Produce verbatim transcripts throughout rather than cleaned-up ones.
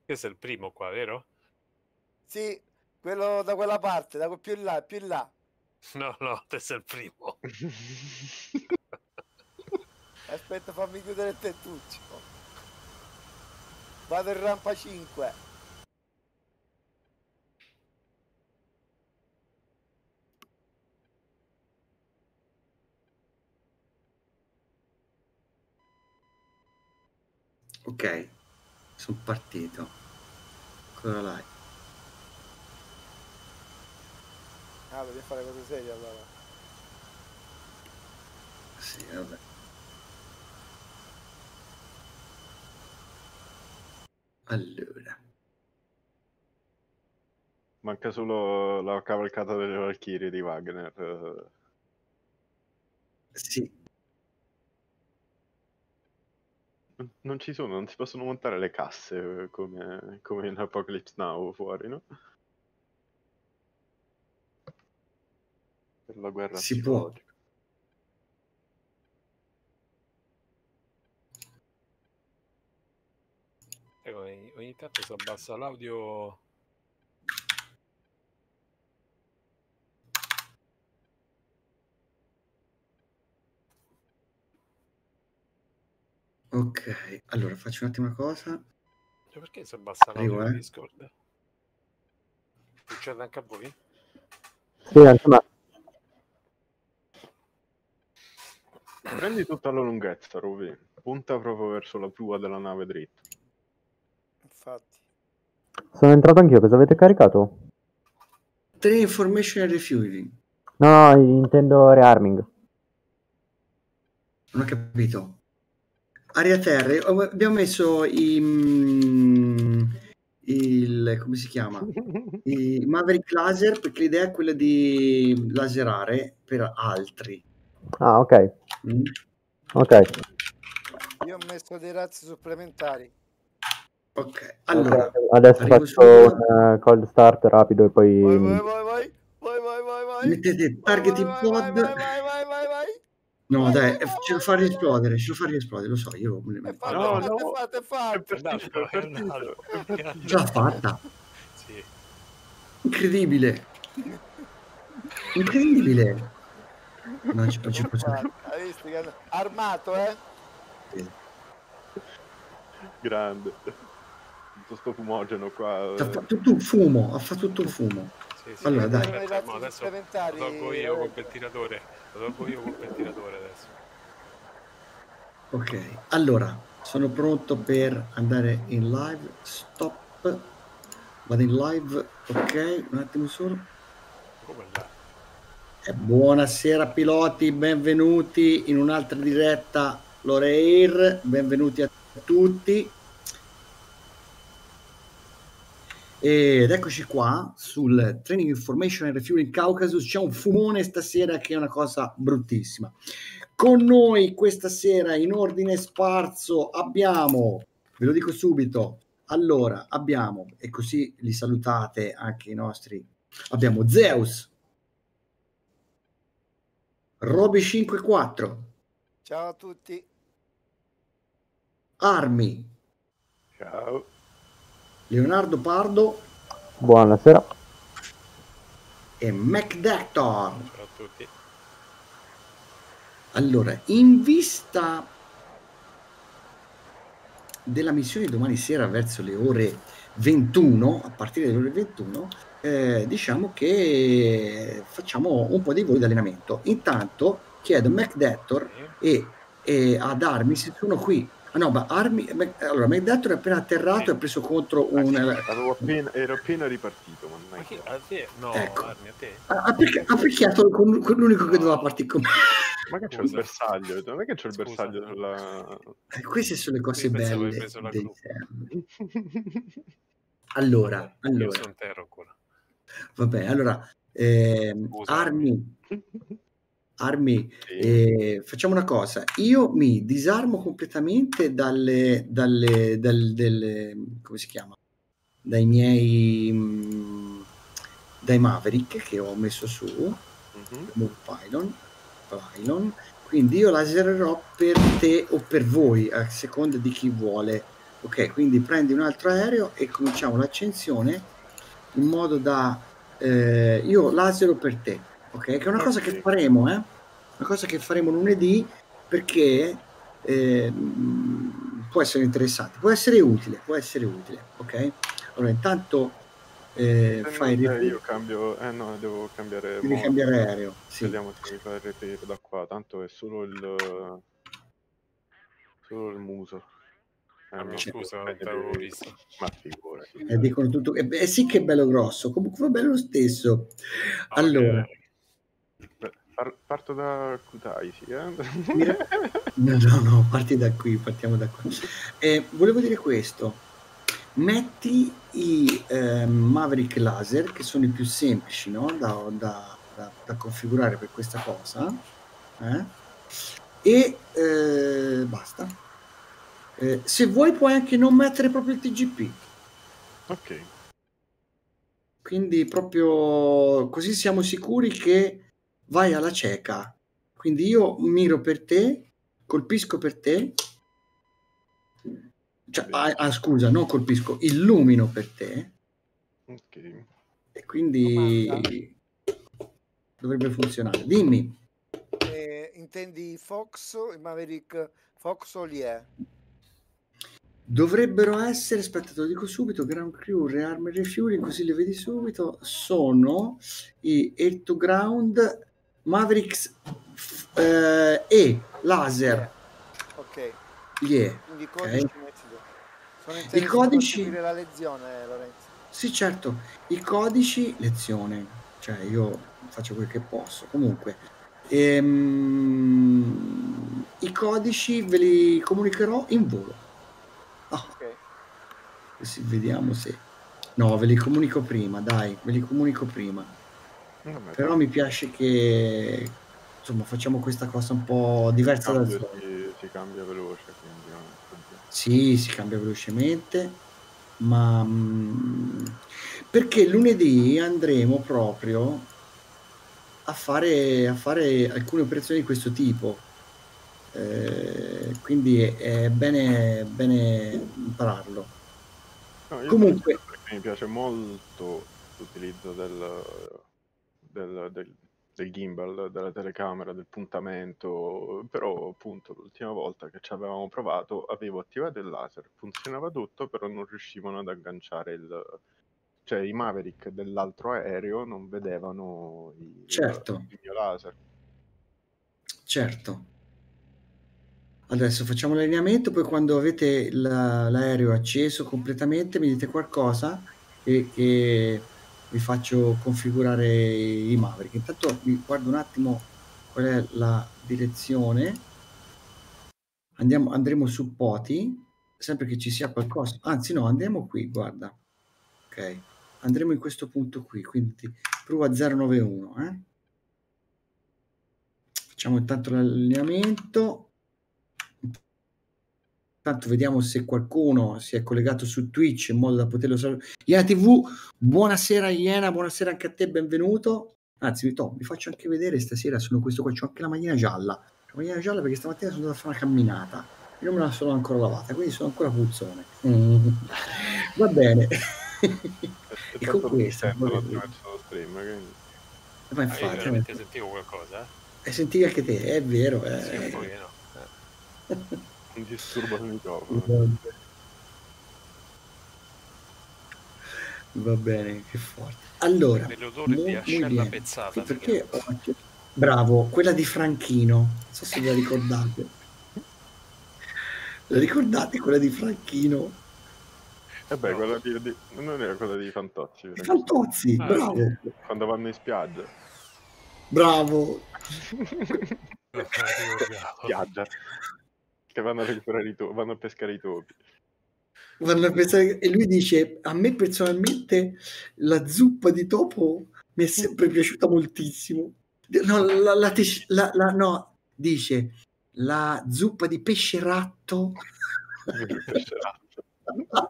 Questo è il primo qua, vero? Sì, quello da quella parte, da più in là, più in là. No, no, questo è il primo. Aspetta, fammi chiudere il tettuccio. Vado in rampa cinque. Ok, sono partito. Cosa l'hai? Ah, voglio fare cose serie allora. Sì, vabbè. Allora. Manca solo la cavalcata delle Valchirie di Wagner. Sì. Non ci sono, non si possono montare le casse come, come in Apocalypse Now fuori, no? Per la guerra Si può. psicologica. Ecco, ogni, ogni tanto si abbassa l'audio. Ok, allora faccio un attimo una cosa. Cioè, perché si abbassa Arrivo, l'audio di eh. Discord? Succede anche a voi? Sì, anche me. Prendi tutta la lunghezza, Rovi. Punta proprio verso la prua della nave dritta. Infatti. Sono entrato anch'io, cosa avete caricato? Tre information and refueling. No, no, intendo rearming. Non ho capito. Aria terra, abbiamo messo i, mm, il, come si chiama? I Maverick Laser, perché l'idea è quella di laserare per altri. Ah, ok. Mm? Ok. Io ho messo dei razzi supplementari. Ok, allora. Adesso arrivo faccio subito. un uh, cold start rapido e poi... Vai, vai, vai, vai, vai, vai, vai, vai. Mettete Vai, target vai, in vai, pod. vai, vai, vai, vai, vai. No, Vai, dai, vai, vai, ce lo vai, fa vai, vai. riesplodere, ce lo fa riesplodere, lo so, io... È fatto, No, è fatto, no, è fatto, è è fatto. partito, è È andato, partito. è andato. Ce l'ha fatta. Sì. Incredibile. Incredibile. Non ci, non ci posso... Hai visto che hanno- armato, eh? Sì. Grande. Tutto sto fumogeno qua. Ha fatto tutto un fumo, ha fatto tutto un fumo. Sì, sì, Allora, aspetta, dai. Erano i aspetta, razzi mo adesso supplementari. lo tolgo io col ventilatore. Lo tolgo io col ventilatore adesso. Ok, allora, sono pronto per andare in live. Stop. Vado in live. Ok, un attimo solo. Come là? E buonasera piloti, benvenuti in un'altra diretta Loreair. Benvenuti a tutti. Ed eccoci qua sul Training Information and Refueling Caucasus. C'è un fumone stasera che è una cosa bruttissima. Con noi questa sera in ordine sparso abbiamo, ve lo dico subito, allora abbiamo, e così li salutate anche i nostri, abbiamo Zeus, Roby cinquantaquattro, Ciao a tutti. Armi, Ciao. Leonardo Pardo Buonasera. e MacDactor. Ciao a tutti. Allora, in vista della missione domani sera verso le ore ventuno, a partire dalle ore ventuno, eh, diciamo che facciamo un po' di voli di allenamento. Intanto chiedo a MacDactor e, e ad Armi se sono qui. Ah no, ma Armi, Mac, allora MacDactor è appena atterrato e ha preso contro un... Avevo appena, ero appena ripartito, ma non Ma è chi? che... A te? No, Ecco. Armi, a te? Ha, ha picchi- ha picchiato con, con l'unico che doveva partire con me. Ma che c'è il Scusa. bersaglio? Non è che c'è il Scusa. bersaglio sulla... Eh, queste sono le cose Io pensavo belle avevi preso la dei gru. server. Allora, Vabbè, io allora, sono terra ancora. vabbè, allora, ehm, Scusa, Armi, Armi, Sì. eh, facciamo una cosa, io mi disarmo completamente dalle, dalle, dal- delle, come si chiama? Dai miei, mh, dai Maverick che ho messo su, Mhm. Move Pylon, Pylon, quindi io lasererò per te o per voi, a seconda di chi vuole Ok, quindi prendi un altro aereo e cominciamo l'accensione in modo da eh, io lasero per te, ok? Che è una cosa Ok. che faremo, eh? Una cosa che faremo lunedì perché eh, mh, può essere interessante, può essere utile, può essere utile, ok? Allora, intanto eh, Se fai non il eh, refill, io cambio, eh no, devo cambiare devi modo. cambiare aereo, sì. Vediamo se mi fa il repair da qua, tanto è solo il solo il muso. Eh, Ah, no, Cioè, scusa, non dipende t'avevo di- visto. Ma figurati. Eh, dicono tutto, eh, beh, sì che è bello grosso, comunque va bene lo stesso. Ah, Allora, ok. Beh, par- parto da Kutaisi, eh? mira- no, no, no, parti da qui, partiamo da qua. Eh, volevo dire questo, metti i eh, Maverick Laser, che sono i più semplici, no? da, da- da- da configurare per questa cosa, eh? e eh, basta. Eh, se vuoi puoi anche non mettere proprio il T G P. Ok. Quindi proprio così siamo sicuri che vai alla cieca. Quindi io miro per te, colpisco per te, cioè, Bene. ah, ah, scusa, non colpisco, illumino per te Ok. e quindi Domanda. dovrebbe funzionare. Dimmi. Eh, intendi Fox, il Maverick Fox o l'I E? Dovrebbero essere, aspetta, te lo dico subito, Ground Crew, Rearm e Refueling, così le vedi subito, sono i Air to Ground Mavericks eh, e Laser. Ok, Yeah, quindi i ok. codici metti tu. Sono I interessato a codici, seguire la lezione, Lorenzo. sì certo, i codici, lezione, cioè io faccio quel che posso, comunque, ehm, i codici ve li comunicherò in volo. Oh, Ok. così vediamo se... No, ve li comunico prima, dai, ve li comunico prima. Vabbè, Però mi piace che, insomma, facciamo questa cosa un po' il diversa dal cambio solito. si, si cambia veloce, quindi non è un problema. Sì, si cambia velocemente, ma mh, perché lunedì andremo proprio a fare, a fare alcune operazioni di questo tipo. Eh, quindi è, è bene, bene impararlo. No, io te l'ho Comunque, chiesto perché mi piace molto l'utilizzo del, del, del, del gimbal, della telecamera, del puntamento, però appunto l'ultima volta che ci avevamo provato avevo attivato il laser, funzionava tutto, però non riuscivano ad agganciare il... cioè i Maverick dell'altro aereo non vedevano il, certo, il mio laser. certo. Adesso facciamo l'allineamento, poi quando avete la- l'aereo acceso completamente mi dite qualcosa e che vi faccio configurare i Maverick. Intanto mi guardo un attimo qual è la direzione. Andiamo, andremo su Poti, sempre che ci sia qualcosa. Anzi no, andiamo qui, guarda. Ok, andremo in questo punto qui, quindi prova zero nove uno. Eh? Facciamo intanto l'allineamento. Tanto vediamo se qualcuno si è collegato su Twitch in modo da poterlo salutare. Iena T V, buonasera Iena, buonasera anche a te, benvenuto. Anzi, mi, to, mi faccio anche vedere stasera, sono questo qua, c'ho anche la magliina gialla. La magliina gialla perché stamattina sono andato a fare una camminata e non me la sono ancora lavata, quindi sono ancora puzzone. Mm. Va bene. E, e E con tanto non mi questo, sentono attraverso lo stream, quindi... ma Ah, io infatti, veramente sentivo qualcosa, eh? e sentivi anche te, è vero. Sì, un Eh. pochino. Eh. un disturbo sul microfono. Va bene, che forte. Allora, Dell'odore di muy, muy ascella bien. pezzata Sì, si perché chiama. ho acceso- Bravo, quella di Franchino. Non so se ve la ricordate. La ricordate quella di Franchino? E beh, No. quella di, di- non era quella di Fantozzi, Di perché Fantozzi, Ah, bravo. sì. quando vanno in spiaggia. Bravo. Non me la ricordavo. Spiaggia. Che vanno a recuperare i topi, vanno a pescare i topi. Vanno a pensare- E lui dice, a me personalmente la zuppa di topo mi è sempre piaciuta moltissimo. No, la, la tes- la- la- no, dice, la zuppa di pesce ratto Pesce ratto.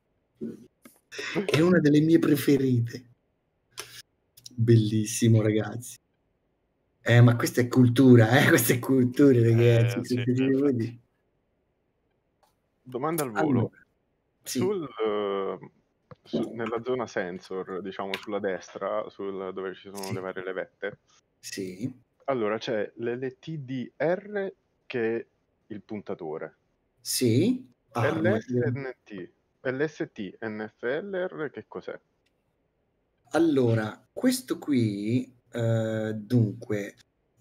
è una delle mie preferite. Bellissimo, ragazzi. Eh, ma questa è cultura, eh? Questa è cultura, ragazzi. Eh, sì, Credete voi? Domanda al volo. Allora, Sì, sul, eh, su- nella zona sensor, diciamo sulla destra, sul- dove ci sono Sì. le varie levette, sì, allora c'è l'L T D R che è il puntatore, sì. Arm. L S N T, L S T N F L R che cos'è? Allora, questo qui, eh, dunque,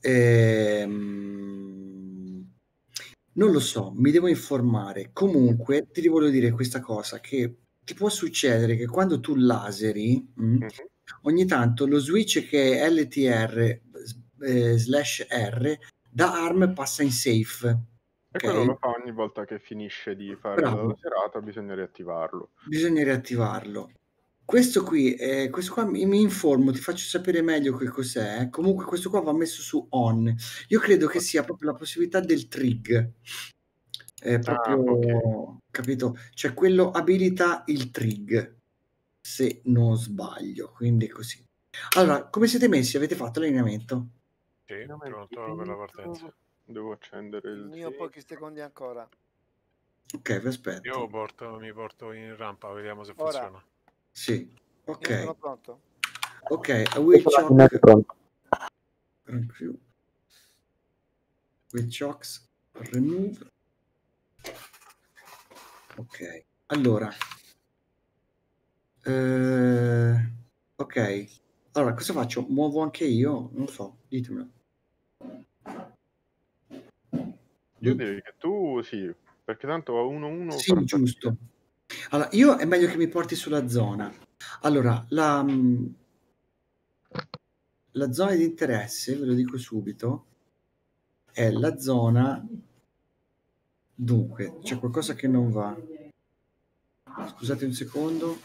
ehm, non lo so, mi devo informare. Comunque, ti voglio dire questa cosa, che ti può succedere che quando tu laseri, mh, Mhm. ogni tanto lo switch che è L T R eh, slash R da ARM passa in safe. E quello Ok? lo fa ogni volta che finisce di fare Bravo. la serata, bisogna riattivarlo. Bisogna riattivarlo. Questo qui, eh, questo qua mi, mi informo, ti faccio sapere meglio che cos'è. Comunque questo qua va messo su on. Io credo che sia proprio la possibilità del trig. È proprio, ok. capito? Cioè quello abilita il trig, se non sbaglio. Quindi è così. Allora, come siete messi? Avete fatto l'allineamento? Sì, pronto per la partenza. Devo accendere Il il mio sì. pochi secondi ancora. Ok, vi aspetto. Io porto, mi porto in rampa, vediamo se Ora. funziona. Sì, Io sono ok. pronto. Ok, a will Non è chock. pronto. Will chocks remove. Ok, allora. Eh, ok, allora cosa faccio? Muovo anche io? Non so, ditemelo. Io direi che tu sì, perché tanto a uno uno Sì, farà giusto. Allora, io è meglio che mi porti sulla zona. Allora, la, mh, la zona di interesse, ve lo dico subito, è la zona... Dunque, c'è qualcosa che non va. Scusate un secondo.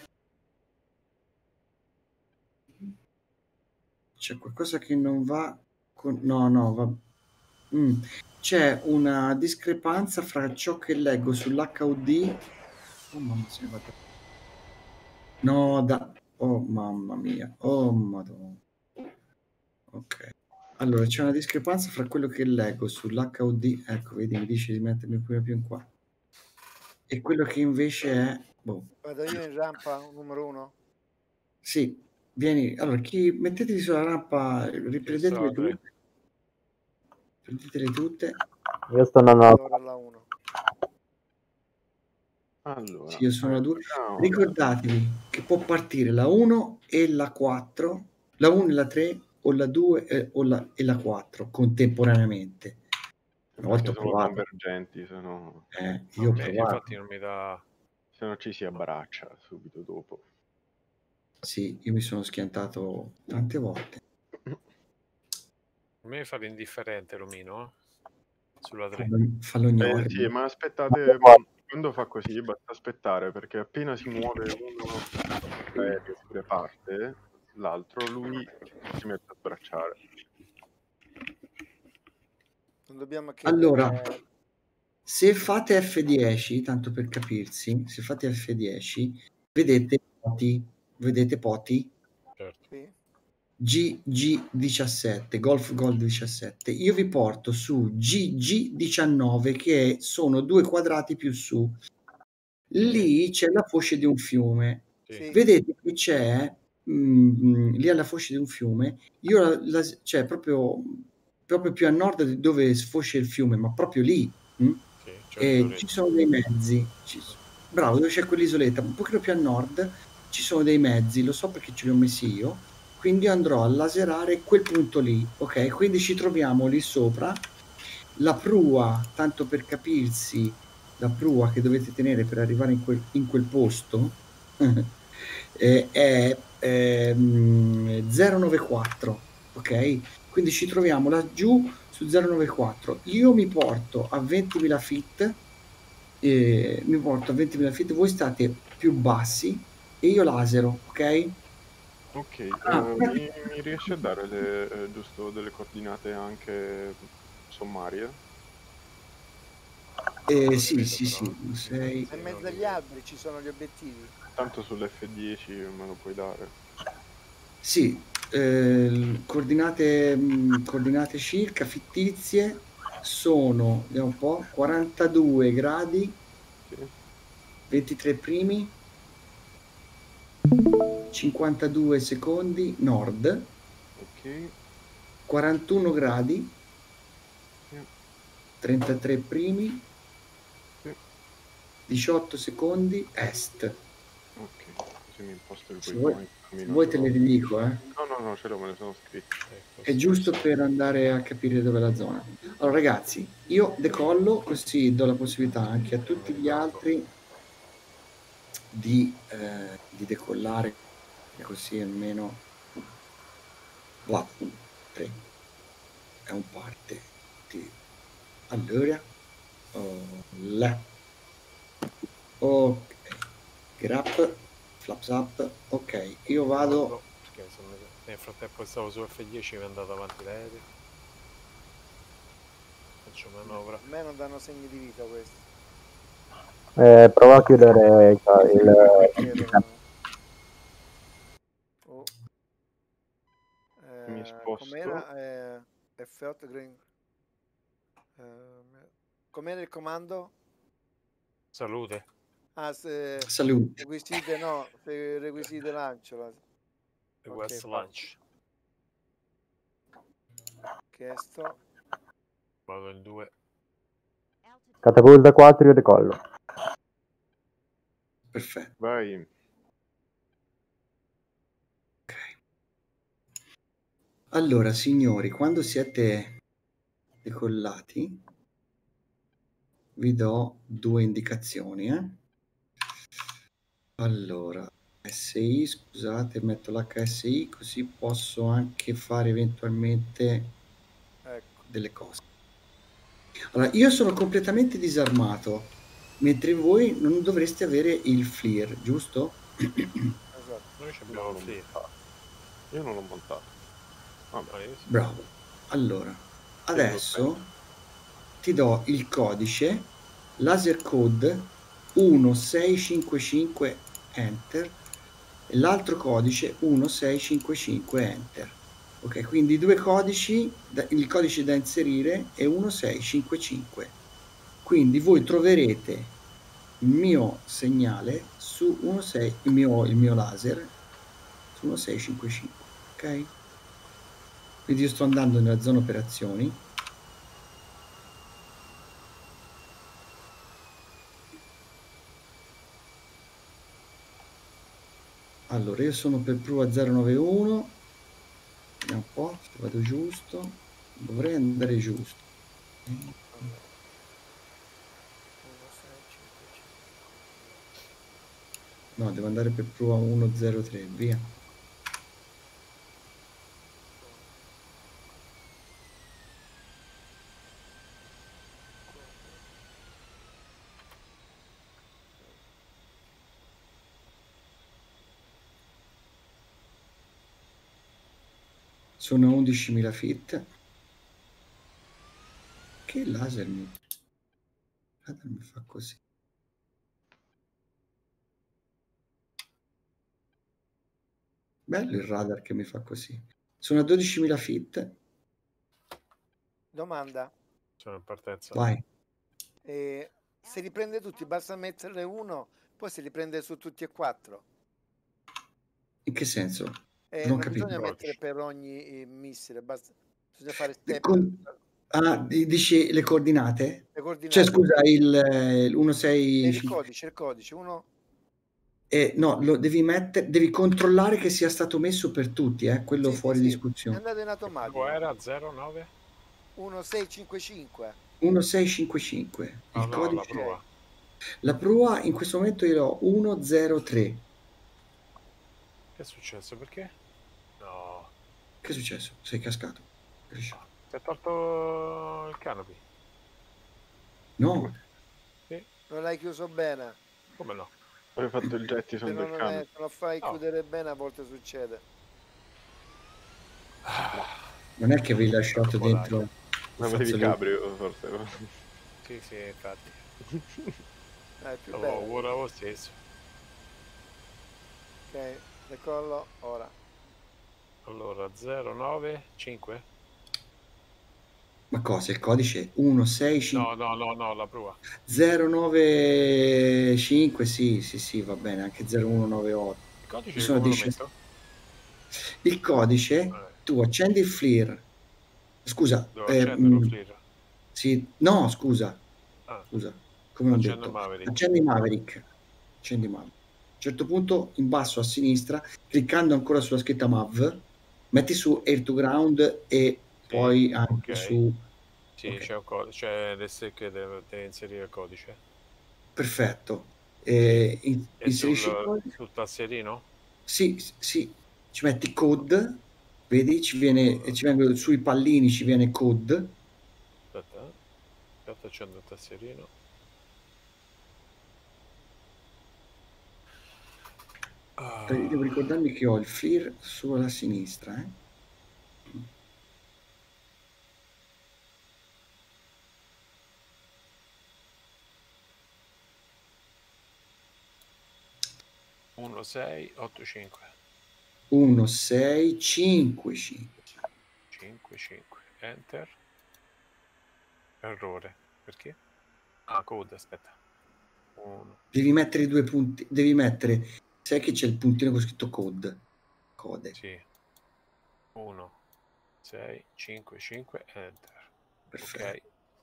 C'è qualcosa che non va con... No, no, va... Mm. C'è una discrepanza fra ciò che leggo sull'H U D. Oh mamma, se ne va. No, da... Oh mamma mia. Oh madonna. Ok. Allora, c'è una discrepanza fra quello che leggo sull'H U D. Ecco, vedi, mi dice di mettermi un po' più in qua. E quello che invece è... Boh. Vado io in rampa numero uno. Sì, vieni. Allora, chi... mettetevi sulla rampa, riprendetele Io sto a tutte. Prendetele tutte. Io sto andando alla Allora la uno. Allora, Sì, io sono la due. andiamo. Ricordatevi che può partire la uno e la quattro, la uno e la tre o la due e, o la, e la quattro contemporaneamente. Una volta Perché ho sono provato. convergenti, se no, Eh, io ho me, provato. infatti non mi dà... se no ci si abbraccia subito dopo. Sì, io mi sono schiantato tante volte. A me fa l'indifferente l'omino, eh? Sulla tre. Fallo, fallo Eh, ignorare. sì, ma aspettate, mh, quando fa così basta aspettare, perché appena si muove uno l'aereo pure parte, l'altro lui si mette a sbracciare. Non dobbiamo chiedere... Allora, se fate F dieci, tanto per capirsi, se fate F dieci, vedete poti, vedete poti? Certo. Sì. G G diciassette, Golf Gold diciassette. Io vi porto su G G diciannove, che sono due quadrati più su. Lì c'è la foce di un fiume. Sì. Sì. Vedete che c'è mm, lì alla foce di un fiume. Io la, la, cioè proprio, proprio più a nord di dove sfocia il fiume, ma proprio lì. mm? Sì, c'è E l'isoletta. ci sono dei mezzi. Ci, bravo, dove c'è quell'isoletta, un pochino più a nord ci sono dei mezzi, lo so perché ce li ho messi io. Quindi andrò a laserare quel punto lì, ok? Quindi ci troviamo lì sopra. La prua, tanto per capirsi, la prua che dovete tenere per arrivare in quel, in quel posto eh, è ehm, zero nove quattro, ok? Quindi ci troviamo laggiù su zero nove quattro. Io mi porto a ventimila feet, eh, mi porto a ventimila feet, voi state più bassi e io lasero, ok? Ok, Ah, eh, mi, mi riesci a dare le, eh, giusto delle coordinate anche sommarie? Eh, Non sì, vedo sì, però. sì, sei... Se in mezzo agli alberi ci sono gli obiettivi. Tanto sull'F dieci me lo puoi dare. Sì, eh, coordinate, mh, coordinate circa fittizie sono, vediamo un po', quarantadue gradi Sì. ventitré primi, cinquantadue secondi nord, Ok. quarantuno gradi, Sì. trentatré primi, Sì. diciotto secondi est. Ok, così mi imposto il Se vuoi, waypoint. se vuoi te le ridico, eh. No, no, no, ce l'ho, me ne sono scritti. Ecco, È giusto questo- per andare a capire dove è la zona. Allora ragazzi, io decollo così do la possibilità anche a tutti gli altri di, eh, di decollare, così almeno va, tre, è un parte di... Allora, oh, là. Ok, grab, flaps up, ok, io vado... Perché se mi- nel frattempo stavo su F dieci mi è andato avanti l'aereo. Faccio manovra. A me non danno segni di vita questi. Eh, prova a chiudere il... il- Oh. Mi Eh, sposto. com'era? Eh, F otto green. Eh, com'era il comando? Salute. Ah, se Salute. requisite no, se requisite lancio. la- Request Ok, launch. chiesto. Vado in due. Catapulta quattro, io decollo. Perfetto. Vai. Allora, signori, quando siete decollati, vi do due indicazioni. Eh? Allora, S I, scusate, metto l'H S I così posso anche fare eventualmente Ecco. delle cose. Allora, io sono completamente disarmato, mentre voi non dovreste avere il FLIR, giusto? Esatto. Noi ci No, abbiamo il l'ho FLIR. montato. Io non l'ho montato. Vabbè. Ah, io sì. Bravo. Allora, Tienilo adesso bene. ti do il codice laser code uno sei cinque cinque enter e l'altro codice uno sei cinque cinque enter. Ok, quindi due codici, da- il codice da inserire è uno sei cinque cinque. Quindi voi troverete il mio segnale su uno sei, il mio, il mio laser su uno sei cinque cinque. Ok? Quindi io sto andando nella zona operazioni. Allora, io sono per prova zero nove uno. Vediamo un po' se vado giusto. Dovrei andare giusto. Allora. uno sei cinque cinque. No, devo andare per prova uno zero tre, via. Sono a undicimila feet. Che laser mi... laser mi fa così? Bello il radar che mi fa così. Sono a dodicimila feet. Domanda. Sono in partenza. Vai. E se li prende tutti, basta mettere uno, poi se li prende su tutti e quattro. In che senso? E Non ho non capito. bisogna mettere per ogni eh, missile, basta, bisogna fare step. Con- Ah, di- dici le coordinate? Le coordinate. Cioè, scusa, il, il uno E sei... il codice, il codice, uno. Eh, no, lo devi mettere, devi controllare che sia stato messo per tutti, eh, quello Sì, sì, fuori sì, è discussione. andato in Che automatico. prova era zero nove? uno sei cinque cinque. uno sei cinque cinque. Ah, Il no, codice... la prova. La prua in questo momento io ho uno zero tre. Che è successo? Perché? No. Che è successo? Sei cascato. Ti ha tolto il canopy? No, Sì. Non l'hai chiuso bene. Come no? Hai fatto il Se jettison del non, cane. è- se lo fai No. chiudere bene, a volte succede. non è che avevi lasciato Troppo dentro... l'aria. Ma il avevi fazzoletto. cabrio, forse. Sì, sì, infatti. È più Avevo bello. ora lo stesso. Ok, decollo ora. Allora, zero nove cinque? Ma cosa? Il codice uno sei cinque No, no, no, no, la prua. zero nove cinque, sì, sì, sì, va bene, anche zero uno nove otto. Il Ci codice sono come lo dei- metto? Il codice, Eh, tu accendi il FLIR. Scusa, devo eh, accenderlo, mh, FLIR. sì, no, scusa, Ah, scusa, come ho accendo detto, Maverick. accendi Maverick, accendi Maverick. A un certo punto, in basso a sinistra, cliccando ancora sulla scritta Mav, metti su Air to Ground e Sì, poi anche ok. su... Sì, ok. c'è un codice, c'è l'S che deve, deve inserire il codice. Perfetto. Eh, in- E inserisci il sul, codice? sul tastierino? Sì, s- sì, ci metti code, vedi, ci viene, ci vengono sui pallini, ci viene code. Aspetta, eh. Aspetta, accendo il tastierino. Ah, Devo ricordarmi che ho il FLIR sulla sinistra, eh. uno sei otto cinque uno sei cinque cinque. cinque cinque enter. Errore. Perché? Ah, code, aspetta. uno. Devi mettere i due punti, devi mettere, sai che c'è il puntino con scritto code, code. Sì. uno sei cinque cinque enter. Perfetto. Ok.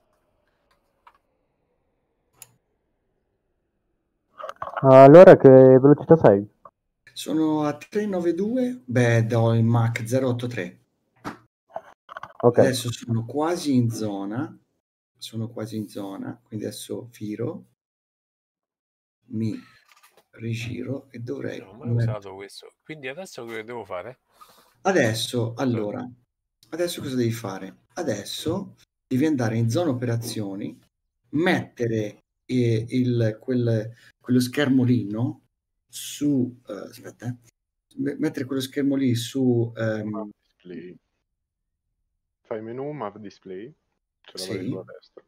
Allora che velocità sei? Sono a trecentonovantadue, beh, do il Mach zero otto tre. Ok. Adesso sono quasi in zona, sono quasi in zona, quindi adesso firo, mi rigiro e dovrei... Non ho mai usato questo. Quindi adesso che devo fare? Adesso, allora, adesso cosa devi fare? Adesso devi andare in zona operazioni, mettere eh, il, quel, quello schermo lì, no? Su, eh, aspetta, eh. mettere quello schermo lì su... ehm, Map display. Fai menu, map display, ce l'avrai sì, sulla destra.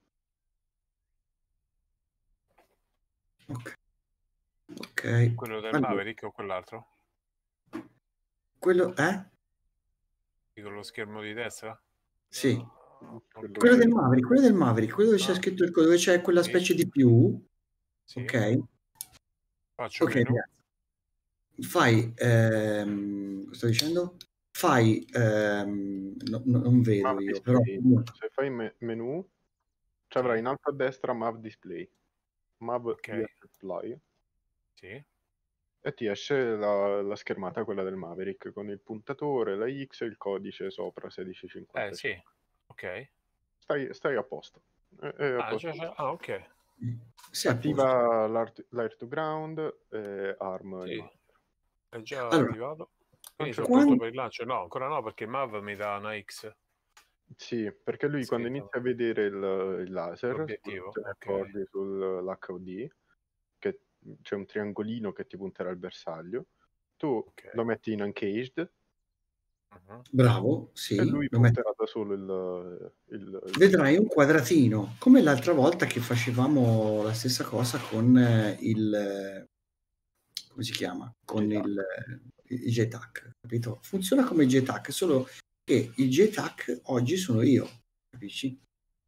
ok. Ok. Quello del Allora, Maverick o quell'altro? quello è? Con lo schermo di destra? Sì. Quello Quello che- del Maverick, quello del Maverick, quello dove c'è Ah. scritto il dove c'è quella Sì. specie di più, Sì. ok? Faccio Ok, menu. grazie. Fai, ehm, cosa sto dicendo? Fai, ehm, no- no- non vedo map io, però display. Se fai me- menu, ci avrai Sì. in alto a destra map display. Map Ok. display. Sì. E ti esce la, la schermata, quella del Maverick, con il puntatore, la X e il codice sopra sedici Eh, sì. cinquantacinque. Ok. Stai, stai a posto. È, è a Ah, posto. già, già. Ah, ok. sei a posto. Attiva l'art- l'air to ground e arm il Sì. master. È già Allora, attivato. A un Quindi sono certo quando- pronto per il lancio? No, ancora no, perché Mav mi dà una X. Sì, perché lui quando Scritto. inizia a vedere il, il laser, L'obiettivo, te ne ok. accorgi sull'H O D, che c'è un triangolino che ti punterà al bersaglio, tu Ok. lo metti in uncaged Mhm. bravo, e sì, lui lo metti- punterà da solo il... il, il vedrai un quadratino, come l'altra volta che facevamo la stessa cosa con eh, il, eh, come si chiama? Con J-Tac. il, eh, il J TAC, capito? Funziona come il J TAC, solo che il J TAC oggi sono io, capisci?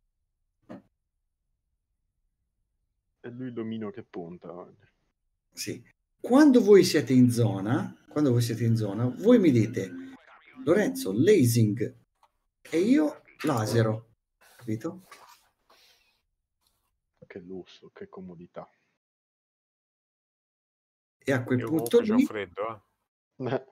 È lui l'omino che punta. Sì. Quando voi siete in zona, quando voi siete in zona, voi mi dite Lorenzo, lasing e io lasero, capito? Che lusso, che comodità. E a quel Io punto comunque c'ho lì, freddo, Eh,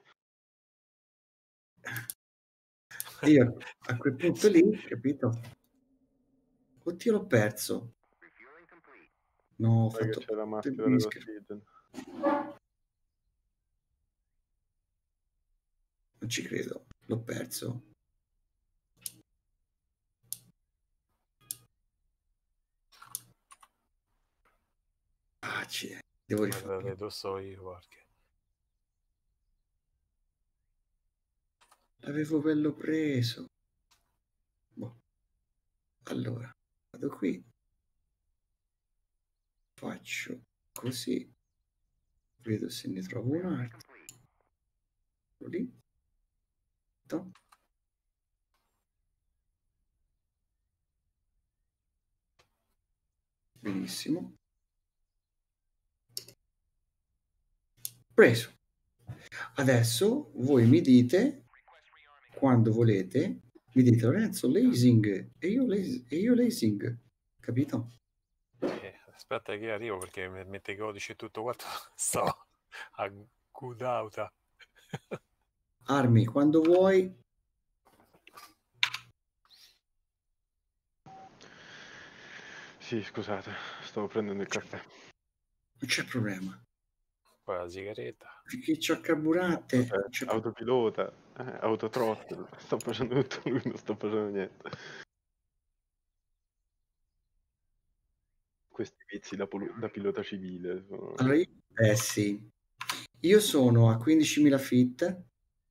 io a quel punto lì, capito? Oddio, l'ho perso. No, ho Sai che fatto c'è la maschera mi iscri- dell'ossigeno. non ci credo, l'ho perso. Ah, accidenti, devo eh. Guarda, rifare. dove sto io, guarda. L'avevo bello preso. Boh. Allora, vado qui, faccio così, vedo se ne trovo un altro. Lì. No. Benissimo. Preso. Adesso voi mi dite, quando volete, mi dite Lorenzo Lasing e io, las- e io Lasing, capito? Eh, aspetta che arrivo perché mi mette i codici e tutto quanto. Sto a Gudauta. Armi, quando vuoi. Sì, scusate, stavo prendendo il caffè. Non c'è problema. Poi la sigaretta. Perché c'ho carburante. Cioè, c'è- autopilota, eh, autothrottle, sto facendo tutto lui, non sto facendo niente. Questi vizi da, polu- da pilota civile sono... Allora, io- eh sì. Io sono a quindicimila feet.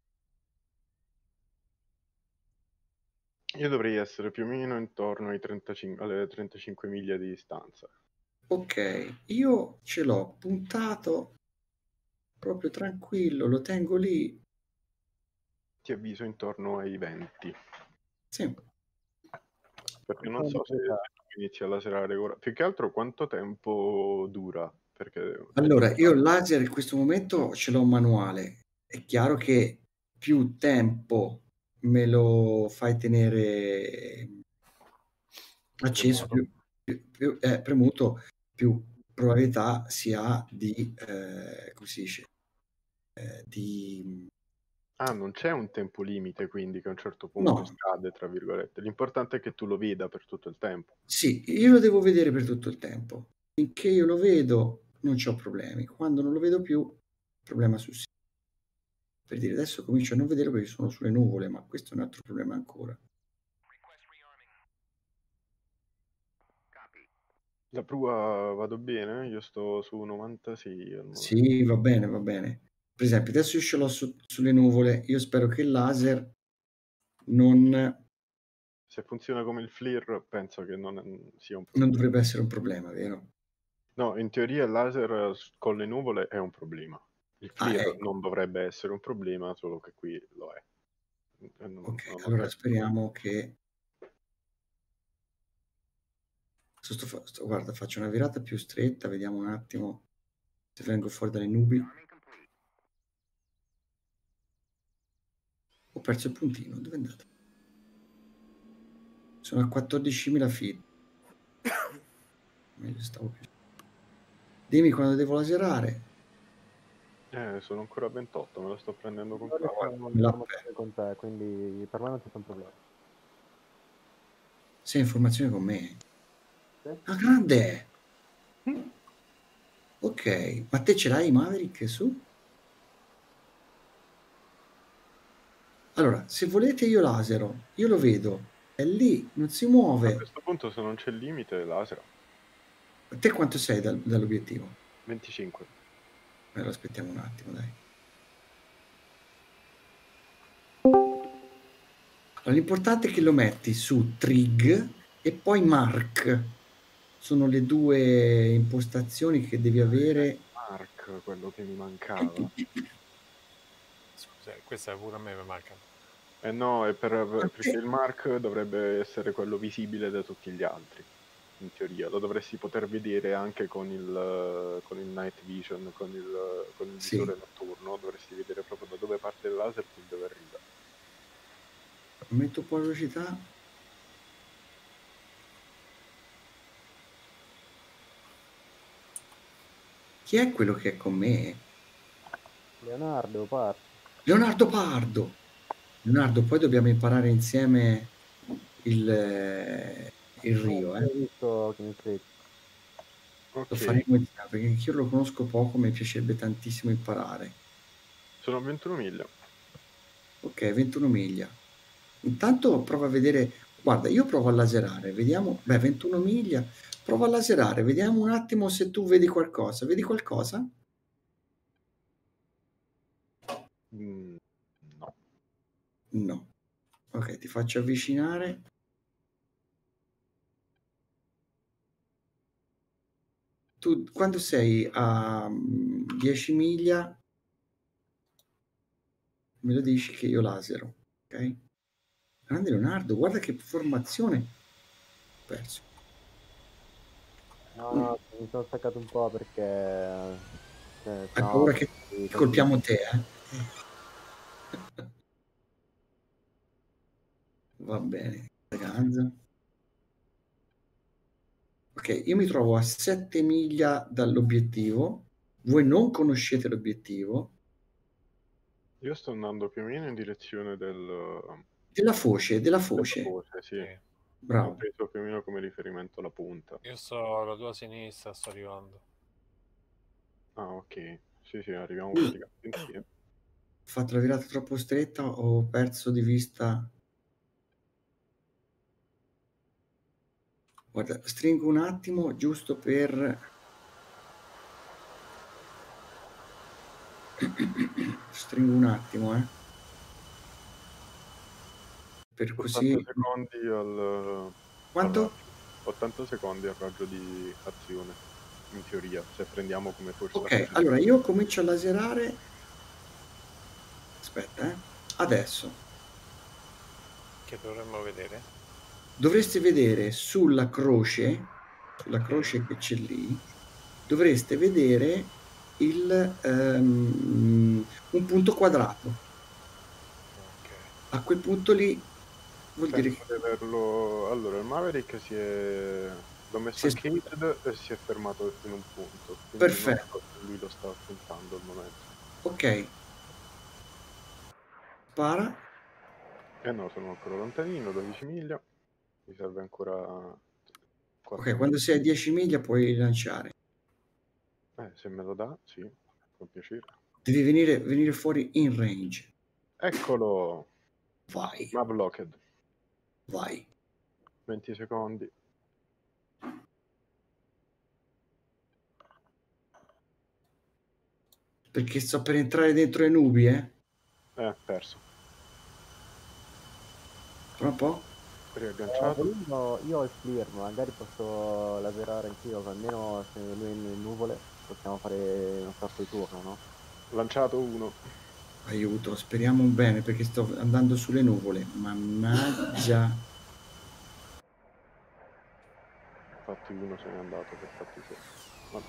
Io dovrei essere più o meno intorno ai trentacinque, alle trentacinque miglia di distanza. Ok, io ce l'ho puntato proprio tranquillo, lo tengo lì. Ti avviso intorno ai venti. Sì. Perché non so se se inizi a laserare ora. Più che altro quanto tempo dura? Perché Allora, io il laser in questo momento ce l'ho manuale. È chiaro che più tempo me lo fai tenere acceso, più, più, più è premuto, più probabilità si ha di, eh, come si dice, eh, di... Ah, non c'è un tempo limite, quindi che a un certo punto No, scade, tra virgolette. L'importante è che tu lo veda per tutto il tempo. sì, io lo devo vedere per tutto il tempo. Finché io lo vedo non c'ho problemi. Quando non lo vedo più, problema su sì. Per dire, adesso comincio a non vederlo perché sono sulle nuvole, ma questo è un altro problema ancora. La prua vado bene? Io sto su novantasei al momento. Sì, va bene, va bene. Per esempio, adesso io ce l'ho su- sulle nuvole. Io spero che il laser non, Se funziona come il FLIR, penso che non è- sia un non problema. dovrebbe essere un problema, vero? No, in teoria il laser s- con le nuvole è un problema. Il Ah, FLIR ecco. non dovrebbe essere un problema, solo che qui lo è. E non- Ok, non ho allora capito. speriamo che... Sto- sto- sto- guarda, faccio una virata più stretta, vediamo un attimo se vengo fuori dalle nubi. Ho perso il puntino, dove è andato? Sono a quattordicimila feet. Meglio stavo più. Dimmi quando devo laserare. Eh, sono ancora a ventotto, me lo sto prendendo con Io calma. ho Me la un'informazione con te, quindi per me non ci sono problemi. Sei in formazione con me? Sì? Ah, grande! Ok, ma te ce l'hai Maverick su? Allora, se volete io lasero, io lo vedo, è lì, non si A muove. questo punto, se non c'è il limite, laser. Te quanto sei dal- dall'obiettivo? venticinque. Allora aspettiamo un attimo, dai. Allora, l'importante è che lo metti su Trig e poi Mark. Sono le due impostazioni che devi avere. Mark, quello che mi mancava. Scusa, questa pure a me mi mancano. Eh no, è per, te- perché il mark dovrebbe essere quello visibile da tutti gli altri, in teoria. Lo dovresti poter vedere anche con il, con il night vision, con il, con il Sì. visore notturno. Dovresti vedere proprio da dove parte il laser e dove arriva. Metto un po' la velocità. Chi è quello che è con me? Leonardo, parti. Leonardo Pardo. Leonardo, poi dobbiamo imparare insieme il, eh, il Rio, Ho eh. visto King Street. Lo Ok, faremo insieme perché io lo conosco poco, mi piacerebbe tantissimo imparare. sono a ventuno miglia. Ok, ventuno miglia. Intanto prova a vedere, guarda, io provo a laserare, vediamo, beh, ventuno miglia, provo a laserare, vediamo un attimo se tu vedi qualcosa. Vedi qualcosa? Mm, no. No. Ok, ti faccio avvicinare. Tu quando sei a mm, dieci miglia me lo dici che io lasero, ok? Grande Leonardo, guarda che formazione. Ho perso. No, no, mi sono staccato un po' perché... Cioè, Hai sennò- paura che sì, colpiamo te, eh? Va bene. Ganza. Ok, io mi trovo a sette miglia dall'obiettivo. Voi non conoscete l'obiettivo. Io sto andando più o meno in direzione del... Della foce, della della foce. voce, sì. Sì. Ho Bravo. preso più o meno come riferimento la punta. Io sto alla tua sinistra, sto arrivando. Ah, ok. Sì, sì, arriviamo Ui. praticamente insieme. Ho fatto la virata troppo stretta, ho perso di vista. Guarda, stringo un attimo giusto per... stringo un attimo, eh. Per così... ottanta secondi al... Quanto? al- ottanta secondi al raggio di azione, in teoria, se prendiamo come forza. Ok, allora io comincio a laserare. Aspetta, eh. Adesso Che dovremmo vedere. dovreste vedere sulla croce, sulla croce che c'è lì, dovreste vedere il, ehm, un punto quadrato. Ok. A quel punto lì vuol dire Penso che di averlo... Allora, il Maverick si è... l'ho messo Si è engaged e si è fermato in un punto. Quindi non perfetto. so se lui lo sta puntando al momento. Ok. Spara. Eh no, sono ancora lontanino, dodici miglia. Mi serve ancora quattro Ok, quando sei a dieci miglia puoi lanciare. Eh, se me lo dà, sì, con piacere. Devi venire, venire fuori in range. Eccolo! Vai, Ma blocked. vai. venti secondi. Perché sto per entrare dentro le nubi, eh? Eh, perso. Tra un po'. Eh, Riagganciato. volendo, io ho il clear, ma magari posso lavorare anch'io, almeno se lui è in nuvole possiamo fare un sacco di turno, no? Lanciato uno. Aiuto, speriamo bene perché sto andando sulle nuvole. Mannaggia. Infatti uno se n'è andato per fatti suoi. Vabbè.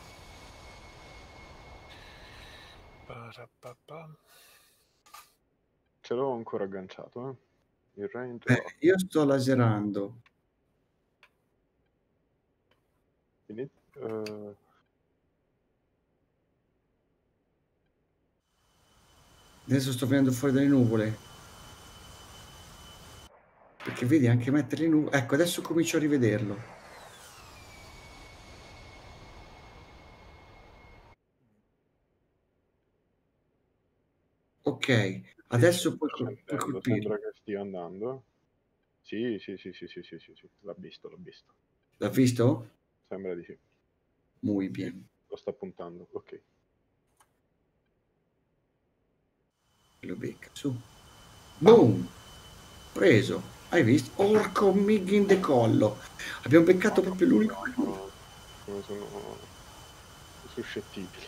Parapapà. Ce l'ho ancora agganciato, eh. Il range Eh, l'ho. io sto laserando. Quindi, eh, Adesso sto venendo fuori dalle nuvole. Perché vedi anche mettere le nuvole. Ecco, adesso comincio a rivederlo. Ok, adesso sì, puoi, sta col- puoi scendendo, colpire. sembra che stia andando. Sì, sì, sì, sì, sì, sì, sì, sì. L'ha visto, l'ha visto. L'ha visto? Sembra di sì. Muy Sì, bien. lo sta puntando, ok. Lo becca su. Boom! Preso. Hai visto? Orco mig in decollo. Abbiamo beccato proprio l'unico. No, come sono suscettibili.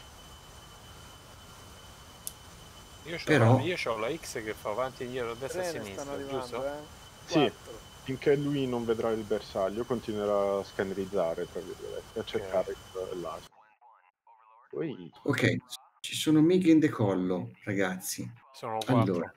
Io c'ho, Però- la, io c'ho la X che fa avanti, indietro, a destra e a Tre ne stanno sinistra, arrivando, giusto? eh? Sì. Quattro. Finché lui non vedrà il bersaglio, continuerà a scannerizzare, tra virgolette, a Ok. cercare il laser. Poi, Ok, ci sono mig in decollo, ragazzi. Sono quattro. Allora,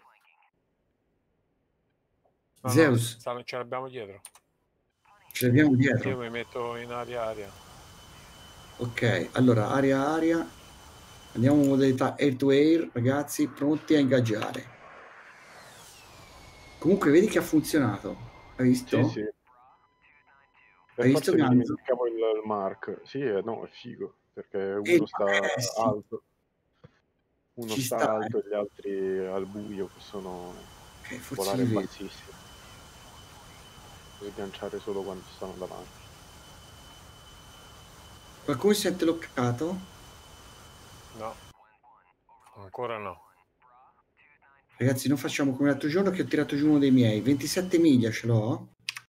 No, no, Zeus, sta- ce l'abbiamo dietro. ce l'abbiamo Io dietro. mi metto in aria aria. Ok, allora, aria aria. Andiamo in modalità air to air, ragazzi, pronti a ingaggiare. Comunque, vedi che ha funzionato. Hai visto? sì, sì. E Hai visto forse mi Ganzo? dimenticavo il, il mark. Sì, eh, no, è figo, perché Eh, uno sta eh, sì, alto, uno ci sta sta. alto eh. e gli altri al buio possono Ok, forse volare li vedi. bassissimo. Devi agganciare solo quando stanno davanti. Qualcuno si sente loccato? No. Ancora no. Ragazzi, non facciamo come l'altro giorno che ho tirato giù uno dei miei. ventisette miglia ce l'ho.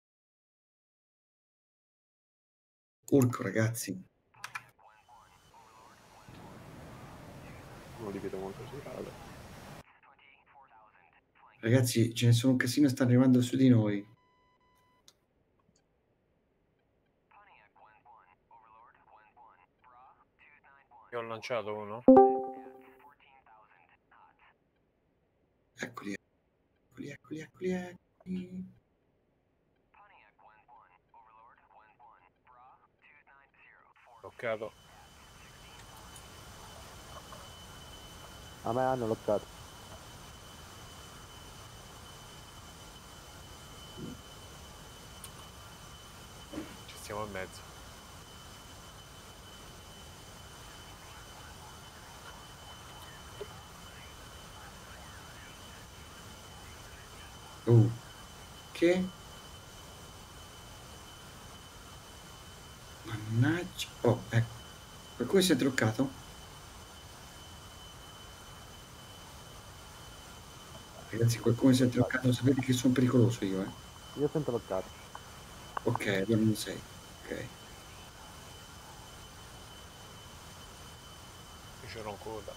Urco, ragazzi. Non li vedo molto sul radar. Ragazzi, ce ne sono un casino, stanno arrivando su di noi. ho lanciato uno. Eccoli, eccoli, eccoli, eccoli, eccoli. Toccato. A me hanno loccato. Ci stiamo in mezzo. Oh, che? Mannaggia. Oh, ecco. Qualcuno si è truccato? Ragazzi, qualcuno si è truccato. Sapete che sono pericoloso io, eh? Io sento loccato. Ok, allora non sei. Ok. Io c'ero in coda.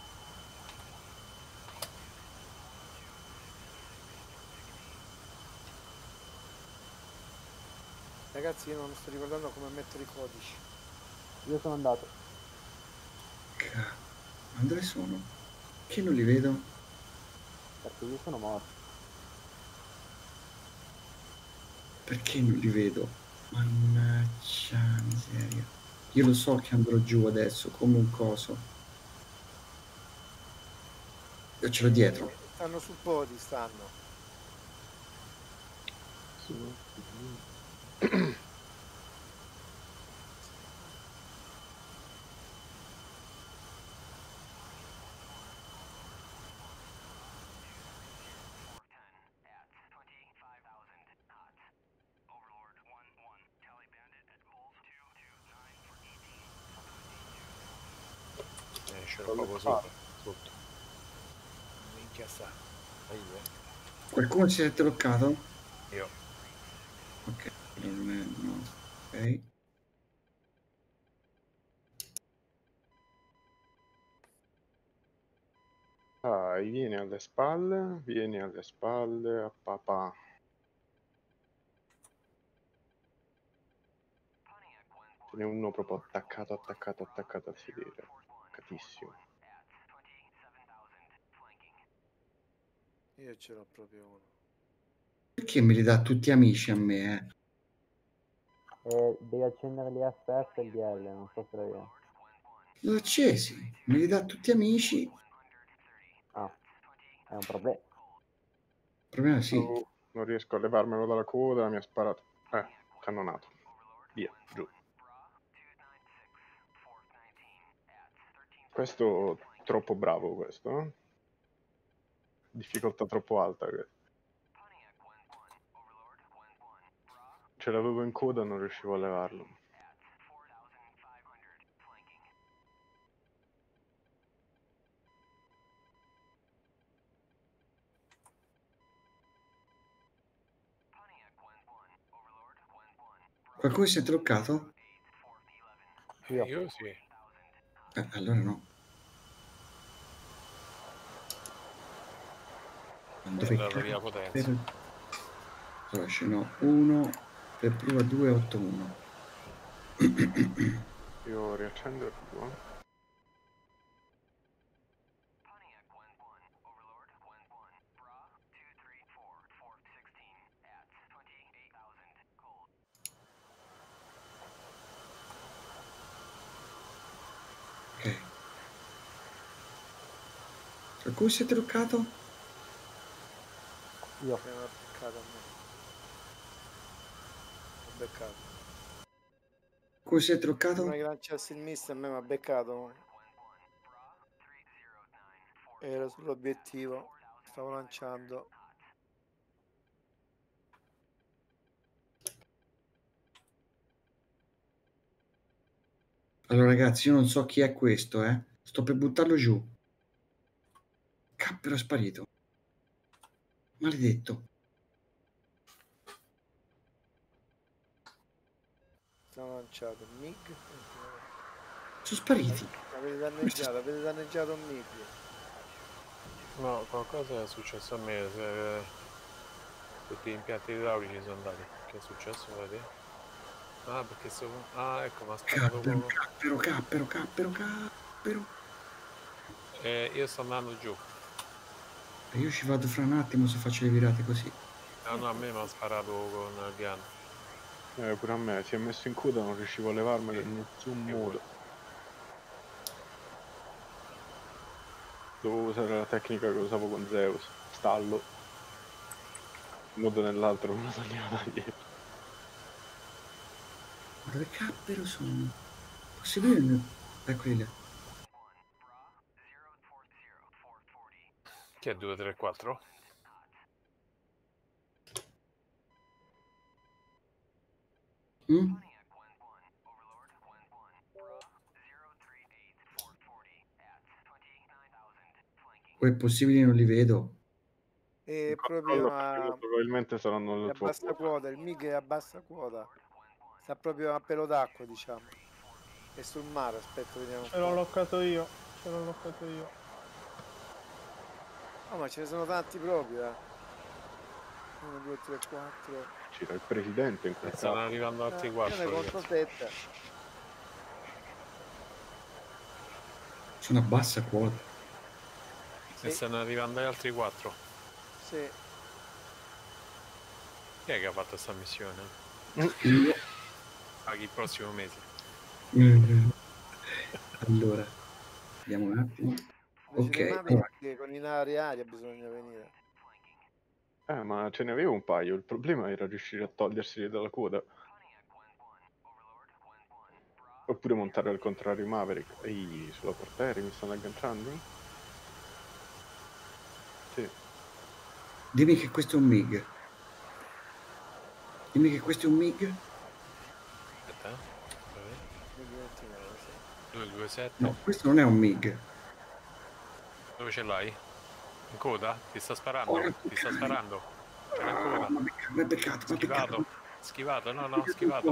Ragazzi, io non mi sto ricordando come mettere i codici. Io sono andato. Ca- Ma dove sono? Che non li vedo? Perché io sono morto. Perché non li vedo? Mannaggia miseria. Io lo so che andrò giù adesso come un coso. Io ce l'ho dietro. Eh, stanno sul podi, stanno. Eh, c'ero proprio sopra. Sotto. Minchia sta. Ahia. Qualcuno si è truccato? Io. Ok, non è, no. Ok. Dai, vieni alle spalle, vieni alle spalle a papà. Ce n'è uno proprio attaccato, attaccato, attaccato al sedere. Attaccatissimo. Io ce l'ho proprio uno. Perché me li dà tutti amici a me, eh? E devi accendere gli F F e il D L, non so se lo vedi. Li ho accesi, me li dà tutti amici. Ah, è un problema. Il problema è sì. Oh, non riesco a levarmelo dalla coda, mi ha sparato. Eh, cannonato. Via, giù. Questo troppo bravo, questo. Eh? Difficoltà troppo alta. Questo. Ce l'avevo in coda, non riuscivo a levarlo. Qualcuno si è truccato? Io. Io sì. Eh, allora no. È Dove andata via cazzo potenza. per... Allora ce n'ho uno per prova due otto uno. Io riaccendo il tuo. Ok. Qualcuno si è truccato? Io. Che mi ha beccato a me. Ho beccato. Qualcuno si è truccato? Prima che lanciassi il misto a me mi ha beccato. Era sull'obiettivo. Stavo lanciando. Allora ragazzi, io non so chi è questo, eh. Sto per buttarlo giù. Cappero è sparito. Maledetto. Stavo lanciato. Mig. Sono spariti. Avete danneggiato, avete danneggiato un Mig. No, qualcosa è successo a me. Se... Tutti gli impianti idraulici sono andati. Che è successo? Vedi? Ah, perché sto... Ah, ecco, mi ha sparato Cappero, quello. cappero, cappero, cappero, cappero. cappero? Eh, io sto andando giù. E io ci vado fra un attimo se faccio le virate così. No, no, a me mi ha sparato con il gun. Eh, pure a me, si è messo in coda, non riuscivo a levarmelo in nessun Che modo. Dovevo usare la tecnica che usavo con Zeus, stallo. In un modo o nell'altro non lo toglieva da dietro. Ma dove cappero sono? Possibile? Eccoli là. Chi è due, tre, quattro? Mm? O è possibile non li vedo? E Il proprio controllo a, probabilmente saranno è nella a tua bassa quota. quota, il MiG è a bassa quota. Sta proprio a pelo d'acqua, diciamo. È sul mare, aspetta, vediamo Ce l'ho qua. loccato io, ce l'ho loccato io. Oh, ma ce ne sono tanti proprio, eh. uno, due, tre, quattro. C'era il presidente in quel E stanno caso. arrivando altri Eh, io quattro, ne conto ragazzi. sette. Sono a bassa quota. E Sì, stanno arrivando altri quattro. sì. Chi è che ha fatto questa missione? Io. Paghi il prossimo mese. Mm. Allora, vediamo un attimo. Invece dei Ok, navi allora, che con i navi aria bisogna venire. Eh, ma ce ne avevo un paio, il problema era riuscire a toglierseli dalla coda. Oppure montare al contrario i Maverick. Ehi, sulla portaerei mi stanno agganciando? Sì. dimmi che questo è un MiG. Dimmi che questo è un MiG. Aspetta, eh. MiG ventinove, sì. due due sette. No, questo non è un MiG. Dove ce l'hai? In coda? Ti sta sparando? Porca Ti sta puttana. sparando? Ce l'ha in coda. Ma beccato, ma beccato, ma Schivato. beccato. Schivato, no, no, Ma schivato.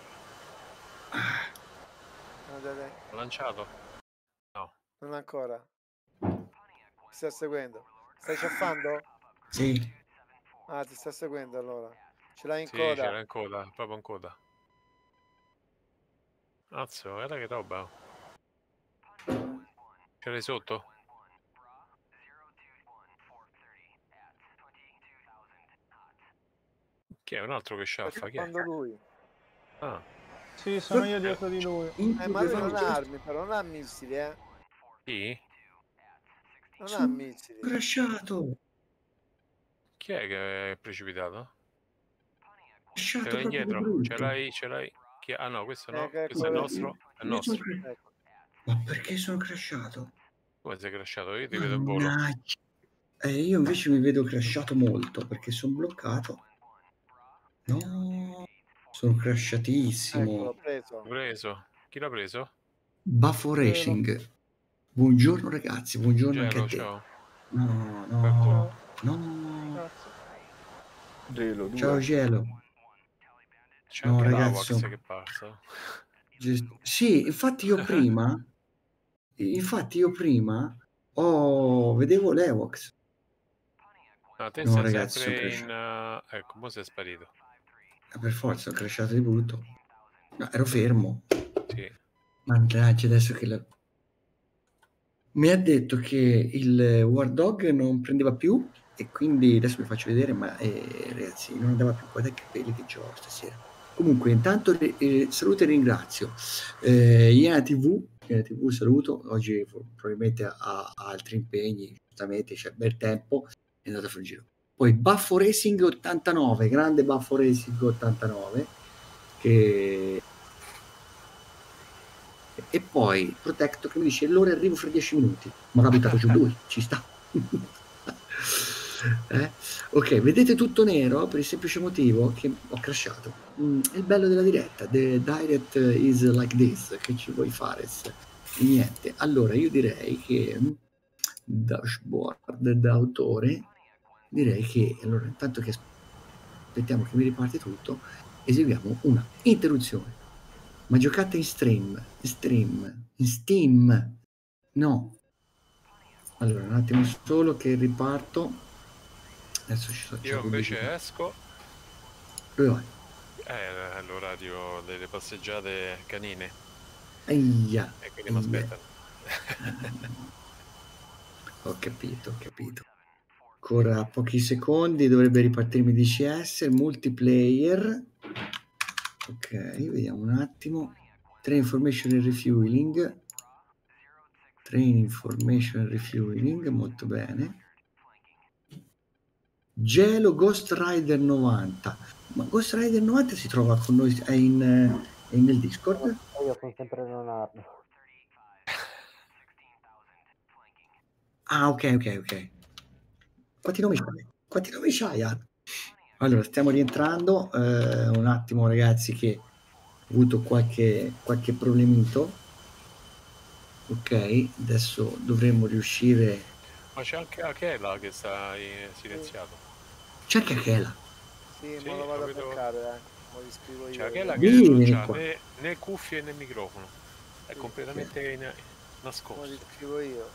No, dai, dai. Ho lanciato. No. Non ancora. Mi sta seguendo. Stai ciaffando? Sì, Ah, ti sta seguendo allora. Ce l'hai in Sì, coda. c'era in coda, proprio in coda. Azzo, guarda che roba. Ce l'hai sotto? Chi è? Un altro che Sta sciaffa? Chi è? ciaffando lui. Ah, Sì, sono io dietro di lui. Eh, ma lui non ha armi, però non ha missili, eh. chi? Non ha sono missili. crashato. Chi è che è precipitato? Ce Crashato l'hai proprio di indietro? Ce brutto. l'hai? Ce l'hai? Chi... Ah no, questo no. Eh, che è Questo è quello- nostro? È Io sono nostro. cra- Ecco. Ma perché sono crashato? Come sei crashato? Io ti vedo in volo. Mannaggia. Eh, io invece mi vedo crashato molto perché sono bloccato. No, sono Ecco, crashatissimo. l'ho preso. Preso. Chi l'ha preso? Buffo Racing. Buongiorno ragazzi, buongiorno anche Gelo, a te. ciao. No, Ciao. no, no. Grazie. Gelo due. Ciao Gelo. C'è No, anche ragazzo. l'Avax che passa. Gest- Sì, infatti io prima, infatti io prima oh, vedevo l'Evox. No, te No, sei ragazzi, sono sempre in... crashato. uh, ecco, mo sei sparito. Eh, Per forza, sono crashato di brutto. No, ero fermo. Sì. Mannaggia, adesso che la... Mi ha detto che il War Dog non prendeva più e quindi adesso vi faccio vedere, ma eh, ragazzi, non andava più. Guardate che belli che c'ho stasera. Comunque, intanto eh, saluto e ringrazio eh, Iena T V, Iena T V saluto, oggi probabilmente ha, ha altri impegni, giustamente c'è bel tempo, è andato a fare un giro. Poi Buffo Racing ottantanove, grande Buffo Racing ottantanove, che... e poi Protector che mi dice l'ora arrivo fra dieci minuti, ma l'ha buttato giù lui, ci sta. Eh? Ok, vedete tutto nero per il semplice motivo che ho crashato. Mm, è il bello della diretta, the direct is like this, che ci vuoi fare? Niente, allora io direi che mm, dashboard d'autore, direi che allora intanto che aspettiamo che mi riparte tutto, eseguiamo una interruzione. Ma giocate in stream, in stream, in Steam, no. Allora, un attimo solo che riparto. Adesso ci sono. Io invece esco. Dove vai? Eh, è l'orario delle passeggiate canine. Eia, E quindi mi aspettano. Ho capito, ho capito. Ancora pochi secondi, dovrebbe ripartirmi D C S, multiplayer. Ok, vediamo un attimo. Train information and refueling. Train information and refueling, molto bene. Gelo Ghost Rider novanta. Ma Ghost Rider novanta si trova con noi, è in, è nel Discord? Io sono sempre Leonardo. Ah, ok, ok, ok. Quanti nomi c'hai? Quanti nomi c'hai? Ad? Allora, stiamo rientrando. Eh, un attimo, ragazzi, che ho avuto qualche, qualche problemito. Ok, adesso dovremmo riuscire. Ma c'è anche Achela che sta in silenziato. C'è anche Achela. Sì, Sì, ma lo vado lo a vedo. beccare, eh. Mo li scrivo io. C'è Achela che Vieni non c'ha qua. né, né cuffie né microfono. È Sì. completamente in- Mo nascosto. li scrivo io.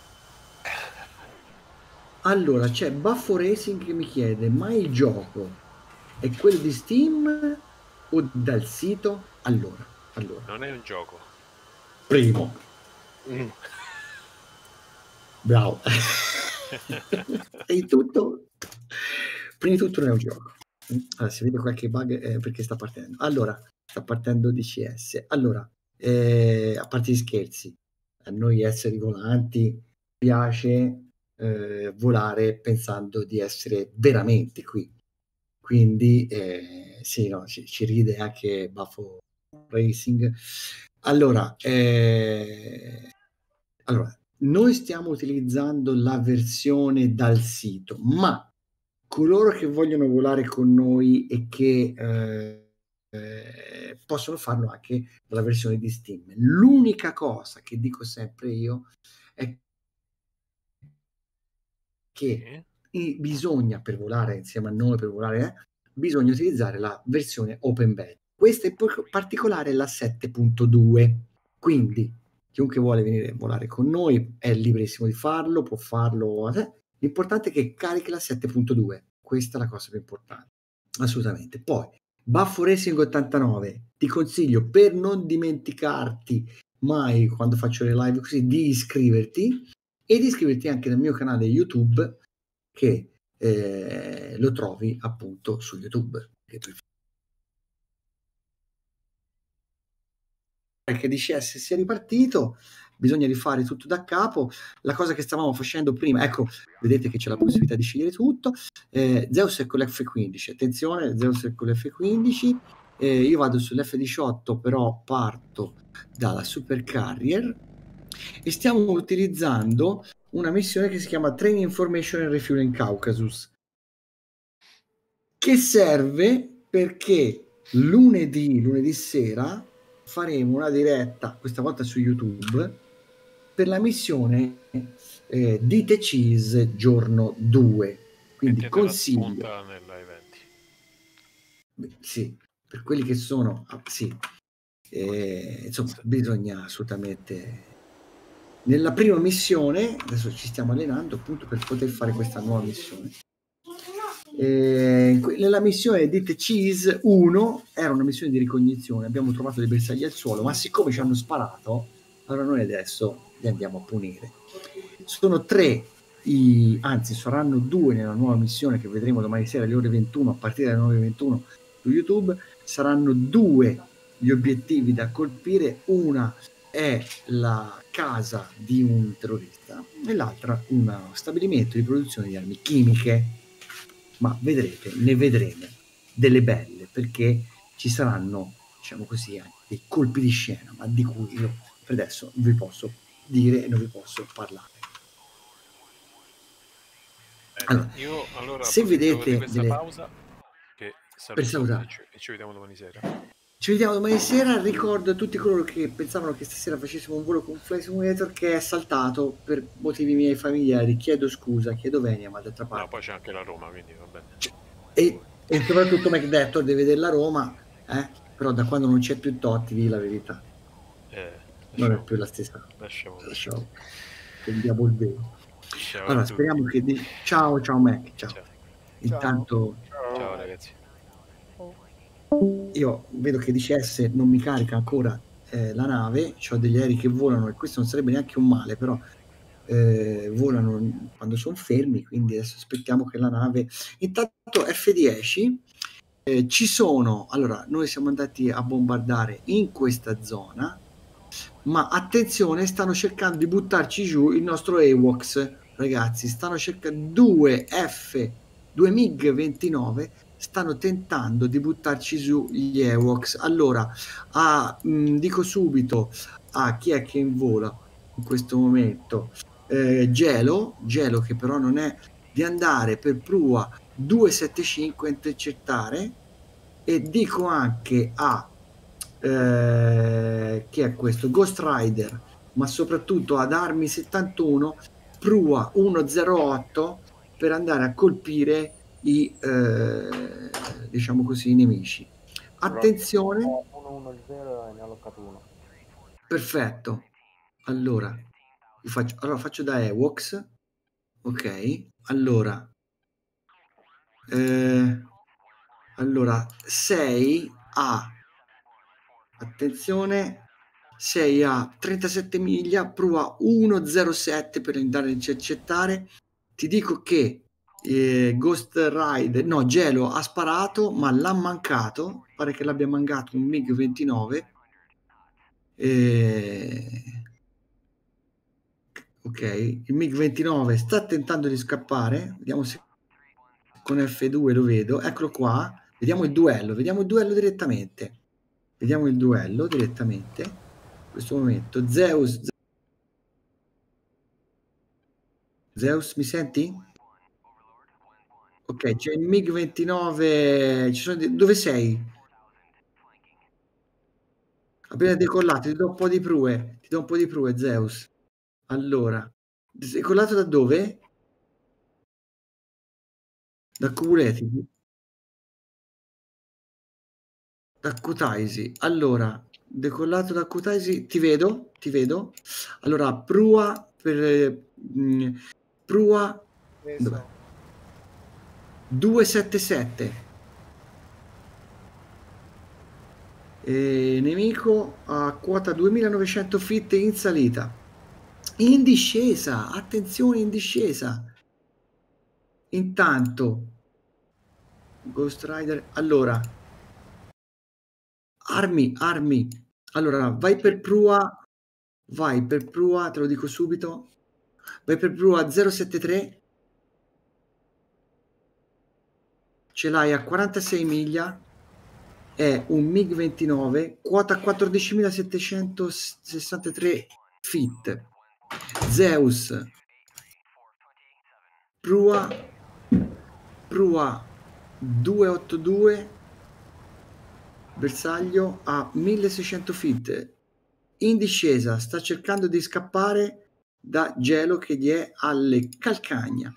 Allora, c'è Buffo Racing che mi chiede, ma il gioco è quello di Steam o dal sito? Allora, allora, Non è un gioco. primo, Mm. bravo. E tutto, prima di tutto non è un gioco. Allora, se vede qualche bug è perché sta partendo. Allora, sta partendo D C S. Allora, eh, a parte gli scherzi, a noi esseri volanti piace eh, volare pensando di essere veramente qui. Quindi, eh, sì, no, ci, ci ride anche Buffo Racing. Allora, eh, allora, noi stiamo utilizzando la versione dal sito, ma coloro che vogliono volare con noi e che eh, eh, possono farlo anche dalla versione di Steam. L'unica cosa che dico sempre io è che i- bisogna, per volare insieme a noi, per volare, eh, bisogna utilizzare la versione Open Beta. Questa in po- particolare è la sette punto due, quindi chiunque vuole venire a volare con noi è liberissimo di farlo, può farlo. eh. L'importante è che carichi la sette punto due, questa è la cosa più importante, assolutamente. Poi, Buffo Racing ottantanove, ti consiglio per non dimenticarti mai quando faccio le live così di iscriverti e di iscriverti anche nel mio canale YouTube che eh, lo trovi appunto su YouTube. Che D C S sia ripartito, bisogna rifare tutto da capo. La cosa che stavamo facendo prima, ecco, vedete che c'è la possibilità di scegliere tutto. Eh, Zeus è con l'F quindici, attenzione, Zeus è con l'F quindici. Eh, io vado sull'F diciotto, però parto dalla Super Carrier e stiamo utilizzando una missione che si chiama Training Information and Refueling Caucasus, che serve perché lunedì, lunedì sera faremo una diretta, questa volta su YouTube, per la missione eh, di The Cheese giorno due. Quindi Mettete la consiglio, spunta nella eventi. beh, sì, per quelli che sono, ah, sì, eh, insomma, bisogna assolutamente. Nella prima missione, adesso ci stiamo allenando appunto per poter fare questa nuova missione. Eh, nella missione di The Cheese uno era una missione di ricognizione, abbiamo trovato dei bersagli al suolo, ma siccome ci hanno sparato, allora noi adesso li andiamo a punire. Sono tre, i, anzi saranno due nella nuova missione che vedremo domani sera alle ore ventuno, a partire dalle nove e ventuno su YouTube. Saranno due gli obiettivi da colpire, una è la casa di un terrorista e l'altra uno stabilimento di produzione di armi chimiche. Ma vedrete, ne vedremo delle belle, perché ci saranno, diciamo così, anche dei colpi di scena, ma di cui io per adesso non vi posso dire e non vi posso parlare. Ecco, Allora, io allora se approfitto vedete di questa delle- pausa che per saluto salutare. e ci, e ci vediamo domani sera. Ci vediamo domani sera. Ricordo a tutti coloro che pensavano che stasera facessimo un volo con Flight Simulator che è saltato per motivi miei familiari. Chiedo scusa, chiedo venia, ma d'altra No, parte. poi c'è anche la Roma, quindi va bene. E, e soprattutto McDettor deve vedere la Roma, eh? Però da quando non c'è più Totti, di la verità, Eh, non è lasciamo, più la stessa. lasciamo, Lasciamo. Prendiamo il vero. Ciao a Allora, tutti. speriamo che di... ciao, ciao Mac, ciao. Ciao. Intanto Ciao ragazzi. io vedo che D C S non mi carica ancora eh, la nave, ho degli aerei che volano e questo non sarebbe neanche un male, però eh, volano quando sono fermi, quindi adesso aspettiamo che la nave... Intanto F dieci, eh, ci sono, allora noi siamo andati a bombardare in questa zona, ma attenzione, stanno cercando di buttarci giù il nostro AWACS, ragazzi, stanno cercando due F, due MiG ventinove, stanno tentando di buttarci su gli AWACS. Allora, a, mh, dico subito a chi è che invola in questo momento, eh, Gelo, Gelo che però non è, di andare per prua duecentosettantacinque intercettare, e dico anche a eh, chi è questo? Ghost Rider, ma soprattutto ad Armi settantuno, prua centootto per andare a colpire i eh, diciamo così i nemici. Attenzione, uno uno zero e ne ho alloccato uno. perfetto. Allora, io faccio, allora faccio da Ewoks, ok? Allora, eh, allora sei a, attenzione, sei a trentasette miglia, prova centosette per andare a intercettare. Ti dico che eh, Ghost Rider, no, Gelo ha sparato, ma l'ha mancato, pare che l'abbia mancato un MiG ventinove. Eh, ok, il MiG ventinove sta tentando di scappare, vediamo se con F due lo vedo, eccolo qua, vediamo il duello, vediamo il duello direttamente, vediamo il duello direttamente, in questo momento, Zeus, Zeus mi senti? Ok, c'è il MiG ventinove, ci sono de- dove sei? Appena decollato, ti do un po' di prue, ti do un po' di prue, Zeus. Allora, decollato da dove? Da Cubuleti, da Kutaisi. Allora, decollato da Kutaisi, ti vedo, ti vedo. Allora, prua per mh, prua dov'è? duecentosettantasette. E nemico a quota duemilanovecento feet in salita. In discesa, attenzione, in discesa. Intanto Ghost Rider, allora armi, armi. Allora, vai per prua, vai per prua, te lo dico subito. Vai per prua zero sette tre. Ce l'hai a quarantasei miglia. È un MiG ventinove, quota quattordicimilasettecentosessantatré feet. Zeus, prua, prua duecentottantadue, bersaglio a milleseicento feet. In discesa, sta cercando di scappare da Gelo che gli è alle calcagna.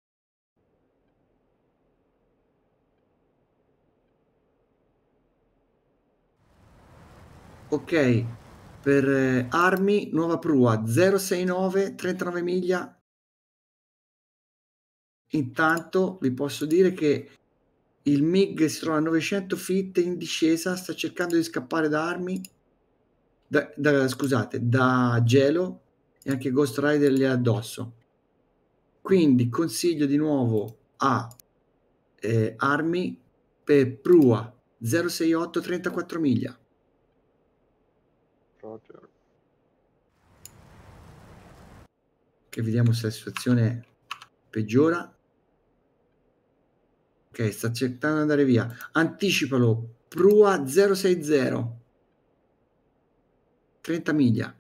Ok, per eh, armi, nuova prua zero sei nove, trentanove miglia. Intanto vi posso dire che il MiG si trova a novecento feet in discesa, sta cercando di scappare da armi, da, da, scusate, da Gelo, e anche Ghost Rider gli è addosso. Quindi consiglio di nuovo a eh, armi per prua zero sei otto, trentaquattro miglia. Roger. Che vediamo se la situazione peggiora. Ok, sta cercando di andare via. Anticipalo, prua zero sei zero, trenta miglia.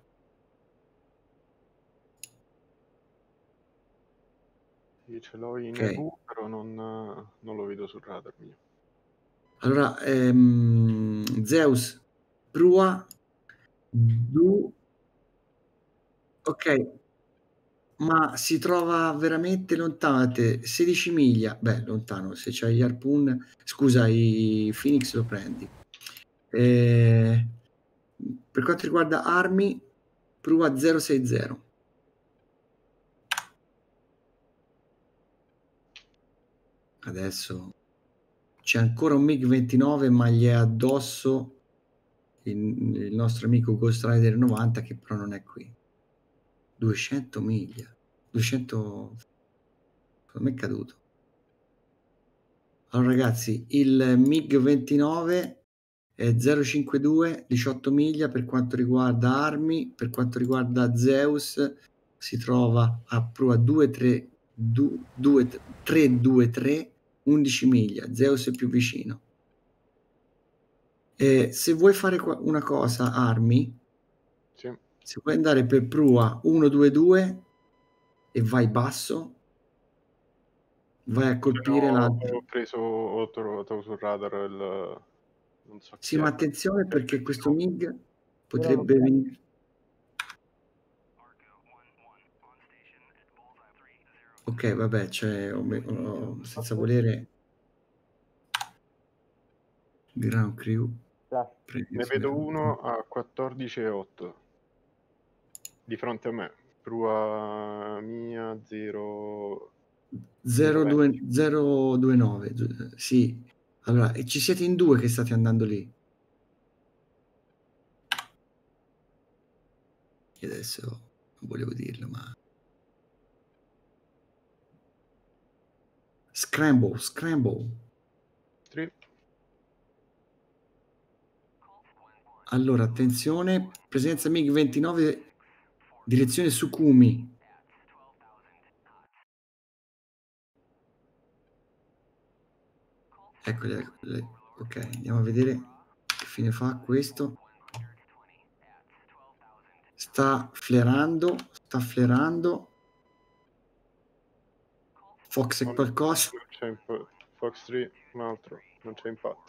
Sì, ce l'ho in Ok. E V, però non, non lo vedo sul radar mio. Allora, ehm, Zeus, prua, du... ok, ma si trova veramente lontano da te, sedici miglia, beh, lontano, se c'hai gli Harpoon, scusa, i Phoenix lo prendi. Eh, per quanto riguarda armi, prua zero sei zero. Adesso c'è ancora un MiG ventinove, ma gli è addosso il, il nostro amico Ghost Rider novanta, che però non è qui. duecento miglia, duecento, secondo me è caduto. Allora ragazzi, il MiG ventinove è zero cinquantadue, diciotto miglia per quanto riguarda armi. Per quanto riguarda Zeus si trova a prua due tre tre due tre, undici miglia. Zeus è più vicino. E se vuoi fare qua- una cosa, armi, Sì. se vuoi andare per prua uno due due e vai basso, vai a colpire Però l'altro. ho preso, ho trovato sul radar il... non so Sì, chi ma è. attenzione perché questo MiG Io potrebbe non lo venire. Ok, vabbè, cioè, ho me- ho- senza volere Ground Crew. Flash. Ne vedo uno a quattordici e otto di fronte a me. Prua mia zero zero due zero due nove, sì. Allora, e ci siete in due che state andando lì. Io adesso non volevo dirlo, ma Scramble, scramble. tre. Allora, attenzione, presenza MiG ventinove, direzione Sukumi. Eccole, eccole. Ok, andiamo a vedere che fine fa questo. Sta flerando, sta flerando. Fox è qualcosa. Non c'è imp- Fox tre, un altro, non c'è impatto.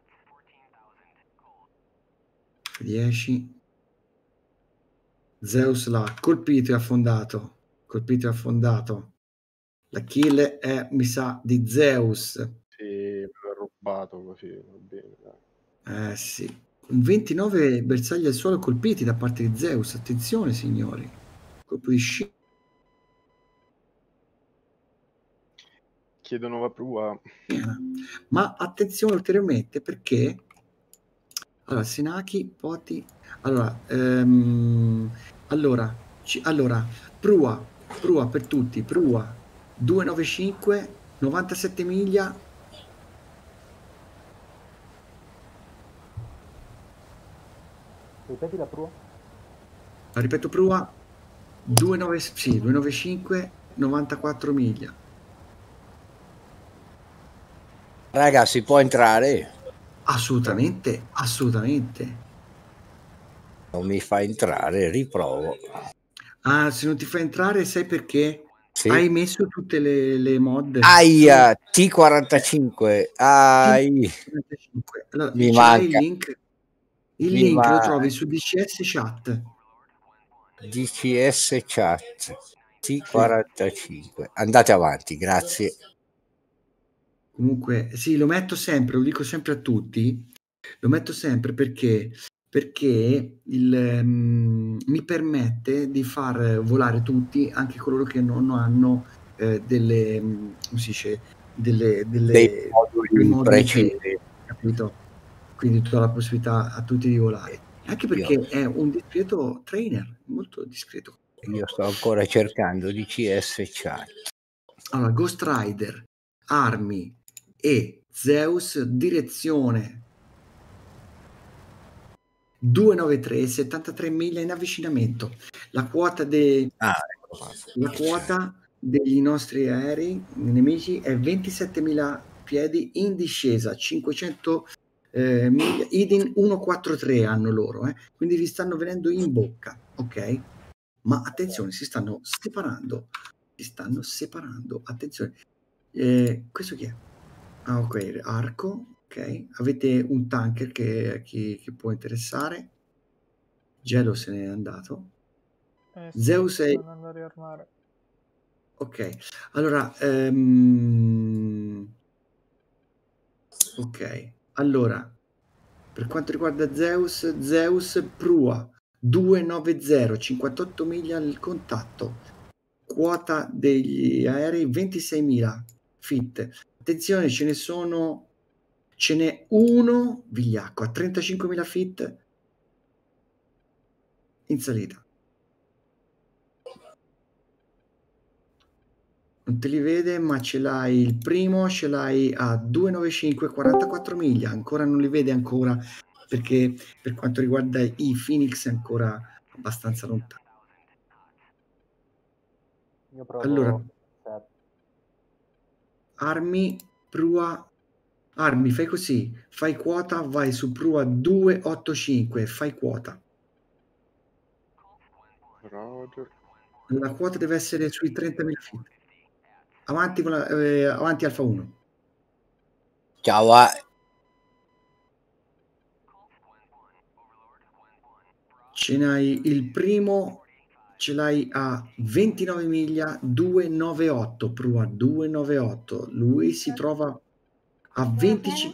dieci. Zeus l'ha colpito e affondato. Colpito e affondato. La kill è, mi sa, di Zeus. Sì, me l'ha rubato così, va bene, dai. Eh sì. Un ventinove bersagli al suolo colpiti da parte di Zeus. Attenzione, signori. Colpo di sci. Chiedo nuova prua. Ma attenzione ulteriormente perché allora Senaki Poti allora ehm, allora, ci, allora prua prua per tutti, prua duecentonovantacinque, novantasette miglia. Ripeti la prua? Ripeto, prua ventinove, sì, duecentonovantacinque, novantaquattro miglia. Raga, si può entrare? Assolutamente, assolutamente. Non mi fa entrare, riprovo. Ah, se non ti fa entrare, sai perché? Sì. Hai messo tutte le, le mod. Aia, T quarantacinque. Ai. Allora, Mi ce l'hai il manca. link? Il Mi link lo ma- trovi su D C S Chat. D C S Chat. T quarantacinque. Andate avanti, grazie. Comunque, sì, lo metto sempre, lo dico sempre a tutti. Lo metto sempre perché perché il, um, mi permette di far volare tutti, anche coloro che non hanno eh, delle, um, come si dice, delle, delle Dei moduli dei moduli precisi. veri, capito? Quindi tutta la possibilità a tutti di volare. Anche perché Io, è un discreto trainer, molto discreto. io sto ancora cercando D C S Chat. Allora, Ghost Rider, armi e Zeus, direzione duecentonovantatré, settantatré miglia in avvicinamento. La quota, de... Ah, ecco qua. la quota degli nostri aerei nemici è ventisettemila piedi in discesa, cinquecento eh, miglia, Idin centoquarantatré hanno loro, eh? Quindi vi stanno venendo in bocca, ok? Ma attenzione, si stanno separando, si stanno separando, attenzione. Eh, questo chi è? Ah, ok, arco. Ok, avete un tanker che, che, che può interessare. Gelo se n'è andato. Eh sì, Zeus è... sto andando a riarmare. Ok, allora... ehm, ok, allora... Per quanto riguarda Zeus, Zeus prua duecentonovanta, cinquantotto miglia al contatto. Quota degli aerei ventiseimila fit. Attenzione, ce ne sono... Ce n'è uno, vigliacco, a trentacinquemila fit in salita. Non te li vede, ma ce l'hai il primo, ce l'hai a duecentonovantacinque, quarantaquattro miglia, ancora non li vede ancora, perché per quanto riguarda i Phoenix è ancora abbastanza lontano. Io provo Allora, sette. armi, prua, armi, fai così, fai quota, vai su prua duecentoottantacinque, fai quota. Roger. La quota deve essere sui trentamila feet. Avanti, con la, eh, avanti Alfa uno. Ciao, ah, Ce n'hai il primo, ce l'hai a ventinove miglia, duecentonovantotto, prua duecentonovantotto. Lui si trova a venticinque,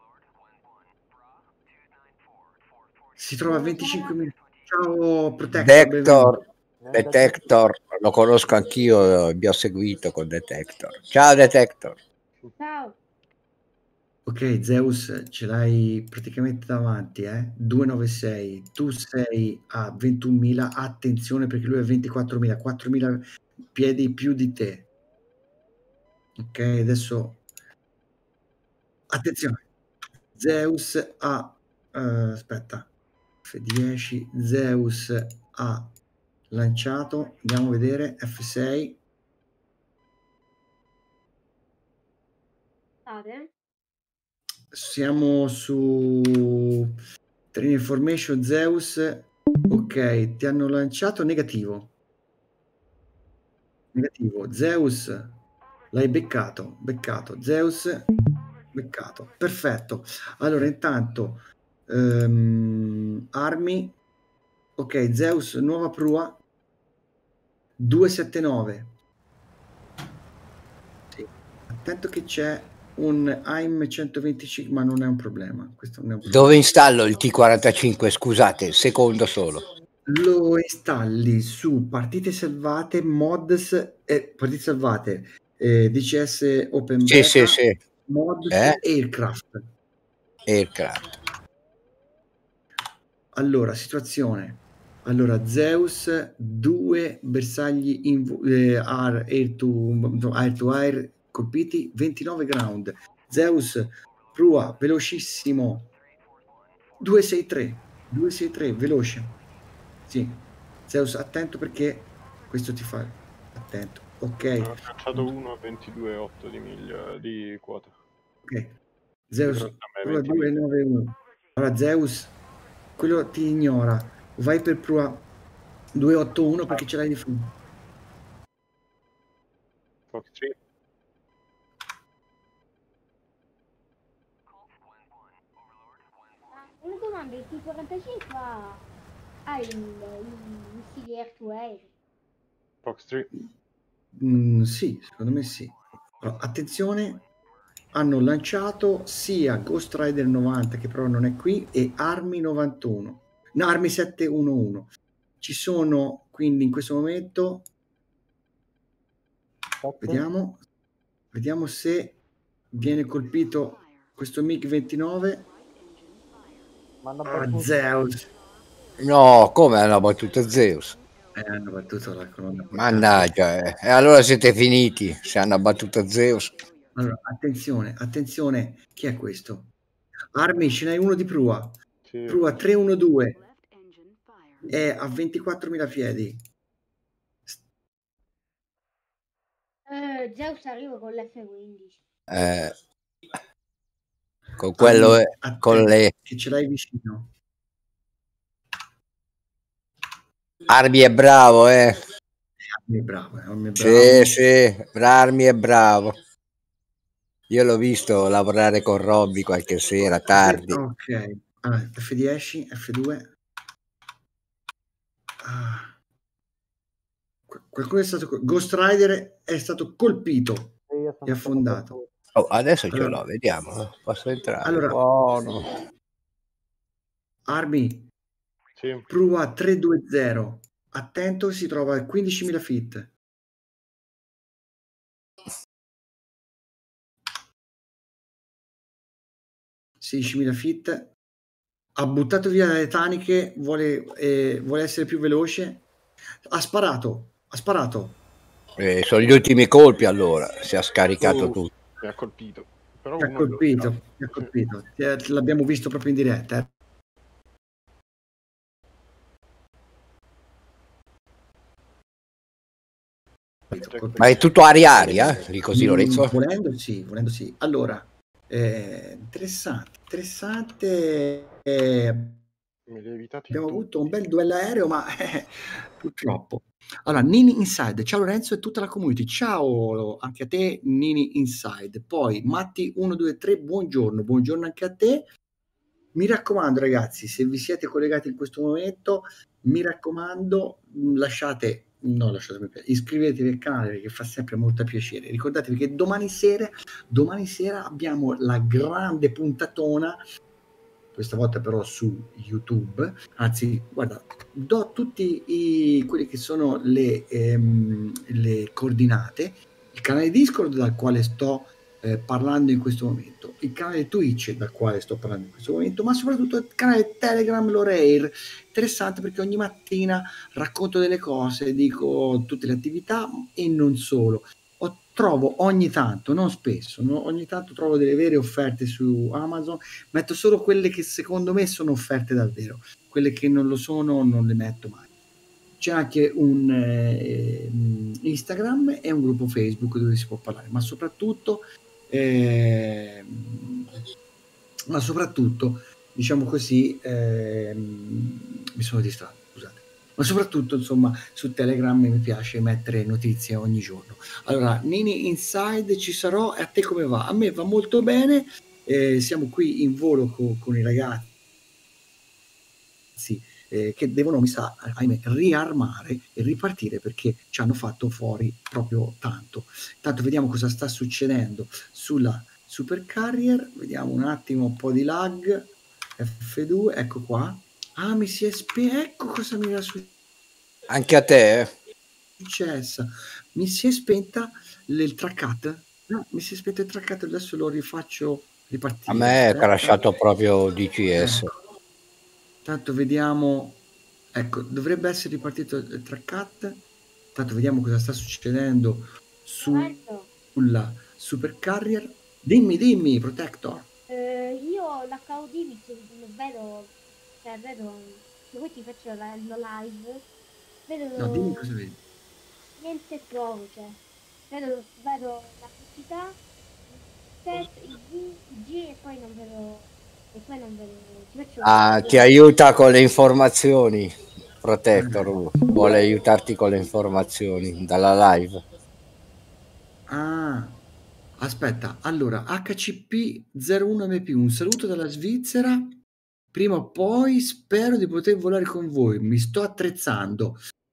si trova a venticinque miglia. Ciao Protector, benvenuto. Detector, Detector, lo conosco anch'io, vi ho seguito con Detector. Ciao Detector. Ciao. Ok, Zeus, ce l'hai praticamente davanti, eh? duecentonovantasei, tu sei a ventunomila, attenzione perché lui è a ventiquattromila, quattromila piedi più di te. Ok, adesso attenzione. Zeus ha eh, aspetta, F dieci, Zeus ha lanciato, andiamo a vedere, F sei. State? Siamo su Train Information Zeus. Ok, ti hanno lanciato negativo. Negativo. Zeus, l'hai beccato. Beccato. Zeus, beccato. Perfetto. Allora, intanto, ehm, armi. Ok, Zeus, nuova prua. duecentosettantanove. Sì. Attento che c'è un A I M centoventicinque, ma non è un problema. Questo non è un problema. Dove installo il T quarantacinque? Scusate, secondo solo. Lo installi su partite salvate, mods, eh, partite salvate, eh, D C S Open Sì, Beta, sì, sì. mods, Eh? Aircraft. Aircraft. Allora, situazione. Allora, Zeus, due bersagli in, eh, air, air, to, no, air to air colpiti, ventinove ground. Zeus, prua, velocissimo, duecentosessantatré, duecentosessantatré, veloce. Sì, Zeus, attento perché questo ti fa... Attento, ok. Ho cacciato uno a ventidue virgola otto di miglia di quota. Ok, Zeus, Di fronte a me, prua venti miglia. duecentonovantuno. Allora, Zeus, quello ti ignora. Vai per prua duecentoottantuno perché ce l'hai di fronte. Fox tre. Una domanda, il T quarantacinque ha, ha il, i missili air to air? Fox tre. Mm, sì, secondo me sì. Allora, attenzione, hanno lanciato sia Ghost Rider novanta, che però non è qui, e Army novantuno. No, Army settecentoundici. Ci sono quindi in questo momento... Vediamo, vediamo se viene colpito questo MiG ventinove. Manda Oh, battuto. Zeus. No, come hanno battuto Zeus? Eh, hanno battuto la colonna portante. Mannaggia, eh. E allora siete finiti se hanno battuto Zeus. Allora, attenzione, attenzione, chi è questo? Armi, ce n'hai uno di prua. Sì. Prua trecentoundodici è a ventiquattromila piedi. Eh, Zeus arriva con l'F quindici. Eh, con quello, Armi, eh, attento, con le che ce l'hai vicino. armi è bravo, eh. Armi è bravo, eh, Armi è Sì, bravo. sì, Armi è bravo. Io l'ho visto lavorare con Robby qualche sera tardi. Ok, ah, F dieci, F due. Ah. Qualcuno è stato Ghost Rider è stato colpito E io e sono affondato. Oh, adesso ce Allora, l'ho, vediamo. Posso entrare? allora Buono. Armi, Sì. prua trecentoventi. Attento, si trova a quindicimila feet. sedicimila feet. ha buttato via le taniche, vuole, eh, vuole essere più veloce, ha sparato, ha sparato. Eh, sono gli ultimi colpi allora, si è scaricato Uh, tutto. Mi ha colpito. Però Ti ha uno glielo colpito, tiravo. ti ha colpito. Ti- L'abbiamo visto proprio in diretta. eh. Colpito. Ma è tutto aria-aria, lì così Mm, Lorenzo? volendo sì, volendo sì. Allora, eh, interessante, interessante. eh, Me li hai evitati abbiamo tutti. avuto un bel duello aereo, ma eh, purtroppo. Allora, Nini Inside, ciao Lorenzo e tutta la community. Ciao anche a te, Nini Inside. Poi Matti uno due tre, buongiorno, buongiorno anche a te. Mi raccomando, ragazzi, se vi siete collegati in questo momento, mi raccomando, mh, lasciate, no, lasciatemi, iscrivetevi al canale perché fa sempre molto piacere. Ricordatevi che domani sera, domani sera abbiamo la grande puntatona, questa volta però su YouTube. Anzi, guarda, do tutti i, quelli che sono le, ehm, le coordinate, il canale Discord dal quale sto eh, parlando in questo momento, il canale Twitch dal quale sto parlando in questo momento, ma soprattutto il canale Telegram Loreir. Interessante perché ogni mattina racconto delle cose, dico tutte le attività e non solo. Ho, trovo ogni tanto, non spesso, no? ogni tanto trovo delle vere offerte su Amazon, metto solo quelle che secondo me sono offerte davvero, quelle che non lo sono non le metto mai. C'è anche un eh, Instagram e un gruppo Facebook dove si può parlare, ma soprattutto eh, ma soprattutto diciamo così eh, mi sono distratto, scusate, ma soprattutto insomma su Telegram mi piace mettere notizie ogni giorno. Allora, Nini Inside ci sarò, e a te come va? A me va molto bene, eh, siamo qui in volo co- con i ragazzi eh, che devono, mi sa, ahimè, riarmare e ripartire perché ci hanno fatto fuori proprio tanto. Intanto vediamo cosa sta succedendo sulla Super Carrier, vediamo un attimo, un po' di lag, F due, ecco qua. Ah, mi si è spento, ecco cosa mi era successo. Anche a te? Eh? Successa, mi si è spenta il track, no, mi si è spento il track, adesso lo rifaccio ripartire. A me è Aspetta. crashato proprio D C S. Ecco. Tanto vediamo, ecco, dovrebbe essere ripartito il track. Tanto vediamo cosa sta succedendo Lorenzo, sulla Super Carrier. Dimmi, dimmi, Protector. eh, io l'H D mi vedo, cioè vedo, se voi ti faccio la, la live, vedo No, dimmi cosa vedi. niente trovo, cioè, vedo, vedo la quantità, il set, il G, il G e poi non vedo, e poi non vedo, ti faccio Ah, ti aiuta con le informazioni, Protector, vuole aiutarti con le informazioni dalla live. Ah, aspetta, allora H C P zero uno M P, un saluto dalla Svizzera. Prima o poi spero di poter volare con voi. Mi sto attrezzando.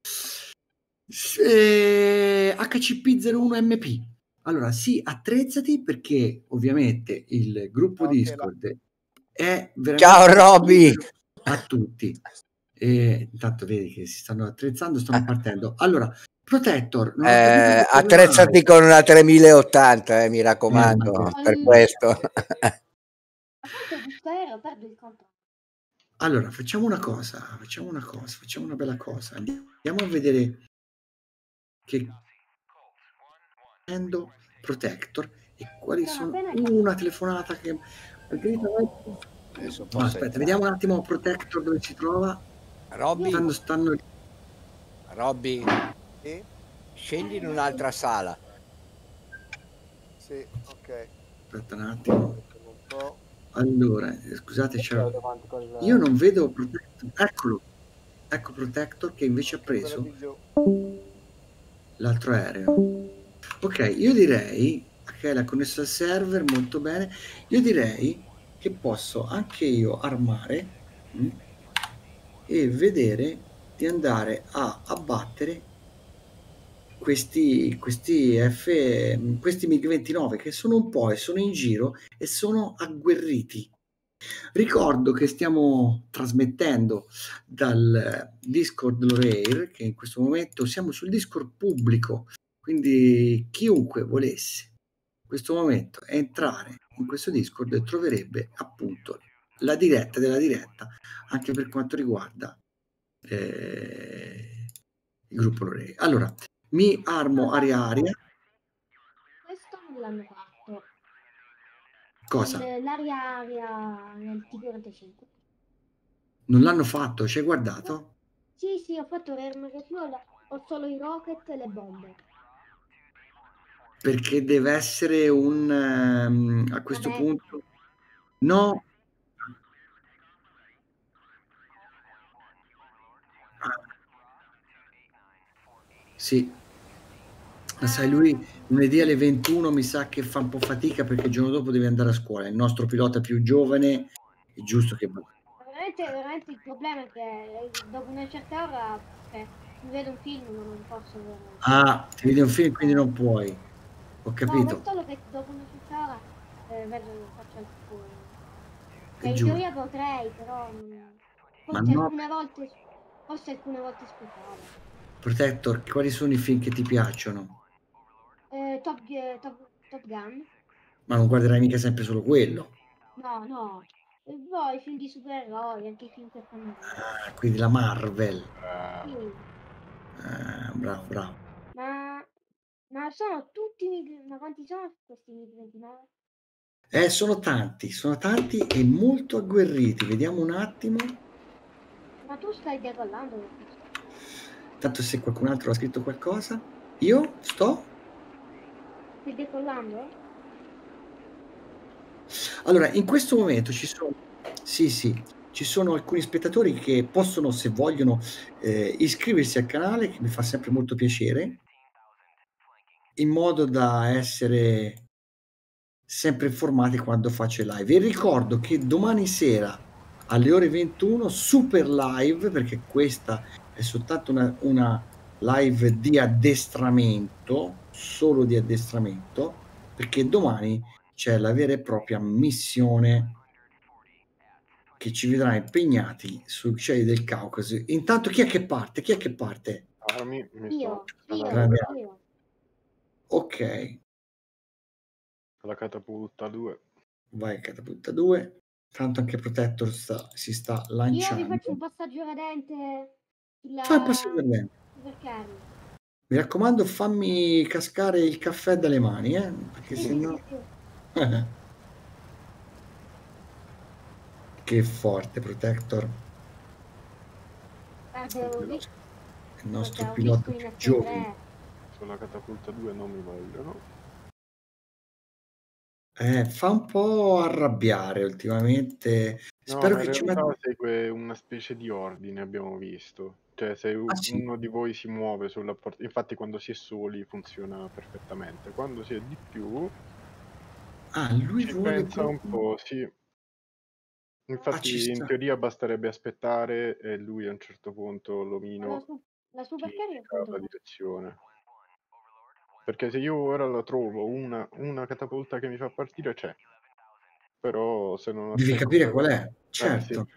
Eh, H C P zero uno M P. Allora, sì, attrezzati perché ovviamente il gruppo Ok, Discord è veramente Ciao Robby! a tutti. E intanto vedi che si stanno attrezzando, stanno partendo. Allora, Protector, non ho Eh, capito dove attrezzati vai. con una tremila ottanta, eh, mi raccomando, Eh, ma- per questo. A quanto questo aereo perdo il controllo. Allora, facciamo una cosa, facciamo una cosa, facciamo una bella cosa. Andiamo a vedere che Protector e quali sono una telefonata che Adesso no, aspetta, vediamo un attimo Protector dove si trova. Robby, Stanno, stanno... Robby, Sì? scendi in un'altra sala. Sì, ok. Aspetta un attimo. Un po'. Allora, eh, scusate, c'era... Vado avanti col- io non vedo Protector. Eccolo. Ecco Protector che invece ha preso Quello di giù. l'altro aereo. Ok, io direi che l'ha connesso al server molto bene. Io direi che posso anche io armare mh, e vedere di andare a abbattere questi questi F questi MiG ventinove che sono un po' e sono in giro e sono agguerriti. Ricordo che stiamo trasmettendo dal Discord Loreir, che in questo momento siamo sul Discord pubblico, quindi chiunque volesse in questo momento entrare in questo Discord troverebbe appunto la diretta della diretta anche per quanto riguarda eh, il gruppo Lorei. Allora, mi armo aria aria. Questo non l'hanno fatto. Cosa? Il- L'aria aria nel T quarantacinque. Non l'hanno fatto? Ci hai guardato? Sì, sì, ho fatto l'Air Fuel, ho solo i rocket e le bombe. Perché deve essere un ehm, a questo Vabbè. punto no. Sì, ma sai, lui lunedì alle ventuno mi sa che fa un po' fatica perché il giorno dopo deve andare a scuola. Il nostro pilota più giovane è giusto che Veramente, veramente il problema è che dopo una certa ora, cioè, mi vedo un film ma non posso veramente. ah, ti vedi un film quindi non puoi. Ho No, capito. ma solo che dopo una certa ora eh, vedo, faccio altri film. È Cioè, in giusto. teoria potrei, però non- Ma forse no. alcune volte forse alcune volte sprecavo. Protector, quali sono i film che ti piacciono? Eh, Top, Ge- Top, Top Gun? Ma non guarderai mica sempre solo quello. No, no. E poi i film di supereroi, anche i film che fanno ridere. Ah, quindi la Marvel. Eh, Sì, Ah, bravo, bravo. ma, ma sono tutti mig- ma quanti sono questi mig ventinove? Eh, sono tanti, sono tanti e molto agguerriti. Vediamo un attimo. Ma tu stai decollando? Tanto se qualcun altro ha scritto qualcosa. Io sto? Stai decollando? Allora, in questo momento ci sono sì, sì, ci sono alcuni spettatori che possono, se vogliono, eh, iscriversi al canale, che mi fa sempre molto piacere, in modo da essere sempre informati quando faccio i live. E ricordo che domani sera alle ore ventuno super live, perché questa è soltanto una, una live di addestramento, solo di addestramento, perché domani c'è la vera e propria missione che ci vedrà impegnati sui cieli del Caucaso. Intanto chi è che parte? Chi è che parte? Armi, mi Io, sto io, Grande. io. Ok, la catapulta due. vai catapulta due. Tanto anche Protector sta, si sta Io vi lanciando. faccio un passaggio radente sulla Fai un passo per dentro. supercarri. Mi raccomando, fammi cascare il caffè dalle mani, eh? Perché Sì, se sì, no... sì, sì. Che forte, Protector. Guarda, ho visto, Il nostro guarda, ho pilota visto in più F giovane. tre. Sulla catapulta due non mi vogliono. Eh, fa un po' arrabbiare ultimamente. No, Spero ma in che ci realtà metta... segue una specie di ordine, abbiamo visto. Cioè, se u- Ah, sì? uno di voi si muove sulla porta... Infatti quando si è soli funziona perfettamente. Quando si è di più, Ah, lui ci vuole pensa un proprio... po', sì. Ah, ci Infatti in sta. teoria basterebbe aspettare e lui a un certo punto, Ma la, l'omino, su- la ti supercarrier indica quanto la costa? direzione. Perché se io ora la trovo, una, una catapulta che mi fa partire c'è. Però se non Devi aspetto... capire qual è. Eh, sì. Certo.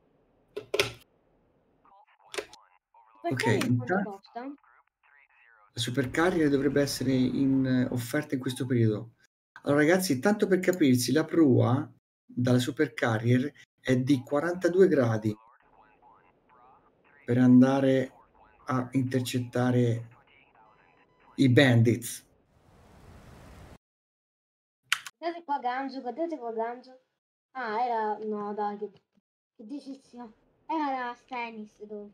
Ok, Supercarrier quanto intanto costa? la supercarrier dovrebbe essere in eh, offerta in questo periodo. Allora ragazzi, tanto per capirsi, la prua dalla supercarrier è di quarantadue gradi per andare a intercettare i bandits. Guardate qua Ganzo, guardate qua Ganzo. Ah, era... No, dai, che, che decisione. Era la Stennis dove...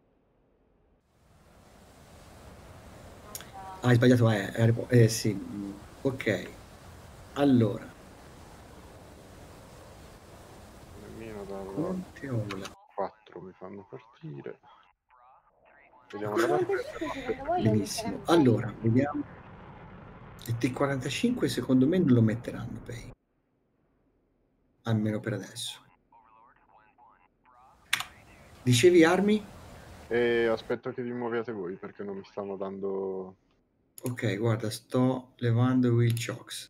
Ah, hai sbagliato, eh, eh, eh sì, mm, ok. Allora, Nemmeno dalla Conteola. quattro mi fanno partire. Vediamo Il dalla quarantacinque secondo voi lo Benissimo. metteranno bene? Allora, vediamo. Il T quarantacinque secondo me non lo metteranno, Pay. Almeno per adesso. Dicevi armi? E aspetto che vi muoviate voi perché non mi stanno dando... Ok, guarda, sto levando i wheel chocks.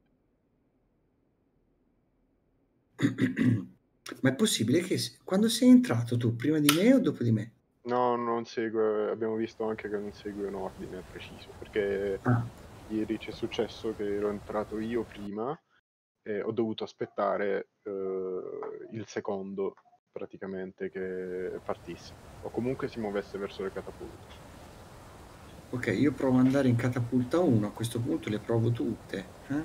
Ma è possibile che se- quando sei entrato tu, prima di me o dopo di me? No, non segue, abbiamo visto anche che non segue un ordine preciso, perché Ah, ieri c'è successo che ero entrato io prima e ho dovuto aspettare eh, il secondo praticamente che partisse o comunque si muovesse verso le catapulte. Ok, io provo ad andare in catapulta uno, a questo punto le provo tutte. Eh?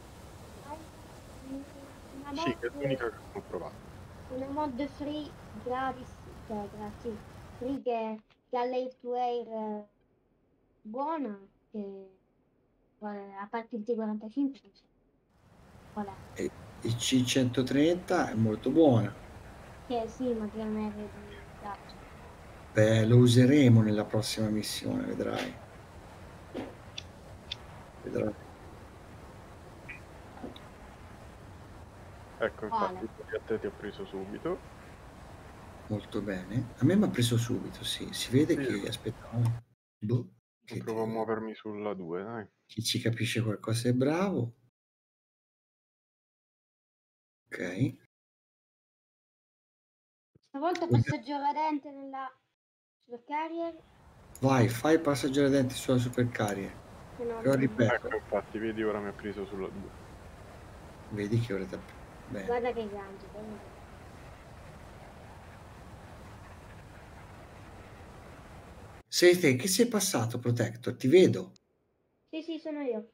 Una Sì, che è mod, l'unica che ho provato. una mod free gratis, cioè gratis, free che, che ha l'air to air eh, buona, che eh, a parte il T quarantacinque, non so qual è. E il C centotrenta è molto buona. Che sì, ma che non è di ghiaccio. Beh, lo useremo nella prossima missione, vedrai. Vedrai. Ecco, Quale? infatti, a te ti ho preso subito. Molto bene. A me mi ha preso subito, sì. Si vede Sì. che aspettavo. Boh, che Provo a ti- muovermi sulla due, dai. chi ci capisce qualcosa è bravo. Ok. Stavolta passaggio radente nella supercarrier, Vai, fai il passaggio da denti sulla supercarrier. se no Però non ripeto, Ecco, infatti, vedi, ora mi ha preso sulla due. vedi che ora ti ha- bene. guarda che gancio. guarda che- Sei te, che sei passato, Protector? Ti vedo. Sì, sì, sono io.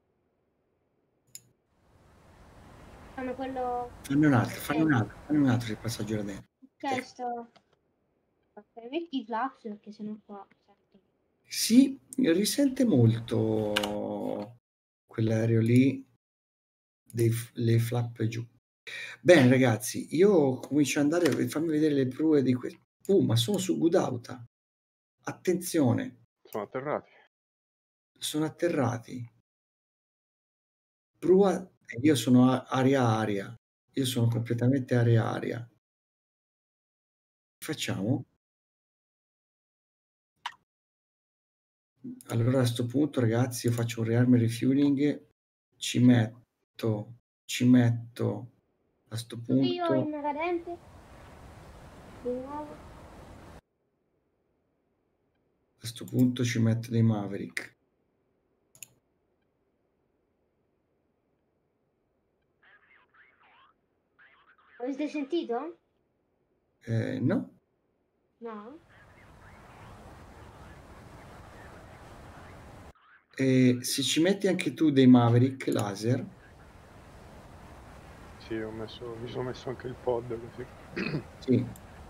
Sono quello Fanne un altro, fanne un eh, altro, fanne un altro di passaggio da denti. che sto. Ok, metti i flaps perché sennò qua. sento. Sì, risente molto quell'aereo lì, dei, f- le flap giù. Bene ragazzi, io comincio ad andare, fammi vedere le prue di questo. Uh, ma sono su Gudauta. Attenzione, Sono atterrati. sono atterrati. Prua, io sono a- aria-aria, io sono completamente aria-aria. Facciamo? Allora a questo punto ragazzi io faccio un rearm refueling, ci metto, ci metto a sto Sono io punto, in radente. Di nuovo. a sto punto ci metto dei Maverick. Avete sentito? Eh, no? No? E se ci metti anche tu dei Maverick laser, Sì, ho messo, mi sono messo anche il pod così. sì.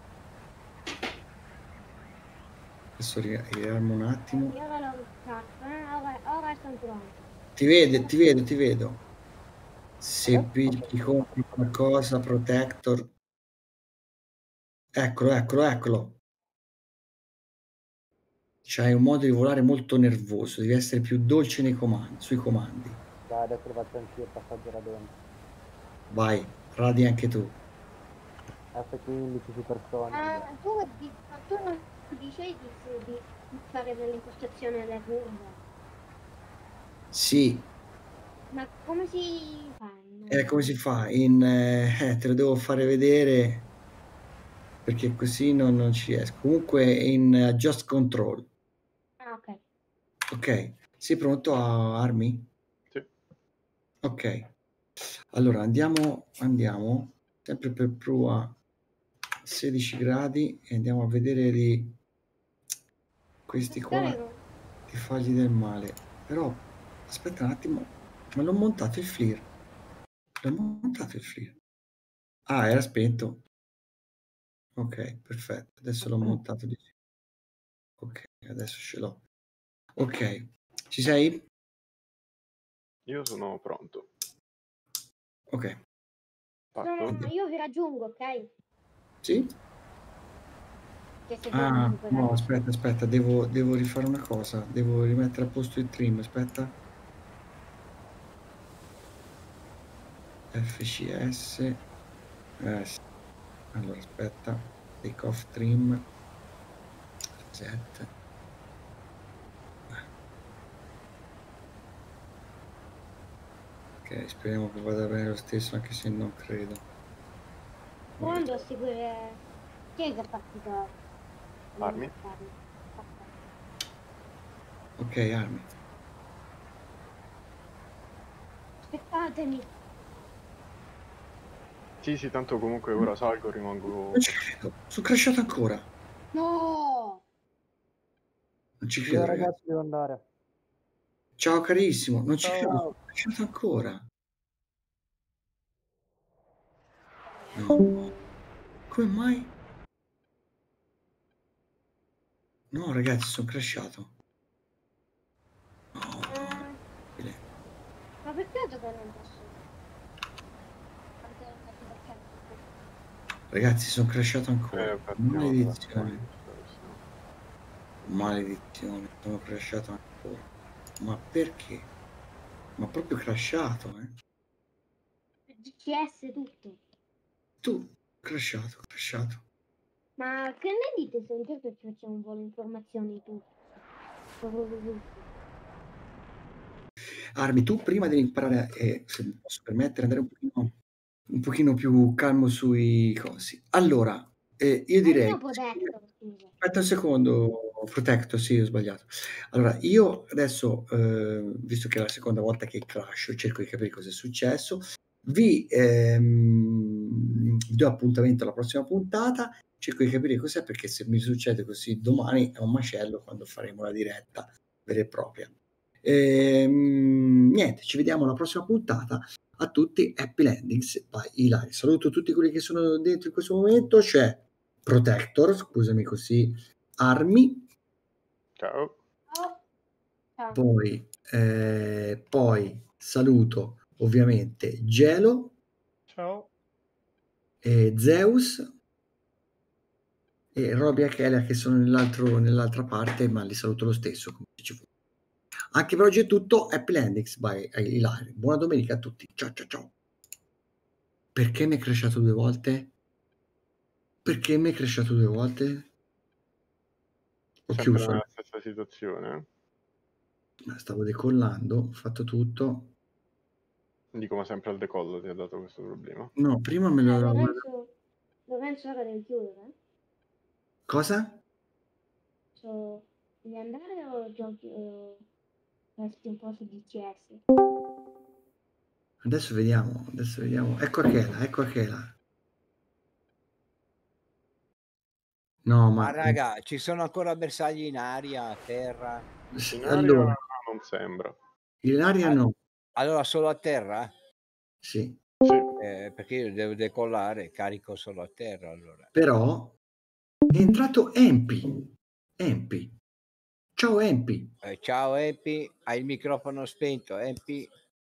Adesso ri- riarmo un attimo. Io ora l'ho fatto, eh? ora, ora sono pronto. Ti vedo, ti vedo, ti vedo. Se picchi compri qualcosa, Protector. Eccolo, eccolo, eccolo. C'hai un modo di volare molto nervoso, devi essere più dolce nei comandi, sui comandi. Dai, adesso lo faccio anch'io il passaggio radente. Vai, radi anche tu. F quindici supersonico. Ah, tu, di- ma tu non dicevi di, di fare dell'impostazione della curva. Sì, Ma come si fa? in- eh, come si fa? In, eh, te lo devo fare vedere perché così non, non ci riesco. Comunque in Adjust Control. Ah, ok. Ok, sei pronto a armi? Sì. Ok, allora andiamo, andiamo sempre per prua sedici gradi e andiamo a vedere di questi qua Spero- di fargli del male. Però aspetta un attimo, ma l'ho montato il FLIR. L'ho montato il FLIR. Ah, era spento. Ok, perfetto. Adesso l'ho montato di ok, adesso ce l'ho. Ok, ci sei? Io sono pronto. Ok, Parto? No, io vi raggiungo, ok? sì? Che se devo Ah, recuperare. no, aspetta, aspetta, devo, devo rifare una cosa. Devo rimettere a posto il trim. Aspetta. F C S. Eh, sì. Allora, aspetta. Take off trim. Z. Ok, speriamo che vada bene lo stesso, anche se non credo. Quando a seguire... Chi è che è partito? Armi? Ok, armi. Aspettatemi. Sì, sì, tanto comunque ora salgo, rimango... Non ci credo, sono crashato ancora. No! Non ci Io credo, ragazzi. ragazzi devo andare. Ciao carissimo, non ci Ciao. credo, sono crashato ancora. No, come mai? No, ragazzi, sono crashato. No, Eh, no. ma per caso che non posso? Anche non capisco perché. Ragazzi, sono crashato Eh, ancora. partiamo dalla Maledizione. seconda, Maledizione, sono crashato ancora. Ma perché? Ma proprio crashato, eh? G C S tutto. Tu, crashato, crashato. Ma che ne dite se un giorno ci facciamo un volo informazioni tu? Proprio così. Armi, tu prima devi imparare, eh, se mi posso permettere, andare un pochino, un pochino più calmo sui cosi. Allora, eh, io Ma direi... io protetto, scusa. Aspetta un secondo, Protecto, sì, ho sbagliato. Allora, io adesso, eh, visto che è la seconda volta che crash, cerco di capire cosa è successo, vi ehm, do appuntamento alla prossima puntata, cerco di capire cos'è, perché se mi succede così domani è un macello quando faremo la diretta vera e propria. Ehm, niente, ci vediamo alla prossima puntata. A tutti, happy landings by Ilaria. Saluto tutti quelli che sono dentro in questo momento. C'è Protector, scusami così, Armi, Ciao. Oh. Ciao. poi, eh, poi saluto ovviamente Gelo, Ciao. e Zeus e Roby e Kelia che sono nell'altro, nell'altra parte, ma li saluto lo stesso. Come ci fu. Anche per oggi è tutto. Happy Landings by Ilaria. Buona domenica a tutti. Ciao ciao ciao. Perché mi è crashato due volte? Perché mi è crashato due volte? Ho Sempre chiuso. nella stessa situazione. Stavo decollando, ho fatto tutto. Dico, ma sempre al decollo ti ha dato questo problema. No, prima me Eh, lo... Lorenzo, Lorenzo ora devi chiudere? eh? Cosa? So, devi andare o giochi o resti un po' su D C S? Adesso vediamo, adesso vediamo. Ecco Achela, ecco Achela. No, Ma ma... raga, ci sono ancora bersagli in aria, a terra? S- In aria Allora, non sembra. Ilaria Ah, no. allora solo a terra? Sì. Sì. Eh, perché io devo decollare, carico solo a terra allora. Però è entrato Empi. Empi. Ciao Empi. Eh, ciao Empi, hai il microfono spento, Empi.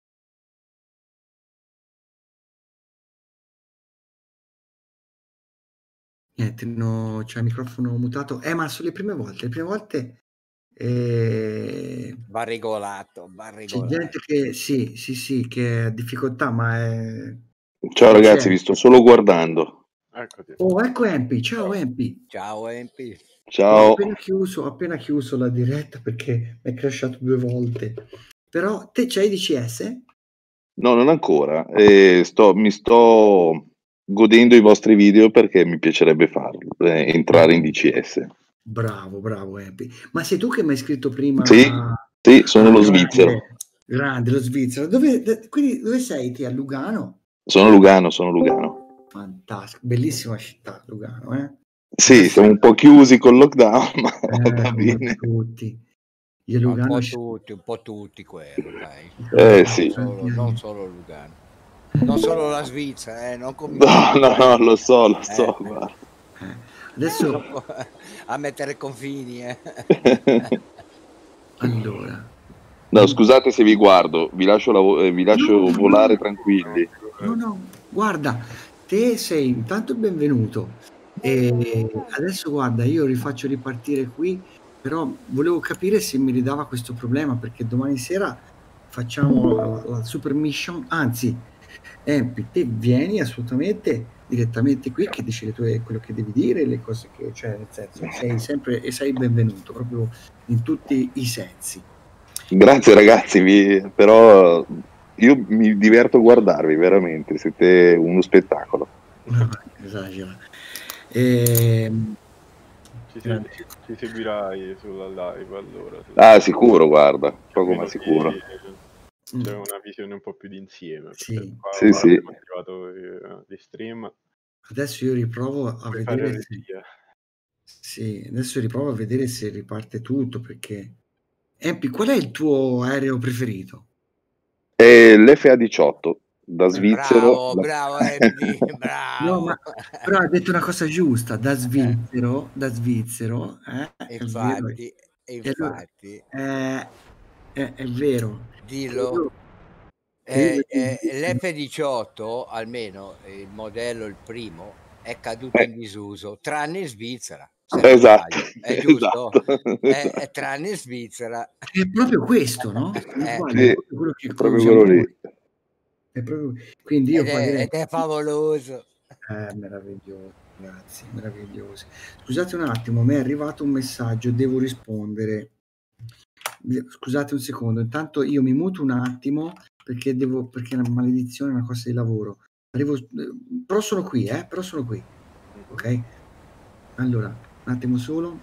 Niente, no, c'è il microfono mutato. Eh, ma sulle prime volte, le prime volte eh, Va regolato, va c'è regolato. gente che sì, sì, sì, che ha difficoltà, ma è... Ciao c'è. ragazzi, vi sto solo guardando. Eccoti. Oh, ecco Empi. Ciao Empi. Ciao Empi. Ho Ciao. appena chiuso, ho appena chiuso la diretta perché mi è crashato due volte. Però te c'hai D C S? No, non ancora. Eh, sto, mi sto godendo i vostri video perché mi piacerebbe farlo, eh, entrare in D C S. Bravo, bravo Empi. Ma sei tu che mi hai scritto prima? Sì, sì, sono Ah, lo grande, svizzero. grande, lo svizzero. Dove, de- quindi dove sei te? A Lugano? Sono Lugano, sono Lugano. Fantastico, bellissima città Lugano, eh? Sì, siamo un po' chiusi col lockdown, ma Eh, va come bene. tutti. Io Un Lugano po' ci- tutti, un po' tutti quello, dai. Eh sì. Non solo, non solo Lugano. Non solo la Svizzera, eh, non No, cominciare no, no, lo so, lo so, Eh. guarda. eh. Adesso, a mettere confini, eh. allora, No, scusate se vi guardo, vi lascio, la vo- eh, vi lascio No, no, volare no. tranquilli. no, no, guarda, te sei intanto il benvenuto. E adesso guarda, io rifaccio ripartire qui, però volevo capire se mi ridava questo problema perché domani sera facciamo la, la super mission, anzi, Empi, te vieni assolutamente direttamente qui che dici le tue, quello che devi dire, le cose che, cioè nel senso, sei sempre e sei benvenuto proprio in tutti i sensi. Grazie ragazzi, vi- però io mi diverto a guardarvi, veramente, siete uno spettacolo. No, esagera. Ehm, Ci, se- grande. ci- ci seguirai sulla live allora. Ah, sicuro, guarda, poco Almeno ma ti- sicuro. c'è Mm. una visione un po' più d'insieme, perché Sì. qua Sì, ora sì. abbiamo attivato eh, gli stream, Adesso io riprovo a puoi fare vedere se... regia. Sì, adesso riprovo a vedere se riparte tutto, perché... Empi, qual è il tuo aereo preferito? E l'F A diciotto da Eh, svizzero. Bravo, la- bravo Andy, No, bravo. ma però ha detto una cosa giusta, da svizzero, da svizzero, eh, E è vero. infatti, e E allora, infatti, eh, è, è vero. E dillo. io, e io Eh, vedo eh, svizzero- l'F diciotto, almeno il modello, il primo, è caduto Eh, in disuso, tranne in Svizzera, se non esatto, sbaglio. È giusto? esatto, È, esatto. è tranne in Svizzera. È proprio questo, no? Se non Eh, sbaglio, è Sì, proprio quello che è proprio usiamo quello lì. noi. È proprio... Quindi io ed, poi è, direi... ed è favoloso. Eh, meraviglioso, ragazzi, meravigliosi. Scusate un attimo, mi è arrivato un messaggio, devo rispondere. Scusate un secondo, intanto io mi muto un attimo perché devo, perché è una maledizione, è una cosa di lavoro. Arrivo, eh, però sono qui, eh, però sono qui, ok? Allora, un attimo solo,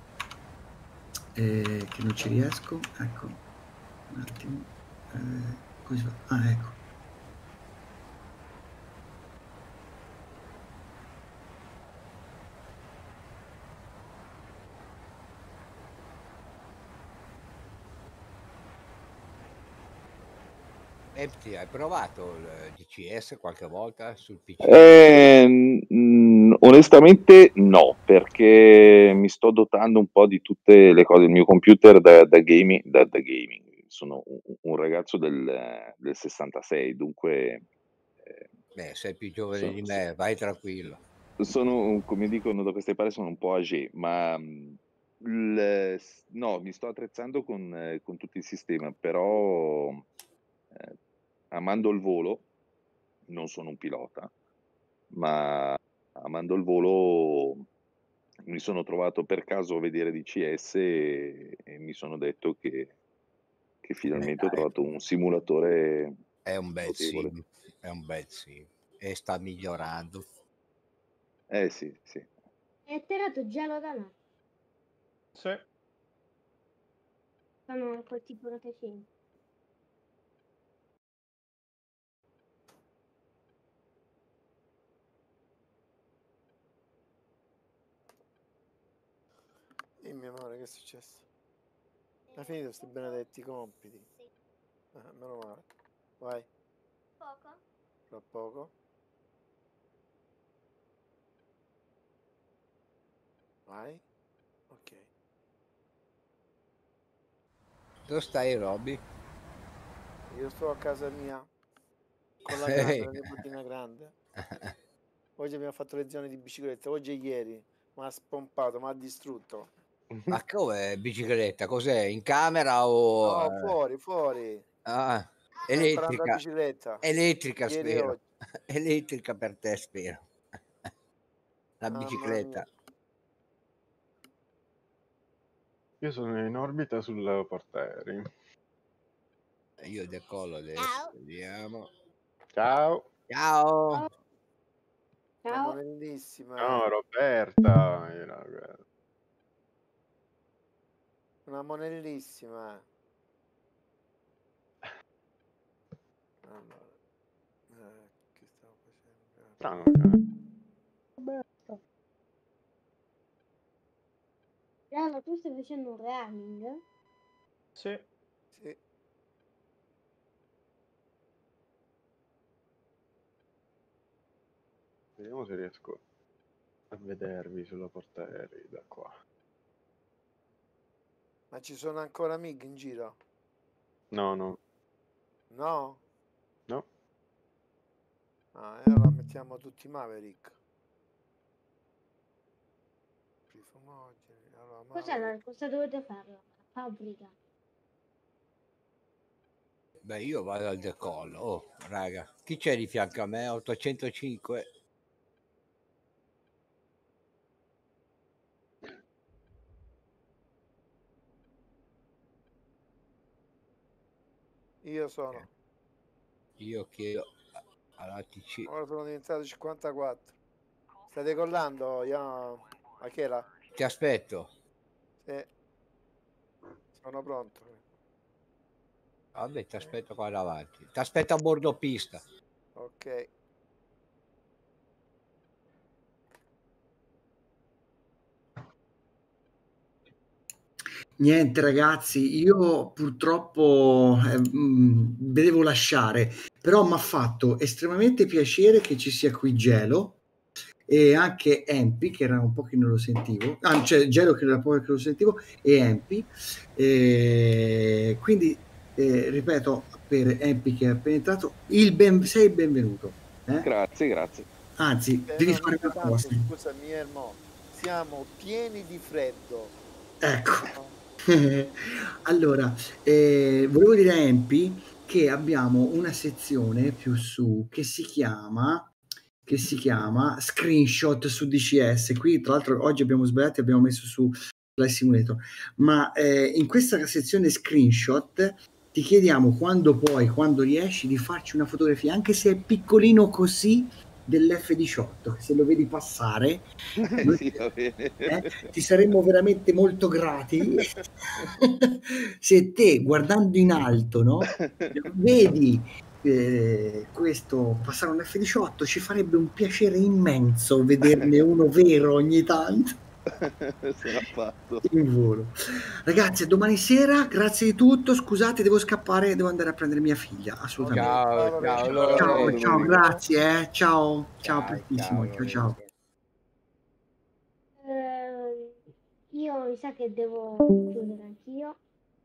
eh, che non ci riesco, ecco, un attimo, eh, come si fa? Ah, ecco. Empty, hai provato il D C S qualche volta sul P C? Eh, mm, onestamente no, perché mi sto dotando un po' di tutte le cose. Il mio computer da, da gaming, da, da gaming, sono un, un ragazzo del, del sessantasei, dunque eh, Beh, sei più giovane so- di so- me, vai tranquillo. sono, come dicono da queste parti, sono un po' âgé, ma mm, il- no, mi sto attrezzando con, eh, con tutto il sistema, però eh, amando il volo, non sono un pilota, ma amando il volo mi sono trovato per caso a vedere D C S e, e mi sono detto che, che Eh, finalmente ho dai, trovato un simulatore è un bel potevole. sim, è un bel sim e sta migliorando. Eh sì, sì. È atterrato già da là. Sì. Sono col tipo rotocento. Dimmi amore, che è successo? Hai finito questi benedetti compiti? Ah, meno male. Vai, Poco? tra poco. Vai. Ok. Dove stai, Robby? Io sto a casa mia con la grande, la nipotina grande. Oggi abbiamo fatto lezioni di bicicletta, oggi e ieri. Mi ha spompato, mi ha distrutto. Ma come bicicletta? Cos'è? In camera o... No, eh, fuori, fuori. ah, Sto imparando la elettrica? bicicletta. Elettrica, Ieri e spero. oggi. Elettrica per te, spero. La Mamma bicicletta. mia. Io sono in orbita sul portaerei. Io decollo adesso, vediamo. Ciao. Ciao! Una Ciao. monellissima. No, Roberta. era- Una monellissima. Allora. Eh, che stavo facendo? Strano che- Gianna, tu stai facendo un running? Sì. Sì. Vediamo se riesco a vedervi sulla portaerei da qua. Ma ci sono ancora M I G in giro? No, no, No? no. Ah, e allora mettiamo tutti Maverick. Fumogeni. Allora, Cos'è Maverick. la, cosa dovete fare? La fabbrica. Beh, io vado al decollo. Oh, raga, chi c'è di fianco a me? ottocentocinque. Io sono. Io chiedo alla T C. Ora sono diventato cinquantaquattro. Stai decollando? Io... A che era? Ti aspetto. Sì. Sono pronto. Vabbè, ti aspetto qua davanti. Ti aspetto a bordo pista. Ok. Niente ragazzi, io purtroppo eh, mh, vi devo lasciare, però mi ha fatto estremamente piacere che ci sia qui Gelo e anche Empi, che era un po' che non lo sentivo, ah, cioè Gelo che era un po' che lo sentivo, e Empi. E quindi, eh, ripeto, per Empi che è appena entrato, il ben, sei il benvenuto. eh? Grazie, grazie. Anzi, Eh, devi no, fare mica una cosa. tanto, scusami, Ermo. Siamo pieni di freddo. Ecco. No? Allora, eh, volevo dire a Empi che abbiamo una sezione più su che si chiama che si chiama screenshot su D C S. Qui tra l'altro oggi abbiamo sbagliato e abbiamo messo su Flight Simulator, ma eh, in questa sezione screenshot ti chiediamo quando puoi, quando riesci, di farci una fotografia, anche se è piccolino così, dell'F diciotto, se lo vedi passare. Noi- Sì, va bene. eh, ti saremmo veramente molto grati se te, guardando in alto, no, vedi eh, questo passare un F diciotto, ci farebbe un piacere immenso vederne uno vero ogni tanto Sarà fatto. in volo. Ragazzi, a domani sera, grazie di tutto, scusate, devo scappare, devo andare a prendere mia figlia, assolutamente. Ok, Ciao, ciao, ciao Lorenzo. Ciao, Lore. ciao, Domenico. grazie, eh. ciao, ciao, Ciao, prestissimo, ciao ciao, ciao. Lorenzo. Eh, io mi sa che devo chiudere anch'io.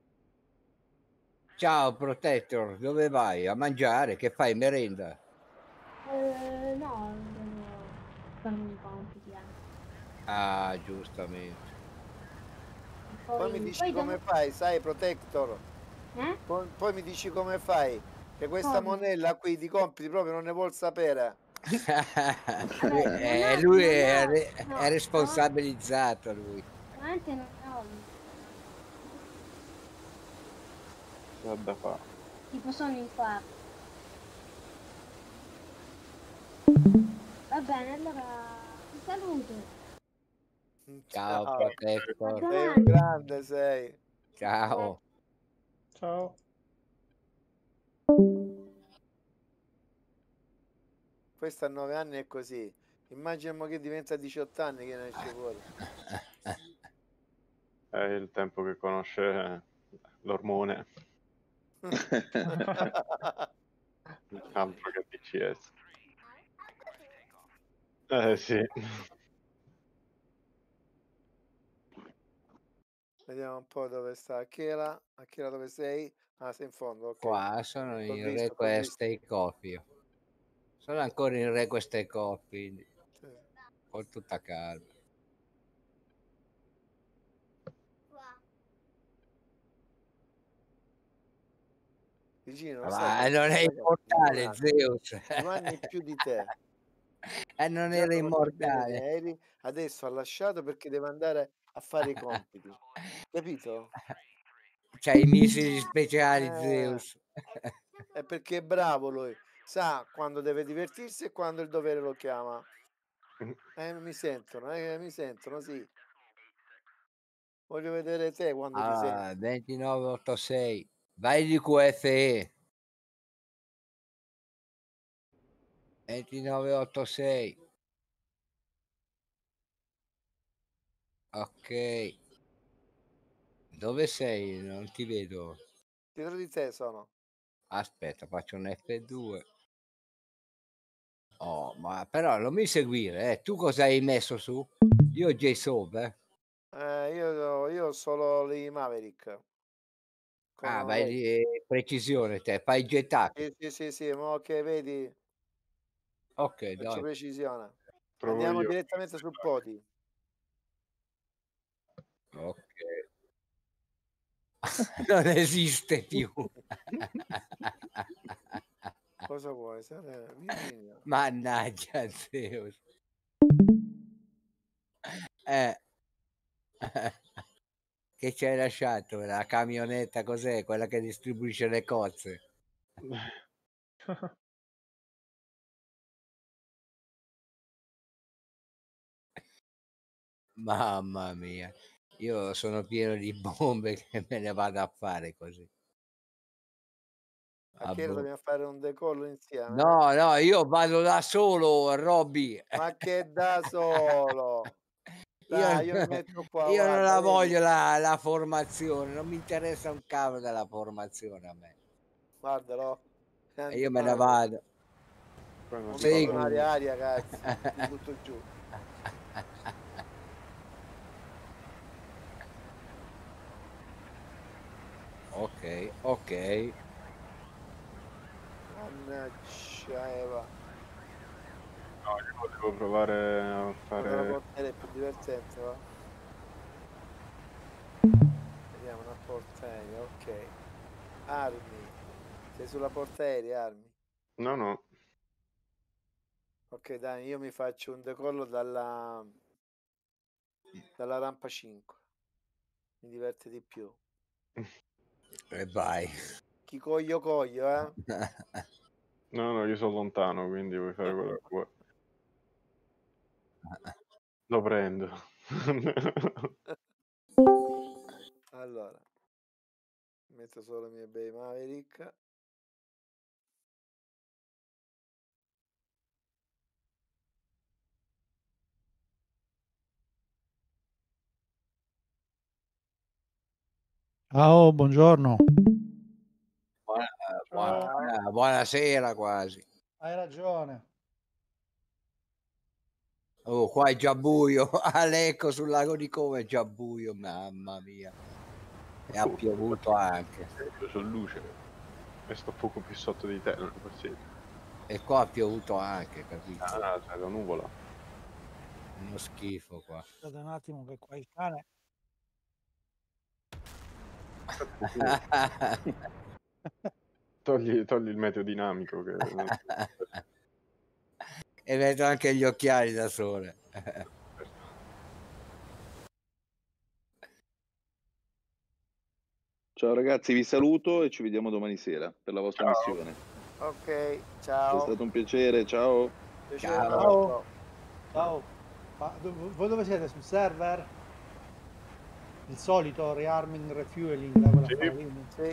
Ciao Protector, dove vai? A mangiare? Che fai? Merenda? Eh, no, devo farmi i compiti anche. Ah, giustamente. Poi, Poi mi dici poi come dopo- fai, sai, Protector. Eh? Poi, poi mi dici come fai. Che questa Come? monella qui di compiti proprio non ne vuol sapere. Vabbè, non Eh, ho, lui non è, ho, re- no, è responsabilizzato lui. veramente non ho, C'è da fare. tipo sono in quarto. Va bene, allora ti saluto. Ciao Ciao. A Protector. Sei un domani. grande, sei. Ciao. Ciao. Questo a nove anni è così. Immaginiamo che diventa a diciotto anni che ne esce fuori. È il tempo che conosce l'ormone. Altro che D C S. Eh sì. Vediamo un po' dove sta Achela. Achela dove sei? Ah, sei in fondo, ok. Qua sono T'ho in visto, t'ho request visto. e coffee. Sono ancora in request e coffee, Sì. con tutta calma. Vicino, lo sai Ma che non è ragazzi, immortale Giovanni, Zeus. Giovanni più di te. E non Già era conosce bene gli immortale. aerei, adesso ha lasciato perché deve andare a fare i compiti. Capito? C'hai i missili speciali Eh, Zeus. è perché è bravo lui. Sa quando deve divertirsi e quando il dovere lo chiama. Eh, mi sentono, eh, mi sentono, sì. Voglio vedere te quando ti senti. Ah, ventinove ottantasei. Vai di Q F E. ventinove ottantasei. Ok. Dove sei? Non ti vedo. Dietro di te sono. Aspetta, faccio un F due. Oh, ma però non mi seguire, eh. Tu cosa hai messo su? Io J-Soap, eh. Eh, io, io ho solo i Maverick. Con Ah, un vai lei. di eh, precisione te, fai gettato. Sì, sì, sì, sì, ma che vedi, Ok, faccio dai. precisione. Provo Andiamo io. direttamente sul podi. Ok. Non esiste più. Cosa vuoi? Sare- Virginia. Mannaggia Zeus. Eh. Che ci hai lasciato? La camionetta cos'è? Quella che distribuisce le cozze. Mamma mia. Io sono pieno di bombe che me ne vado a fare così. A Ah, che ora boh. dobbiamo fare un decollo insieme? eh? No, no, io vado da solo, Robby. Ma che da solo? Io, Dai, io mi metto qua, io non guarda, la vedi? voglio la, la formazione, non mi interessa un cavolo della formazione a me. Guardalo. E io me ne Andiamo. vado. Poi non Non si mi Sì. parla suonare di- aria, ragazzi. Mi butto giù. Ok, ok. Mannaggia Eva. No, io volevo provare a Guarda, la fare... portiere è più divertente, va? Vediamo una portaerei, ok. Armi. Sei sulla portaerei, armi. No, no. Ok, dai, io mi faccio un decollo dalla, dalla rampa cinque. Mi diverte di più. E vai. Chi coglio coglio, eh? No, no, io sono lontano, quindi puoi fare quello che vuoi. Lo prendo. Allora, metto solo i miei bei Maverick. Ciao, buongiorno. Buona, buona- Ciao. buonasera quasi. Hai ragione. Oh, qua è già buio. Alecco sul lago di Como è già buio, mamma mia. E ha piovuto anche. Io c'ho luce e sto poco più sotto di te, non è possibile. E qua ha piovuto anche, capito? Ah, c'è la nuvola. Uno schifo qua. Aspettate un attimo che qua il cane. Togli, togli il meteo dinamico che... E vedo anche gli occhiali da sole. Ciao ragazzi, vi saluto e ci vediamo domani sera per la vostra Ciao. missione. Ok, È ciao. stato un piacere, ciao. Piacere Ciao. nostro. Ciao. Ma do- voi dove siete? Sul server? Il solito rearming, refueling, da quella Sì. fare lì? Sì.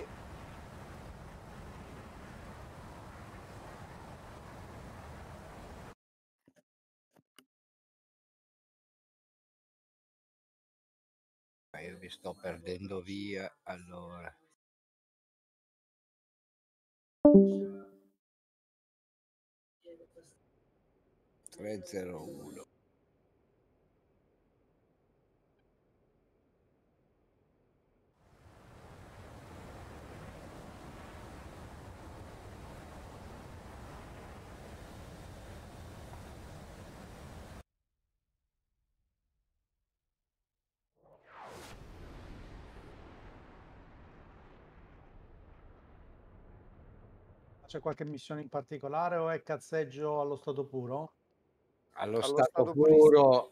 Io vi sto perdendo via, allora. tre zero uno. C'è qualche missione in particolare o è cazzeggio allo stato puro? Allo, Allo stato, stato purissimo. puro,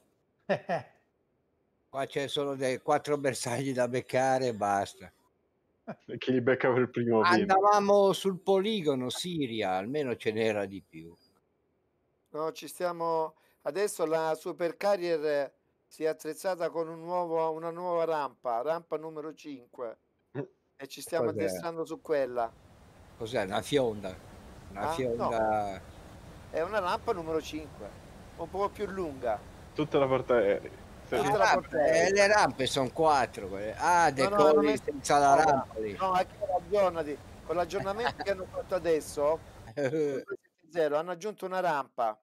qua c'è solo dei quattro bersagli da beccare e basta. E chi li becca per primo vince. Andavamo sul poligono Siria, almeno ce n'era di più. No, ci stiamo... Adesso la Super Carrier si è attrezzata con un nuovo, una nuova rampa, rampa numero cinque. E ci stiamo Cos'è? addestrando su quella. Cos'è? Una fionda? Una Ah, no. fionda... È una rampa numero cinque, un po' più lunga. Tutta la portaerei. Sì. Tutta Ah, la rampe, portaerei. eh, le rampe sono quattro. quelle. Ah, No, no, hanno decolli messo senza la una nuova. rampa lì. No, anche aggiornati. Con l'aggiornamento che hanno fatto adesso, con due sette zero, hanno aggiunto una rampa.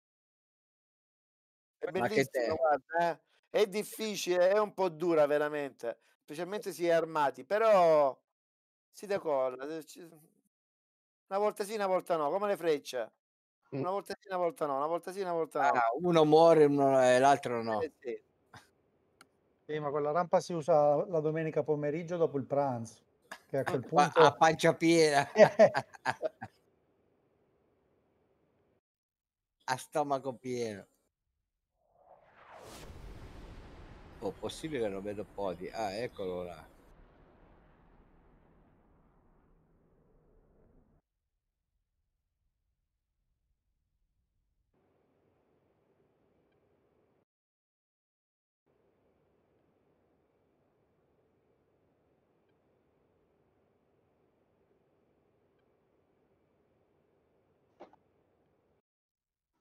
È Ma che bellissimo, te? guarda, eh. È difficile, è un po' dura veramente, specialmente se si è armati, però si decolla. eh, ci- Una volta sì, una volta no, come le frecce. Una volta sì, una volta no, una volta sì, una volta no. Ah, uno muore uno, e l'altro no. Eh sì. Sì, ma quella rampa si usa la domenica pomeriggio dopo il pranzo, che a quel Qua- punto... a pancia piena. A stomaco pieno. Oh, possibile che non vedo podi. Ah, eccolo là.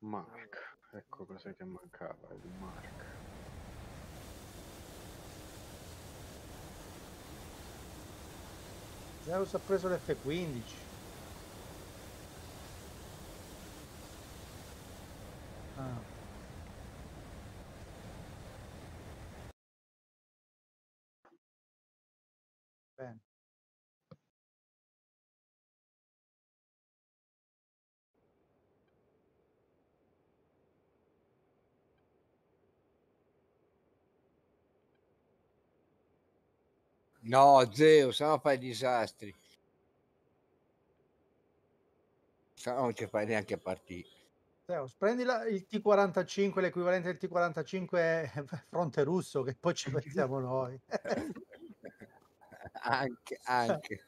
Mark, ecco cos'è che mancava, il Mark. Zeus ha preso l'F quindici. Ah. Bene. No, Zeus, se no fai disastri. Se no non ci fai neanche partire. Zeus, prendi la- il T quarantacinque, l'equivalente del T quarantacinque fronte russo, che poi ci pensiamo noi. Anche, anche.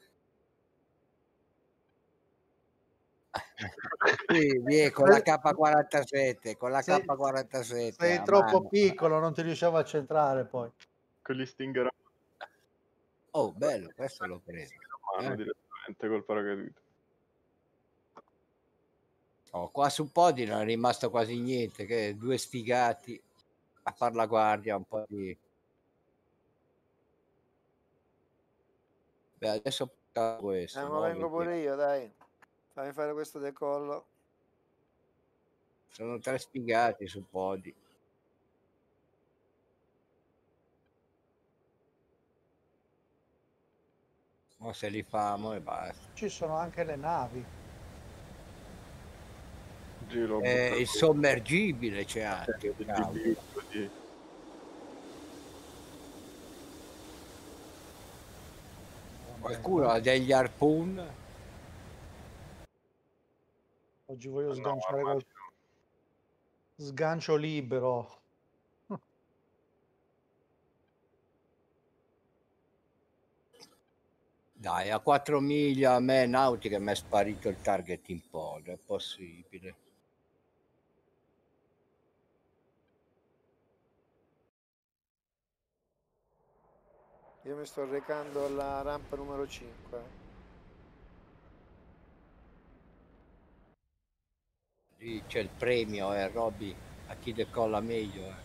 Sì, vie, con la K quarantasette, con la Sei- K quarantasette Sei a troppo mano. piccolo, non ti riusciamo a centrare poi. Con gli Stinger a Oh, bello, questo l'ho preso. mano Eh? direttamente col paracadute. Oh, qua su Podi non è rimasto quasi niente, che due sfigati a far la guardia, un po' di... Beh, adesso questo, Eh, ma mo vengo vediamo. pure io, dai. Fammi fare questo decollo. Sono tre sfigati su Podi. Mo se li famo e basta. Ci sono anche le navi. Giro Eh, il sommergibile c'è anche. il cavolo. gibillo di... Qualcuno ha degli harpoon? Oggi voglio No, sganciare armati qual- sgancio libero. Dai, a quattro miglia a me nautica mi è sparito il target in pod, è possibile. Io mi sto recando alla rampa numero cinque. Lì c'è il premio, eh, Robby, a chi decolla meglio. Eh.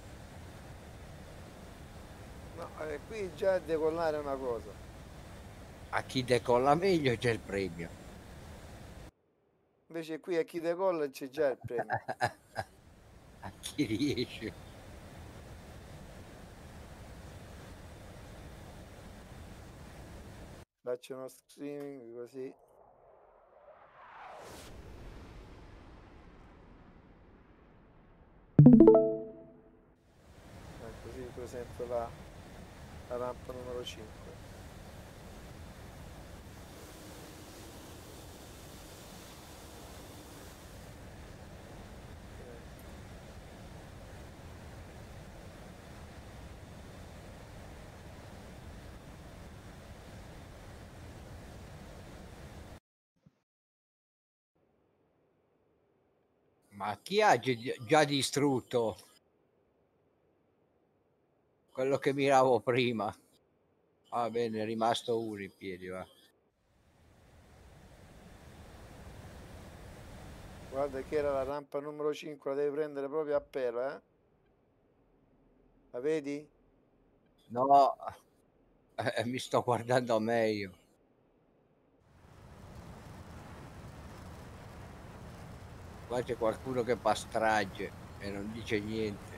No, eh, qui già decollare è una cosa. A chi decolla meglio c'è il premio. Invece qui a chi decolla c'è già il premio. A chi riesce. Faccio uno streaming così. Eh, così vi presento la, la rampa numero cinque. Ma chi ha gi- già distrutto quello che miravo prima? Va bene, è rimasto uno in piedi, va. Guarda che era la rampa numero cinque, la devi prendere proprio a pelo, eh? La vedi? No, eh, mi sto guardando a me io. Qua c'è qualcuno che fa strage e non dice niente.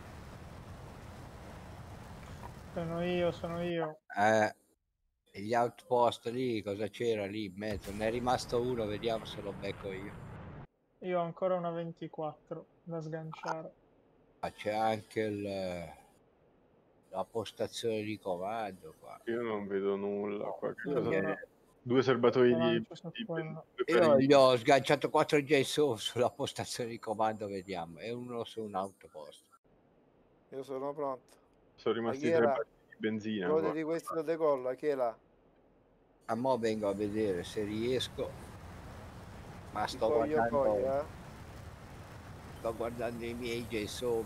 Sono io, sono io. Eh, e gli outpost lì, cosa c'era lì in mezzo? Ne è rimasto uno, vediamo se lo becco io. Io ho ancora una ventiquattro da sganciare. Ah, c'è anche il, la postazione di comando qua. Io non vedo nulla qua. Che cosa Allora, sono? Due serbatoi di... lancio su di- quello. due Io parini. gli ho sganciato quattro J S O sulla postazione di comando, vediamo, e uno su un outpost. Io sono pronto. Sono Ma rimasti chi tre era? barili di benzina Gode qua. di questo decollo, a chi è là? A mo' vengo a vedere se riesco, ma Ti sto coglio guardando, coglio, eh? sto guardando i miei J S O.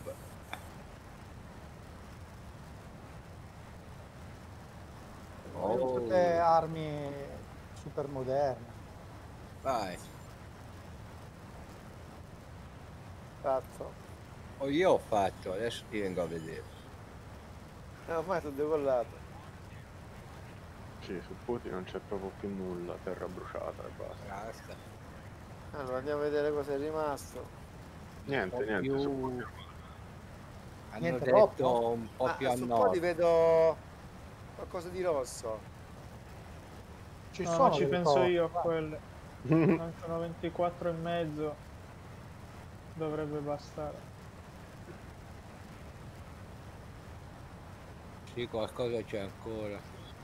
Voglio Oh, tutte armi super moderne. vai. Fatto. O io ho fatto, adesso ti vengo a vedere. Eh, ormai sono decollato. Sì, su Puti non c'è proprio più nulla, terra bruciata e basta. Basta. Allora andiamo a vedere cosa è rimasto. Niente, Un po' niente, su più... Puti. Hanno Niente detto troppo? un po' Ma più a su Podi nord. vedo qualcosa di rosso. Ci No, ma sono ci delle penso cose, io a guarda. quelle. Anche una ventiquattro e mezzo dovrebbe bastare. Sì, qualcosa c'è ancora.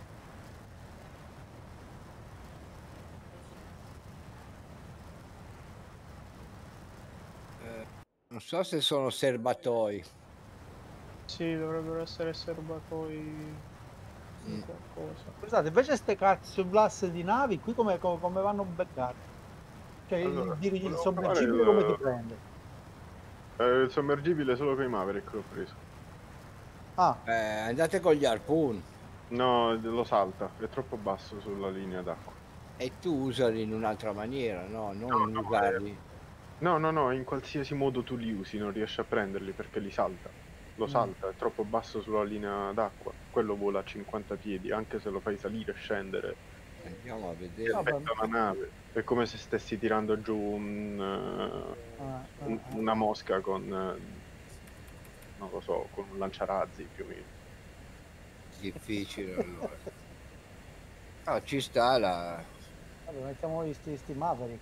Eh, non so se sono serbatoi. Sì, dovrebbero essere serbatoi di Mm. qualcosa. Scusate, invece ste cazzo blast di navi, qui come, come, come vanno beccate? Cioè Allora, il, diri- il volevo provare sommergibile come ti il, prende? eh, il sommergibile solo con i Maverick l'ho preso. Ah, Eh, andate con gli harpoon No, lo salta, è troppo basso sulla linea d'acqua. e tu usali in un'altra maniera, no? Non No, no, usarli. No, no, no, in qualsiasi modo tu li usi non riesci a prenderli perché li salta. Lo Mm. salta, è troppo basso sulla linea d'acqua. Quello vola a cinquanta piedi, anche se lo fai salire e scendere. Andiamo a Ti vedere. vabbè. effetta una nave. È come se stessi tirando giù un, eh, Ah, ah, un- ah. una mosca con, eh, non lo so, con un lanciarazzi più o meno. Difficile allora. Ah, ci sta la... Vabbè, mettiamo gli sti, sti Maverick.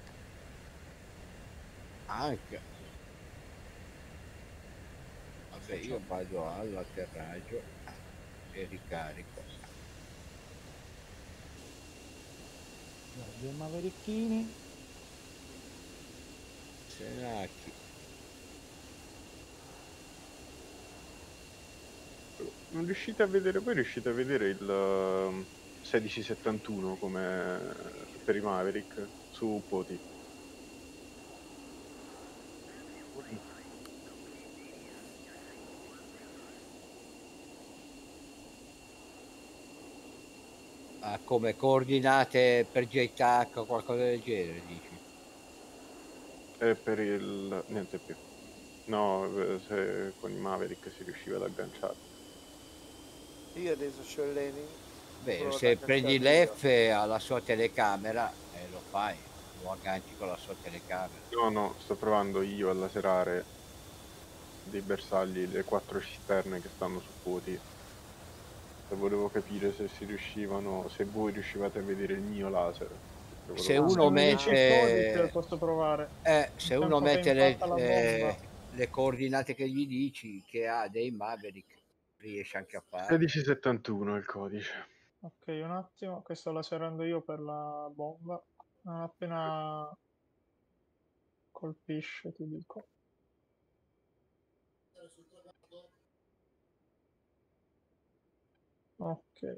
anche. Vabbè, io vado all'atterraggio e ricarico. Allora, due Maverickini. Senacchi. Non riuscite a vedere, voi riuscite a vedere il uh, sedici settantuno come per i Maverick su Poti? Ah, come coordinate per J T A C o qualcosa del genere, dici? E per il... niente più. No, eh, se con i Maverick si riusciva ad agganciare. Io adesso c'ho il laning. Beh, Provo ad se prendi agganciarmi io. l'F alla sua telecamera e lo fai, lo agganci con la sua telecamera. No, no, sto provando io a laserare dei bersagli, le quattro cisterne che stanno su Poti. E volevo capire se si riuscivano, se voi riuscivate a vedere il mio laser. perché Se volevo- Se uno mi dici il codice mette, posso provare. eh, se Il uno tempo che mette le, impatta la eh, bomba. le coordinate che gli dici che ha dei Maverick, riesce anche a fare. sedici settantuno è il codice. Ok, un attimo, che sto laserando io per la bomba. Non appena colpisce, ti dico. Ok.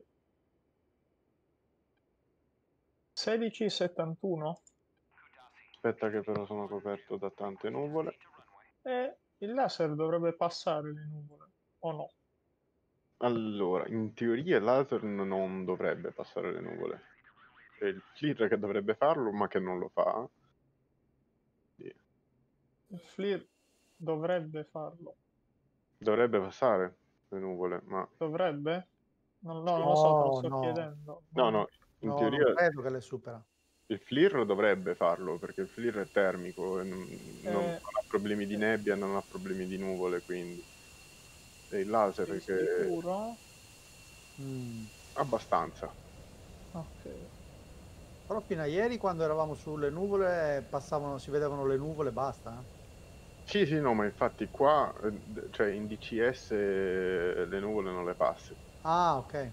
sedici settantuno? Aspetta che però sono coperto da tante nuvole. E il laser dovrebbe passare le nuvole, o no? Allora, in teoria il laser non dovrebbe passare le nuvole. È il FLIR che dovrebbe farlo, ma che non lo fa. Sì. Il FLIR dovrebbe farlo. Dovrebbe passare le nuvole, ma... Dovrebbe? Non, no, non lo so, te lo No, sto no, chiedendo. No, no, in no, non teoria credo che le supera. il FLIR dovrebbe farlo, perché il FLIR è termico e non, non- Eh, non ha problemi di nebbia, non ha problemi di nuvole, quindi... È il laser sei che... sicuro? Mm. Abbastanza. Ok. Però fino a ieri quando eravamo sulle nuvole passavano, si vedevano le nuvole e basta. eh. Sì, sì, no, ma infatti qua, eh, d- cioè in D C S eh, le nuvole non le passi. Ah, ok.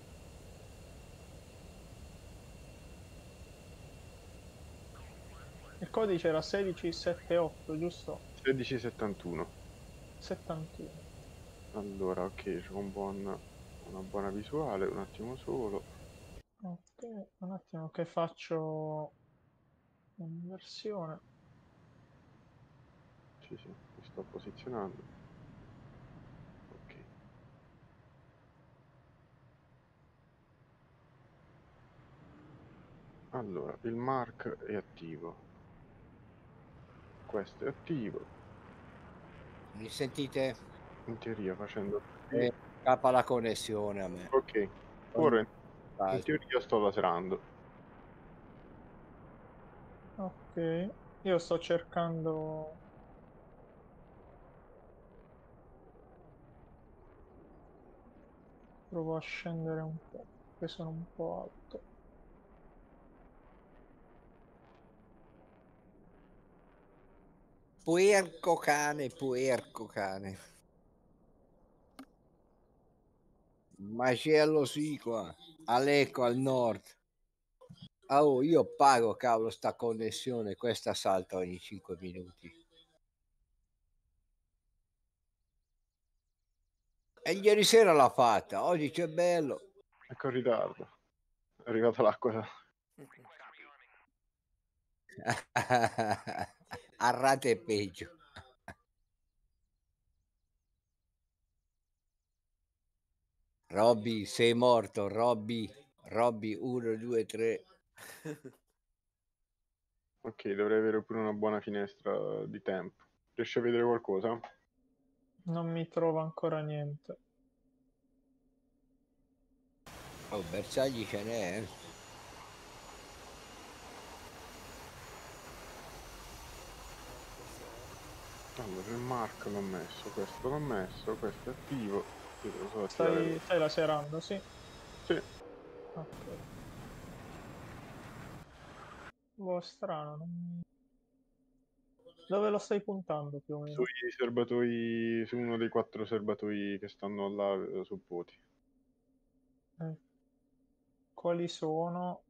Il codice era sedici settantotto, giusto? sedici settantuno. settantuno. Allora, ok, c'ho un buon, una buona visuale, un attimo solo. Ok, un attimo che faccio un'inversione. Sì, sì, mi sto posizionando. Ok. Allora, il mark è attivo. Questo è attivo. Mi sentite? In teoria facendo Eh, scappa la connessione a me. Ok, ora in, in teoria sto laserando. Ok, io sto cercando... Provo a scendere un po', che sono un po' alto. Puerco cane, puerco cane. Macello sì qua. Alecco al nord. Oh, io pago, cavolo, sta connessione. Questa salta ogni cinque minuti. E ieri sera l'ha fatta. Oggi c'è bello. Ecco in ritardo. È arrivata l'acqua. A rate è peggio. Robby, sei morto. Robby, Robby, uno, due, tre. Ok, dovrei avere pure una buona finestra di tempo. Riesci a vedere qualcosa? Non mi trova ancora niente. Oh, bersagli ce n'è, eh. Allora, il mark l'ho messo, questo l'ho messo, questo è attivo. Io lo so Stai, attivare. stai laserando, sì? Sì. Ok. Boh, strano. non- Dove lo stai puntando più o meno? Sui serbatoi, su uno dei quattro serbatoi che stanno là eh, su Poti. Eh. Quali sono?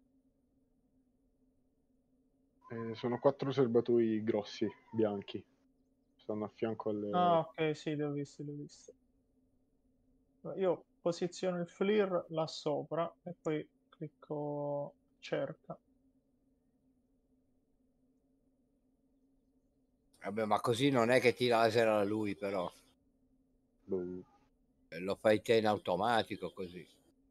Eh, sono quattro serbatoi grossi, bianchi. Stanno a fianco alle... Ah, ok, sì, li ho visti, li ho visti. Io posiziono il FLIR là sopra e poi clicco cerca. Vabbè, ma così non è che ti lasera lui, però. Boh. Eh, Lo fai te in automatico così.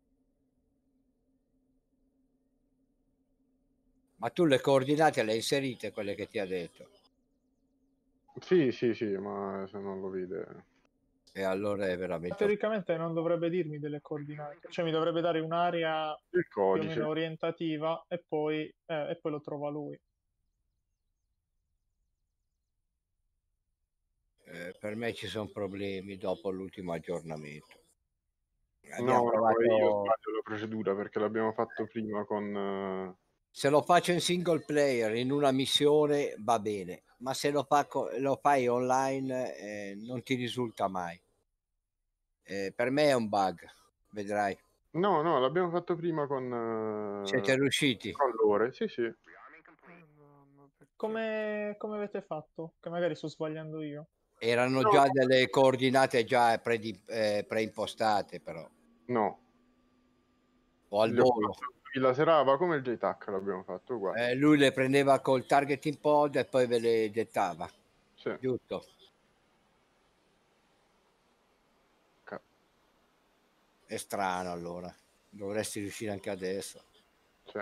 Ma tu le coordinate le hai inserite, quelle che ti ha detto. Sì, sì, sì, ma se non lo vede... E allora è veramente... Teoricamente non dovrebbe dirmi delle coordinate, cioè mi dovrebbe dare un'area Il più o codice. meno orientativa e poi, eh, e poi lo trova lui. Eh, per me ci sono problemi dopo l'ultimo aggiornamento. No, Abbiamo no, provato... io sbaglio la procedura perché l'abbiamo fatto prima con... eh, Se lo faccio in single player, in una missione, va bene. Ma se lo, fa co- lo fai online, eh, non ti risulta mai. Eh, per me è un bug, vedrai. No, no, l'abbiamo fatto prima con... Siete eh, riusciti? con l'ore, sì, sì. Come, come avete fatto? Che magari sto sbagliando io. Erano No, già no. delle coordinate già predi- eh, preimpostate, però. No, O al gli ho volo. fatto- il laserava come il J T A C l'abbiamo fatto uguale. Eh, lui le prendeva col targeting pod e poi ve le dettava. Sì. Giusto? Ok. È strano allora. Dovresti riuscire anche adesso. Sì.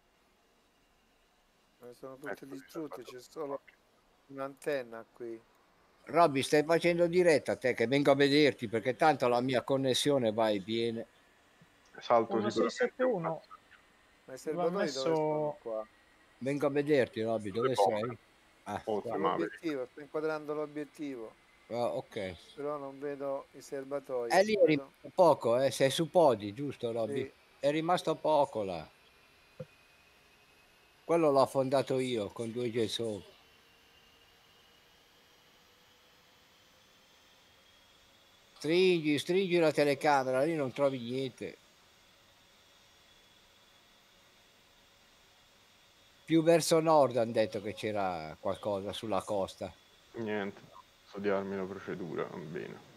Sono tutti Ecco, distrutti, c'è solo un'antenna qui. Robby, stai facendo diretta te che vengo a vederti perché tanto la mia connessione va e viene. Salto uno sei sette sicuramente un uno Ma i l'ha serbatoi dove sono messo... qua? Vengo a vederti, Robby, sulle dove bombe sei? Ah, o qua. sui Maverick. Sull'obiettivo, sto inquadrando l'obiettivo, Ah, ok. però non vedo i serbatoi. E lì è Vedo... rimasto poco, eh? Sei su Podi, giusto, Robby? Sì. È rimasto poco là. Quello l'ho affondato io con due Jason. Stringi, stringi la telecamera, lì non trovi niente. Più verso nord hanno detto che c'era qualcosa sulla costa. Niente, studiarmi la procedura, va bene.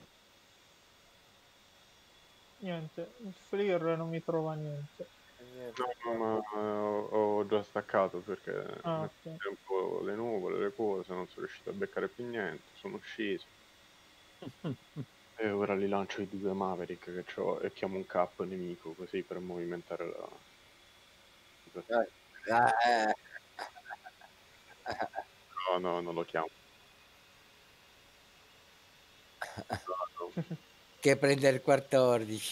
Niente, il FLIR non mi trova niente. Niente, No, no, ma eh, ho, ho già staccato perché Ah, nel ok. frattempo le nuvole, le cose, non sono riuscito a beccare più niente, sono sceso. E ora li lancio i due Maverick che ho e chiamo un cap nemico così per movimentare la situazione. Eh, No, no, non lo chiamo. che prende il quattordici.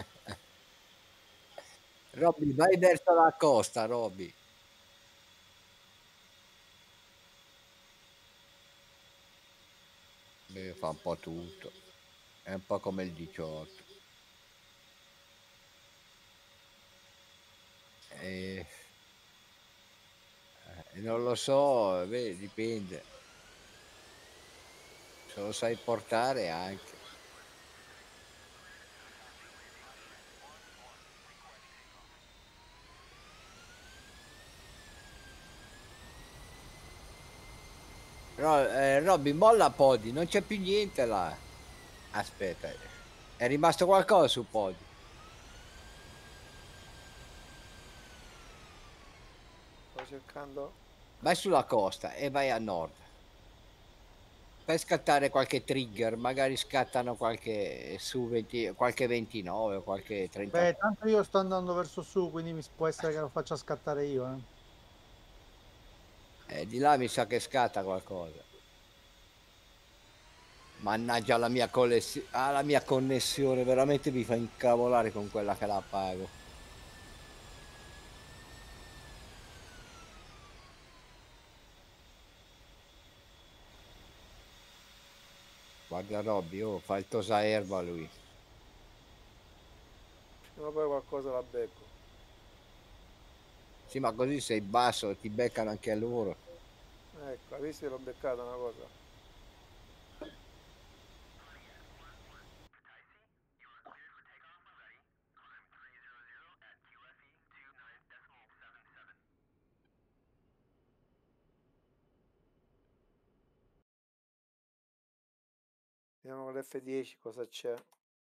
Robby, vai verso la costa, Robby. Beh, fa un po' tutto. È un po' come il diciotto. E... eh, non lo so, beh, dipende. Se lo sai portare anche. Però, eh, Robby, molla Podi, non c'è più niente là. Aspetta, è rimasto qualcosa su Podi? Sto cercando. Vai sulla costa e vai a nord. Fai scattare qualche trigger, magari scattano qualche su venti, qualche ventinove o qualche trenta. Beh, tanto io sto andando verso su, quindi mi può essere che lo faccia scattare io. Eh. Eh, di là mi sa che scatta qualcosa. Mannaggia la mia, collezio- ah, la mia connessione, veramente mi fa incavolare con quella che la pago. Guarda Robby, oh, fa il tosa erba lui. Prima o poi qualcosa la becco. Sì, ma così sei basso, ti beccano anche a loro. Ecco, hai visto che l'ho beccata una cosa? Vediamo con l'F dieci cosa c'è.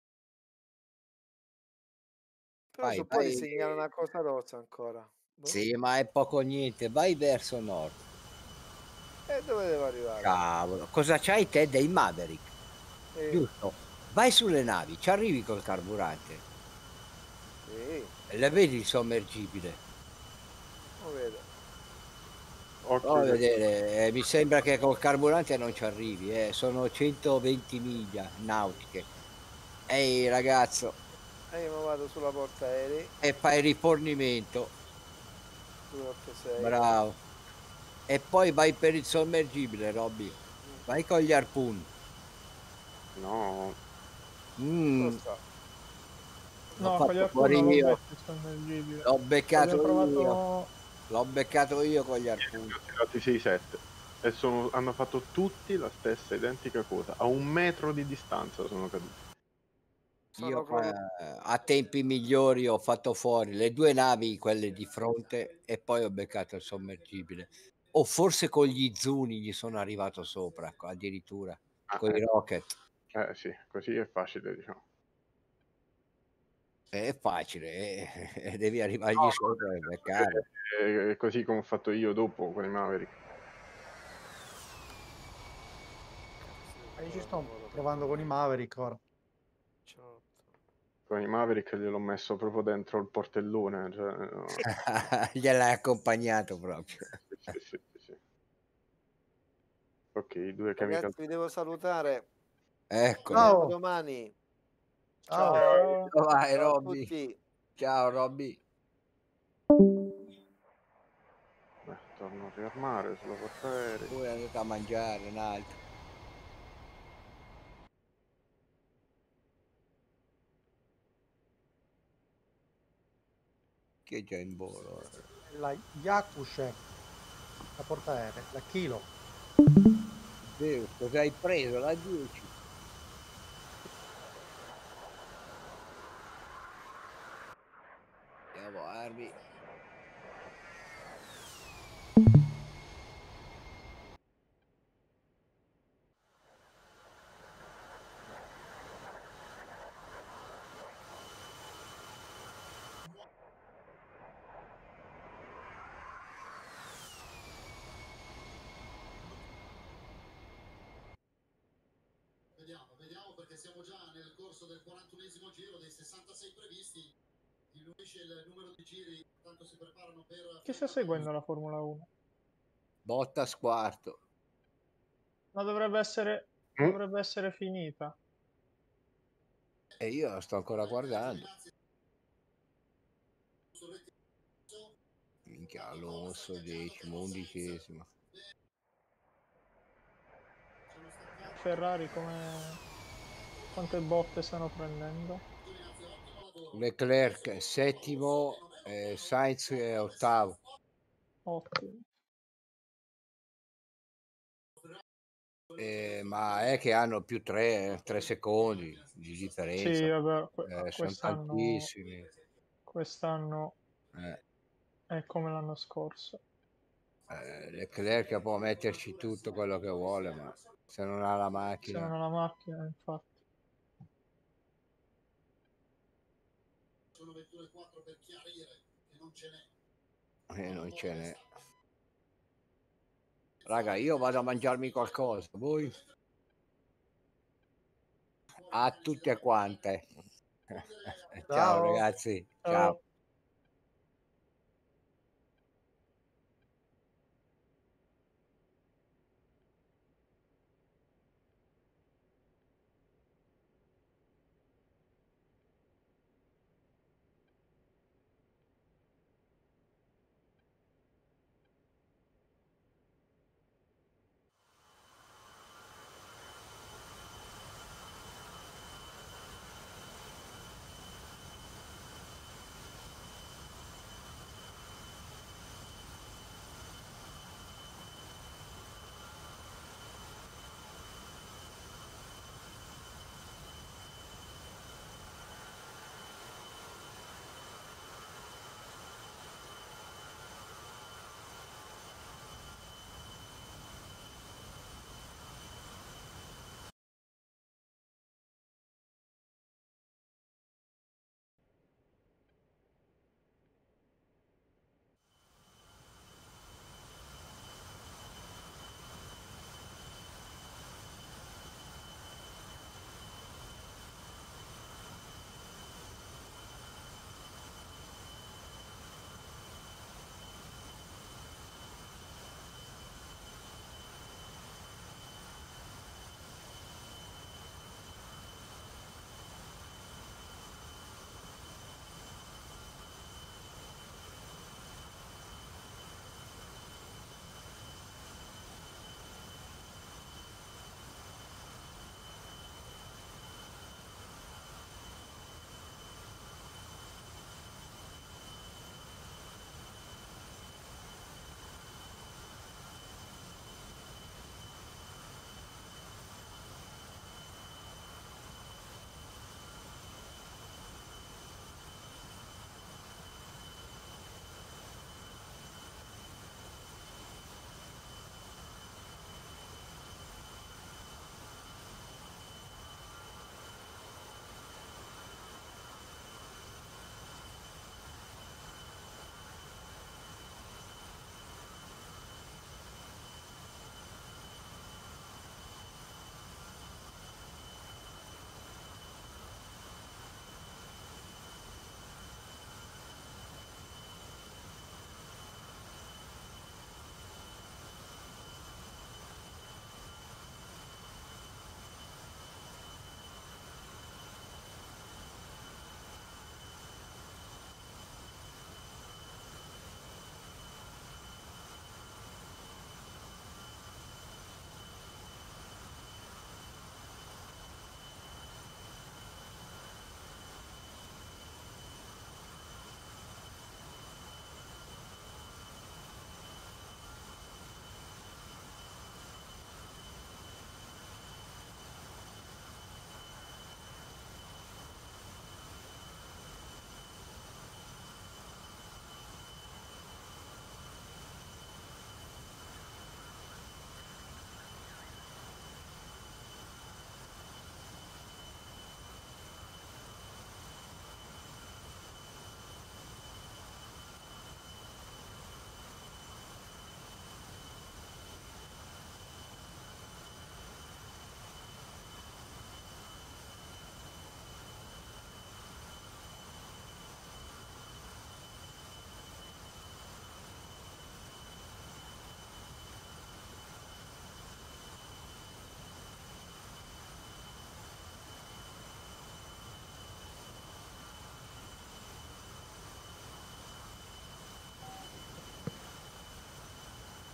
Però Vai, su poi vai. ti segnala una cosa rossa ancora. Boh. Sì, ma è poco niente, vai verso nord. E dove devo arrivare? Cavolo, cosa c'hai te dei Maverick? Sì. Giusto? Vai sulle navi, ci arrivi col carburante. Sì, Le vedi il sommergibile? lo vedo. Occhio Prova a che- vedere, eh, mi sembra che col carburante non ci arrivi, eh, sono centoventi miglia nautiche. Ehi ragazzo, E io mi vado sulla porta aerei, e fai rifornimento, due otto sei. bravo. E poi vai per il sommergibile, Robby. Vai con gli harpoon. No, Mm, Dove sta? l'ho No, con gli fatto harpoon fuori non l'ho io, messo il sommergibile. l'ho beccato Abbiamo io, provato... l'ho beccato io con gli harpoon. ne ho tirati sei sette e sono, hanno fatto tutti la stessa identica cosa. A un metro di distanza sono caduti. Io Sono eh, a tempi migliori ho fatto fuori le due navi, quelle di fronte, e poi ho beccato il sommergibile. O forse con gli Zuni gli sono arrivato sopra, addirittura, Ah, con i eh. rocket. Eh sì, così è facile, diciamo. È facile, eh, devi arrivargli No, sopra e beccare. è, è così come ho fatto io dopo con i Maverick. E io ci sto provando con i Maverick ora. Con i Maverick gliel'ho messo proprio dentro il portellone. Cioè, no. Gliel'hai accompagnato proprio. Sì, sì, sì, sì. Ok, due Ragazzi, chemical. vi devo salutare. Ecco. Ci vediamo Ciao. domani. Ciao. Ciao. Ciao, vai, Ciao a Robby. tutti. Ciao, Robby. Beh, torno a riarmare sulla porta aerei. Lui è andato a mangiare un altro. Che è già in volo. La Yakushek, la portaerei, la Kilo. Vero, cosa hai preso? La dieci. Andiamo, armi. Vediamo, vediamo perché siamo già nel corso del quarantunesimo giro dei sessantasei previsti. Diminuisce il numero di giri, tanto si preparano per... Chi sta seguendo la Formula uno? Bottas quarto. Ma dovrebbe essere, Mm. dovrebbe essere finita. E io la sto ancora guardando. Minchia, Alonso, decimo, undicesimo. Ferrari come... Quante botte stanno prendendo? Leclerc settimo, eh, Sainz è ottavo. Ottimo. Eh, ma è che hanno più tre, tre secondi di differenza. Sì, vabbè, que- Eh, sono quest'anno, tantissimi. quest'anno Eh, è come l'anno scorso. eh, Leclerc può metterci tutto quello che vuole, ma se non ha la Se macchina, non ha la macchina, infatti. Sono ventuno e quattro per chiarire che non ce n'è. eh, non ce n'è. Raga, io vado a mangiarmi qualcosa. Voi? A tutte quante. Ciao Ciao. ragazzi, ciao. Ciao.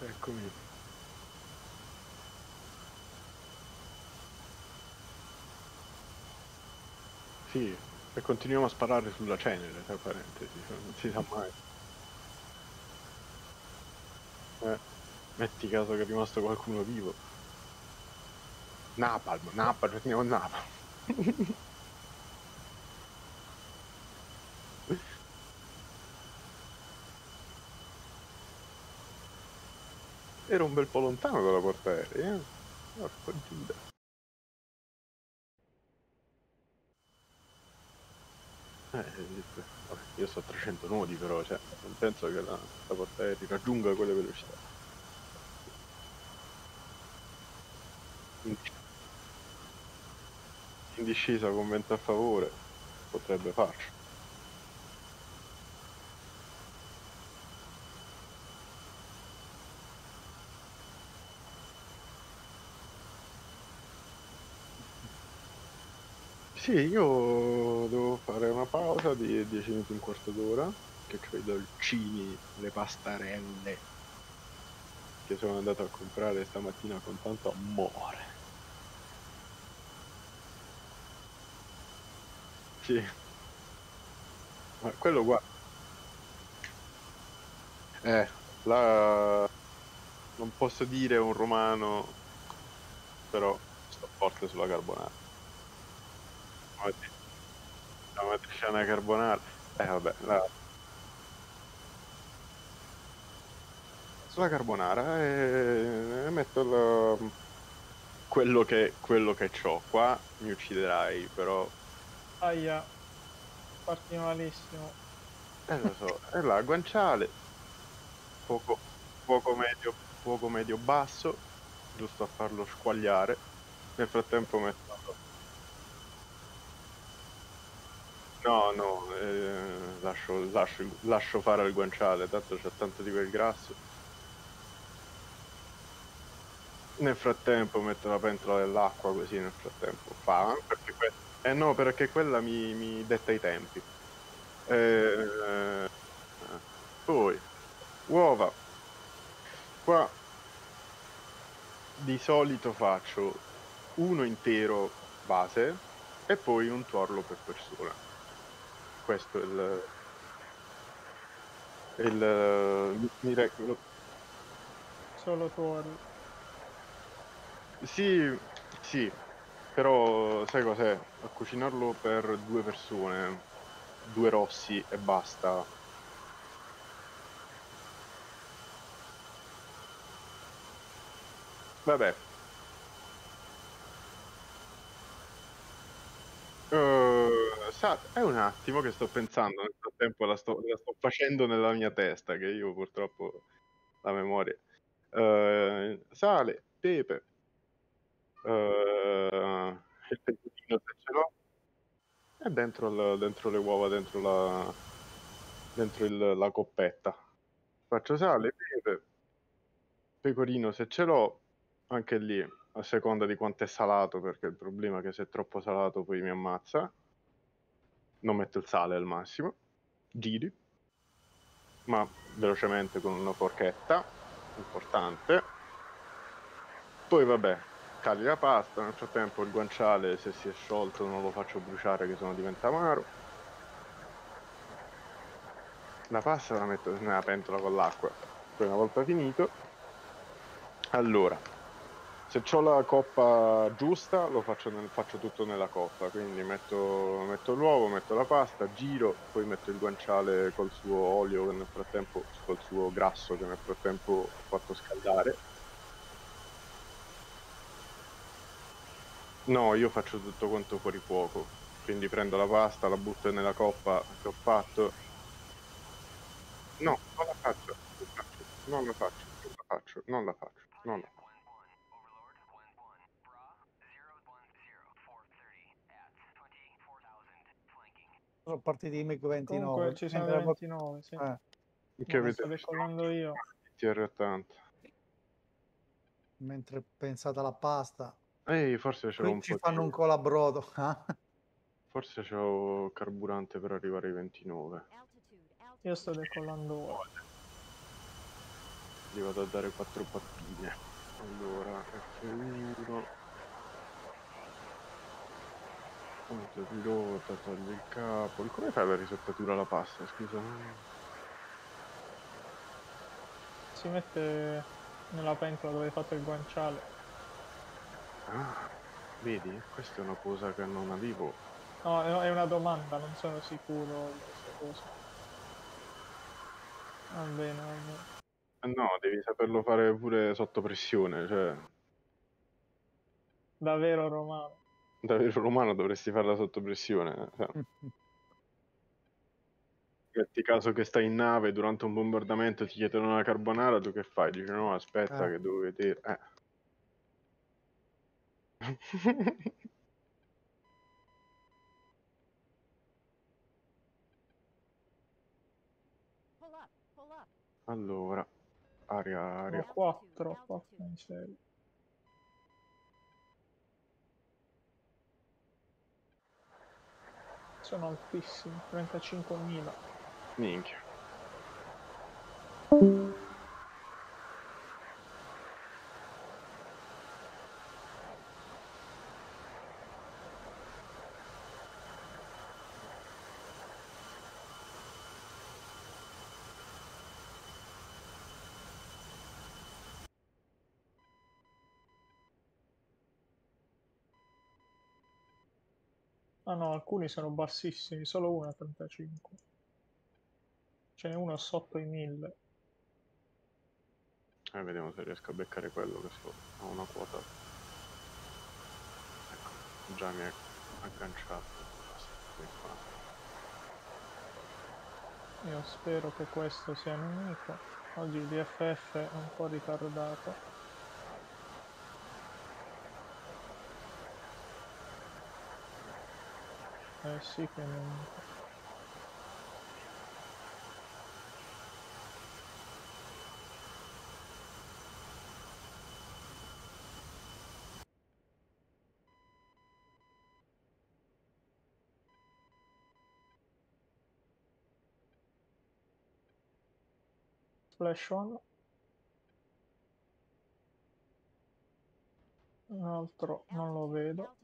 Eccomi. Sì, e continuiamo a sparare sulla cenere, tra parentesi, cioè, non si sa mai. Eh, metti caso che è rimasto qualcuno vivo. Napalm, Napalm, prendiamo il Napalm. Era un bel po' lontano dalla portaerei, eh? Porco Giuda. Eh, vabbè, io sto a trecento nodi però, cioè, non penso che la, la portaerei raggiunga quelle velocità. In, in discesa con vento a favore potrebbe farci. Sì, io devo fare una pausa di dieci minuti, un quarto d'ora, che ho i dolcini, le pastarelle, che sono andato a comprare stamattina con tanto amore. Sì. Ma quello guarda. Eh, là non posso dire un romano, però sto forte sulla carbonara. La matriciana carbonara. Eh vabbè, la... sulla carbonara e, e metto il... quello che quello che c'ho qua. Mi ucciderai, però. Aia, parti malissimo. Eh lo so, è là, guanciale. Fuoco, fuoco medio, fuoco medio basso, giusto a farlo squagliare. Nel frattempo metto. No, no, eh, lascio, lascio, lascio fare al guanciale, tanto c'è tanto di quel grasso. Nel frattempo metto la pentola dell'acqua, così nel frattempo fa. Perché que- eh no, perché quella mi, mi detta i tempi. Eh, poi, uova. Qua di solito faccio uno intero base e poi un tuorlo per persona. Questo è il... il mi regolo. Solo tuori. Sì, sì, però sai cos'è? A cucinarlo per due persone, due rossi e basta. Vabbè. Uh, sa, è un attimo che sto pensando, nel frattempo la sto, la sto facendo nella mia testa, che io purtroppo la memoria. Uh, sale, pepe, uh, il pecorino se ce l'ho, e dentro, il, dentro le uova, dentro la, dentro il, la coppetta. Faccio sale, pepe, pecorino se ce l'ho, anche lì a seconda di quanto è salato, perché il problema è che se è troppo salato poi mi ammazza. Non metto il sale al massimo, giri, ma velocemente con una forchetta, importante. Poi vabbè, cali la pasta, nel frattempo il guanciale se si è sciolto non lo faccio bruciare che sennò diventa amaro. La pasta la metto nella pentola con l'acqua. Poi una volta finito, allora, se ho la coppa giusta lo faccio, nel, faccio tutto nella coppa, quindi metto, metto l'uovo, metto la pasta, giro, poi metto il guanciale col suo olio che nel frattempo, col suo grasso che nel frattempo ho fatto scaldare. No, io faccio tutto quanto fuori fuoco, quindi prendo la pasta, la butto nella coppa che ho fatto. No, non la faccio, non la faccio, non la faccio, non la faccio, non la faccio. Sono partiti i MiG ventinove. Comunque ci sono mentre- le ventinove, sì. eh, Che Ma avete sto decollando io. T R ottanta. mentre pensate alla pasta. Ehi, forse c'è Qui un ci po' fanno di... un colabrodo. Forse c'ho carburante per arrivare ai ventinove. Io sto decollando ora. Gli vado a dare quattro pappine. Allora, F uno. Punto pilota, togli il capo. Come fai la risottatura alla pasta, scusa? Si mette nella pentola dove hai fatto il guanciale. Ah, vedi? Questa è una cosa che non avevo. No, è è una domanda, non sono sicuro di questa cosa. Va bene, va bene. Eh no, devi saperlo fare pure sotto pressione, cioè... Davvero romano. Da vero romano dovresti farla sotto pressione. Cioè. Metti caso che stai in nave durante un bombardamento, ti chiedono una carbonara, tu che fai? Dici no, aspetta Eh. che devo vedere. Eh. Allora, aria, Sono aria. quattro, porca miseria. Sono altissimi, trentacinquemila. Minchia. Ah no, alcuni sono bassissimi, solo uno a trentacinque. Ce n'è uno sotto i mille. Eh, vediamo se riesco a beccare quello che so. Ha una quota. Ecco, già mi è agganciato. Io spero che questo sia nemico. Oggi il D F F è un po' ritardato. Eh sì che è nemico. Flash on. Un altro non lo vedo.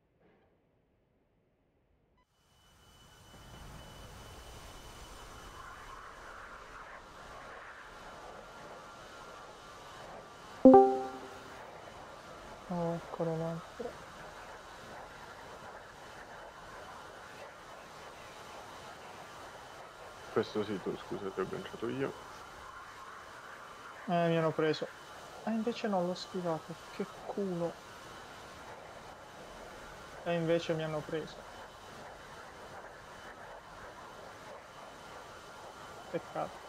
Oh, eccolo l'altro. Questo sì, tu scusa, ti ho agganciato io. Eh, mi hanno preso. Ah, invece no, l'ho schivato. Che culo. E invece mi hanno preso. Peccato.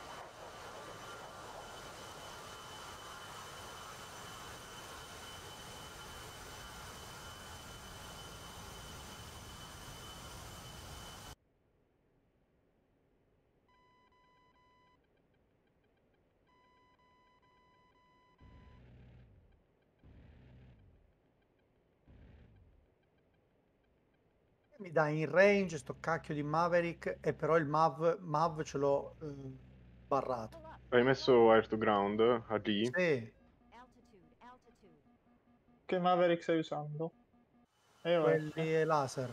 Mi dà in range sto cacchio di Maverick e però il Mav, Mav ce l'ho eh, barrato. Hai messo air to ground a D? Sì, Che Maverick stai usando? E O F. quelli laser.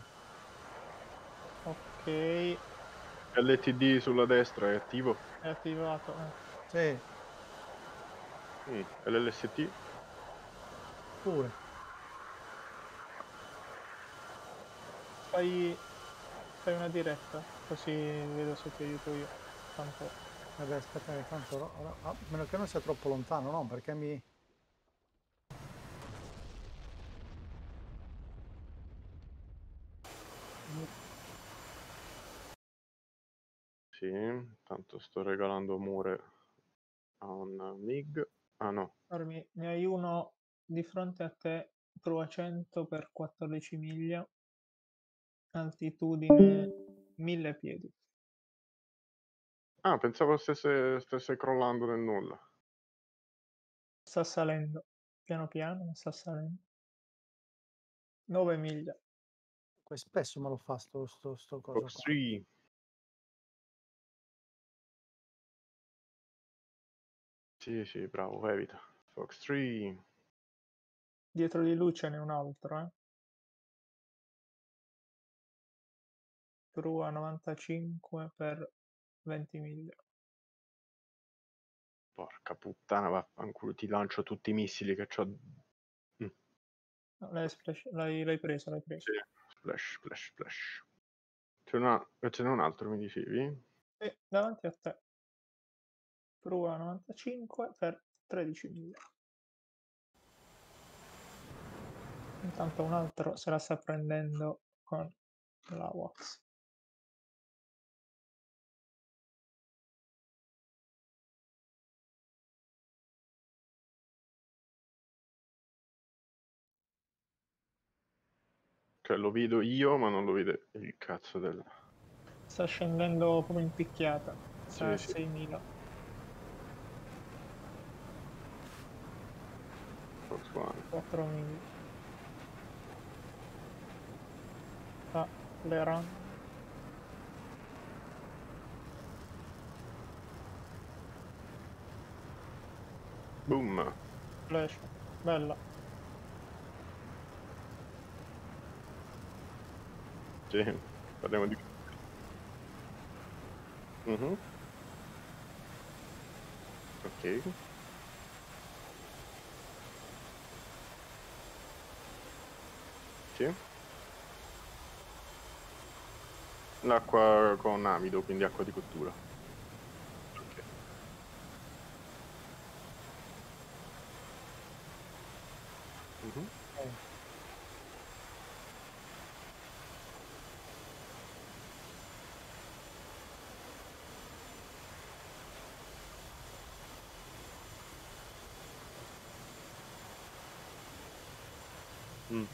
Ok, L T D sulla destra è attivo? è attivato. Eh. Sì, Sì. L S T? pure. Fai, fai una diretta, così vedo se ti aiuto io. Tanto Vabbè, aspetta che tanto no- no- a meno che non sia troppo lontano, no? Perché mi... Sì, tanto sto regalando Mure a un MiG. Ah no, Armi, ne hai uno di fronte a te, prova cento per quattordici miglia, altitudine mille piedi. ah, pensavo stesse, stesse crollando nel nulla. Sta salendo, piano piano, ma sta salendo. nove miglia. que- Spesso me lo fa sto, sto, sto coso Fox qua. tre. Sì, sì, bravo, evita. Fox tre. Dietro di lui ce n'è un altro, eh. Prua novantacinque per venti miglia. Porca puttana, vaffanculo, ti lancio tutti i missili che c'ho. Mm. No, l'hai, splash- l'hai- l'hai preso, l'hai preso. Sì, splash, splash, splash. Ce n'è, ce n'è un altro, mi dicevi? E davanti a te. Prua novantacinque per tredici miglia. Intanto un altro se la sta prendendo con la Wax. Cioè, lo vedo io, ma non lo vede il cazzo del... Sta scendendo proprio in picchiata. Sta a Sì, sì. seimila. Fox One. quattro miglia. Sta flerando. Boom. Flash. Bella. Sì, parliamo di... Mhm. Ok. Sì. L'acqua con amido, quindi acqua di cottura. Ok. Mhm. Ok. Mm.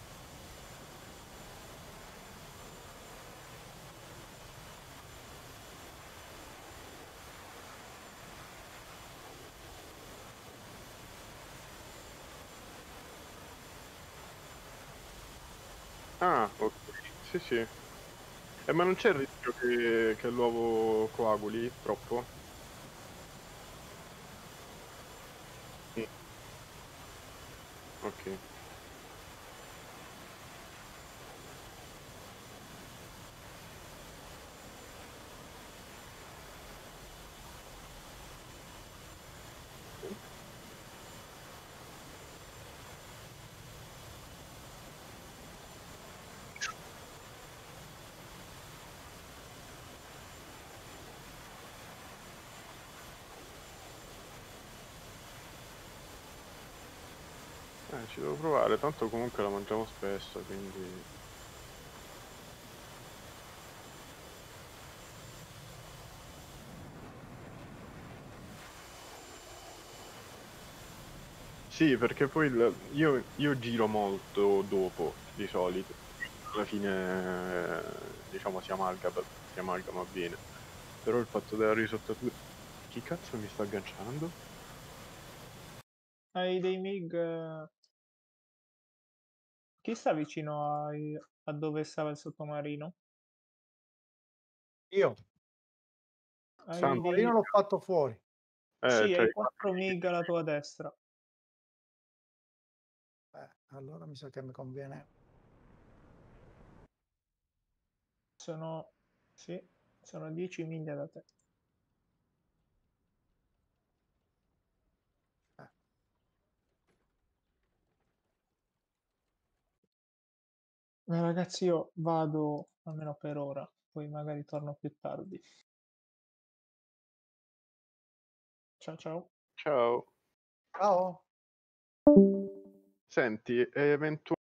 Ah, ok. Sì, sì. Eh, ma non c'è il rischio che, che l'uovo coaguli troppo? Mm. Ok. Eh, ci devo provare, tanto comunque la mangiamo spesso, quindi... Sì, perché poi il- io, io giro molto dopo, di solito. Alla fine, eh, diciamo, si amalgama, si amalgama bene. Però il fatto della risottatura... Chi cazzo mi sta agganciando? Hai dei MiG. eh, Chi sta vicino ai- a dove stava il sottomarino? Io, Hai Santo. ma io dei... l'ho fatto fuori. Eh, Sì, c'hai hai i quattro quattro MiG alla tua destra. Eh, allora mi sa che mi conviene. Sono... Sì, sono dieci miglia da te. Eh. Eh, ragazzi, io vado almeno per ora, poi magari torno più tardi. Ciao ciao. Ciao. Ciao. Senti, è eventuale